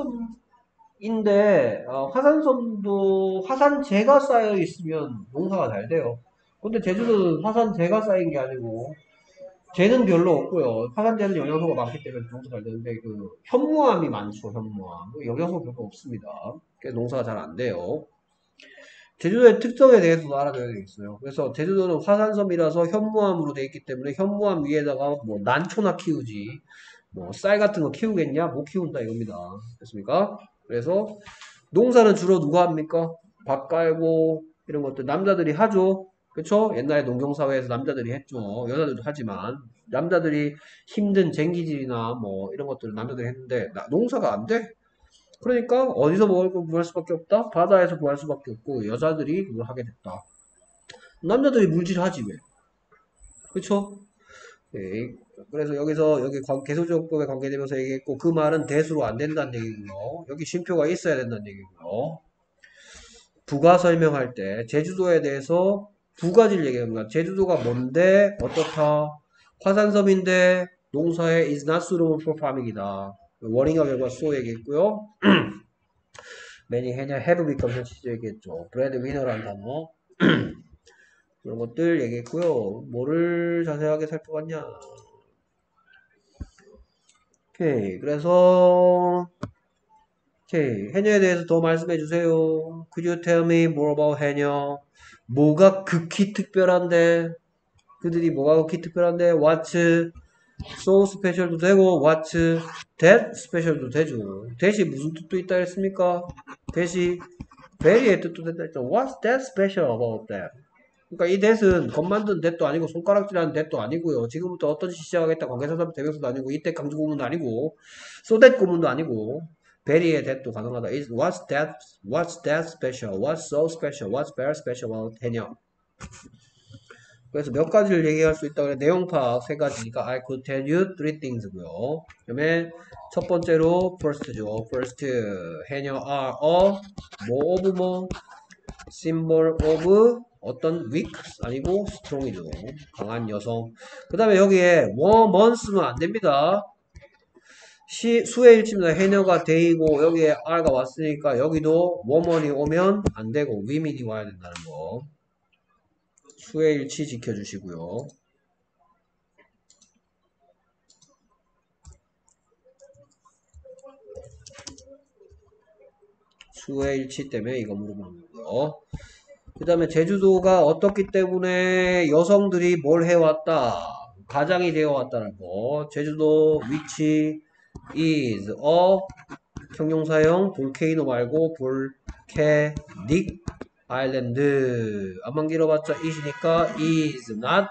화산섬인데 어, 화산섬도 화산재가 쌓여 있으면 농사가 잘 돼요. 근데 제주도는 화산재가 쌓인 게 아니고 재는 별로 없고요. 화산재는 영양소가 많기 때문에 농사 잘 되는데 그 현무암이 많죠. 현무암 영양소 별로 없습니다. 그래서 농사가 잘 안 돼요. 제주도의 특성에 대해서도 알아둬야 되겠어요. 그래서 제주도는 화산섬이라서 현무암으로 되어 있기 때문에 현무암 위에다가 뭐 난초나 키우지 뭐 쌀 같은 거 키우겠냐? 못 키운다 이겁니다. 됐습니까? 그래서 농사는 주로 누가 합니까? 밭 깔고 이런 것들 남자들이 하죠. 그쵸? 옛날에 농경사회에서 남자들이 했죠. 여자들도 하지만 남자들이 힘든 쟁기질이나 뭐 이런 것들을 남자들이 했는데 나, 농사가 안 돼? 그러니까 어디서 먹을 거 구할 수밖에 없다? 바다에서 구할 수밖에 없고 여자들이 그걸 하게 됐다. 남자들이 물질하지 왜? 그쵸? 네. 그래서 여기서 여기 개소지역법에 관계되면서 얘기했고 그 말은 대수로 안 된다는 얘기고요. 여기 쉼표가 있어야 된다는 얘기고요. 부가 설명할 때 제주도에 대해서 두 가지를 얘기합니다. 제주도가 뭔데 어떻다? 화산섬인데 농사에 is not suitable for farming이다. 원인과 결과 so 얘기했고요. many 해냐 have become 현실적 얘기했죠. breadwinner라는 단어 이런 것들 얘기했고요. 뭐를 자세하게 살펴봤냐? 오케이, 그래서 오케이, 해녀에 대해서 더 말씀해 주세요. Could you tell me more about 해녀? 뭐가 극히 특별한데? 그들이 뭐가 극히 특별한데? What's so special도 되고 What's that special도 되죠. that이 무슨 뜻도 있다 했습니까? that이 very의 뜻도 된다 했죠. What's that special about that? 그러니까 이 that은 겉 만든 that도 아니고 손가락질하는 that도 아니고요. 지금부터 어떤 짓 시작하겠다 관계사답 대명사도 아니고 이때 강조 구문도 아니고 so that 구문도 아니고 very의 that도 가능하다. Is what's that? What's that special? What's so special? What's very special about 해녀? 그래서 몇 가지를 얘기할 수 있다고 그래. 내용 파악 세 가지니까 I could tell you three things고요. 그다음에 첫 번째로 first죠. first 해녀 are a 뭐 of 뭐 symbol of 어떤 weak 아니고 strong이죠. 강한 여성. 그 다음에 여기에 woman쓰면 안 됩니다. 시, 수의 일치입니다. 해녀가 데이고 여기에 R가 왔으니까 여기도 woman이 오면 안 되고 women이 와야 된다는 거. 수의 일치 지켜주시고요. 수의 일치 때문에 이거 물어보는 거고요. 그 다음에 제주도가 어떻기 때문에 여성들이 뭘 해왔다. 가장이 되어왔다는 거. 제주도 위치 is a 형용사형 볼케이노 말고 볼케닉 아일랜드. 안만 길어봤자 is니까 is not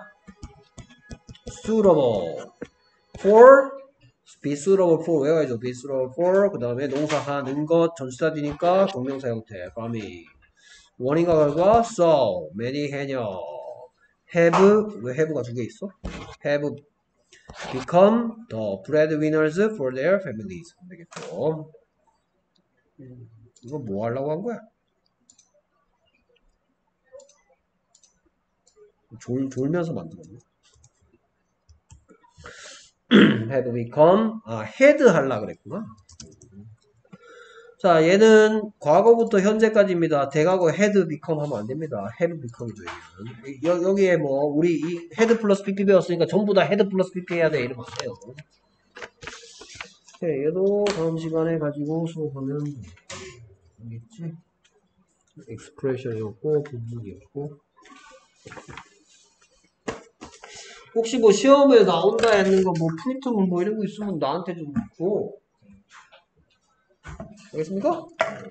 suitable for be suitable for 외워야죠. be suitable for 그 다음에 농사하는 것 전치사지니까 동명사 형태 farming. 원인과 결과 so many 해녀 have 왜 have가 두 개 있어? have become the breadwinners for their families. 되겠죠. 음, 이거 뭐 하려고 한 거야? 졸, 졸면서 만들었네. have become 아 had 하려고 그랬구나. 자, 얘는 과거부터 현재까지입니다. 대과거 had become 하면 안 됩니다. have become이죠. 얘는. 여, 여기에 뭐 우리 이 had 플러스 pp 배웠으니까 전부 다 had 플러스 pp 해야 돼. 이러면 안 돼요. 네, 얘도 다음 시간에 가지고 수업하면 되겠지. expression이었고 분문이었고 혹시 뭐 시험에 나온다 했는 거 뭐 프린트물 뭐 이런 거 있으면 나한테 좀 줘. 알겠습니까?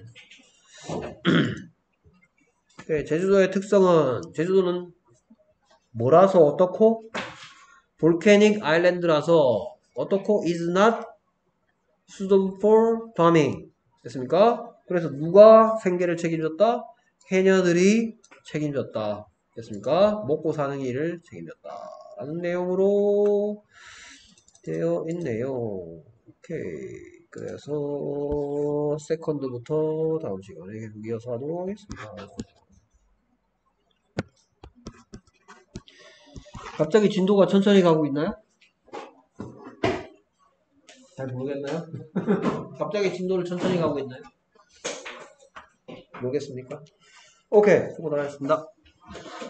네, 제주도의 특성은 제주도는 뭐라서 어떻고 볼케닉 아일랜드라서 어떻고 is not suitable for farming 됐습니까? 그래서 누가 생계를 책임졌다? 해녀들이 책임졌다 됐습니까? 먹고 사는 일을 책임졌다 라는 내용으로 되어 있네요. 오케이. 그래서 세컨드부터 다음 시간에 계속 이어서 하도록 하겠습니다. 갑자기 진도가 천천히 가고 있나요? 잘 모르겠나요? 갑자기 진도를 천천히 가고 있나요? 모르겠습니까? 오케이. 수고 많으셨습니다.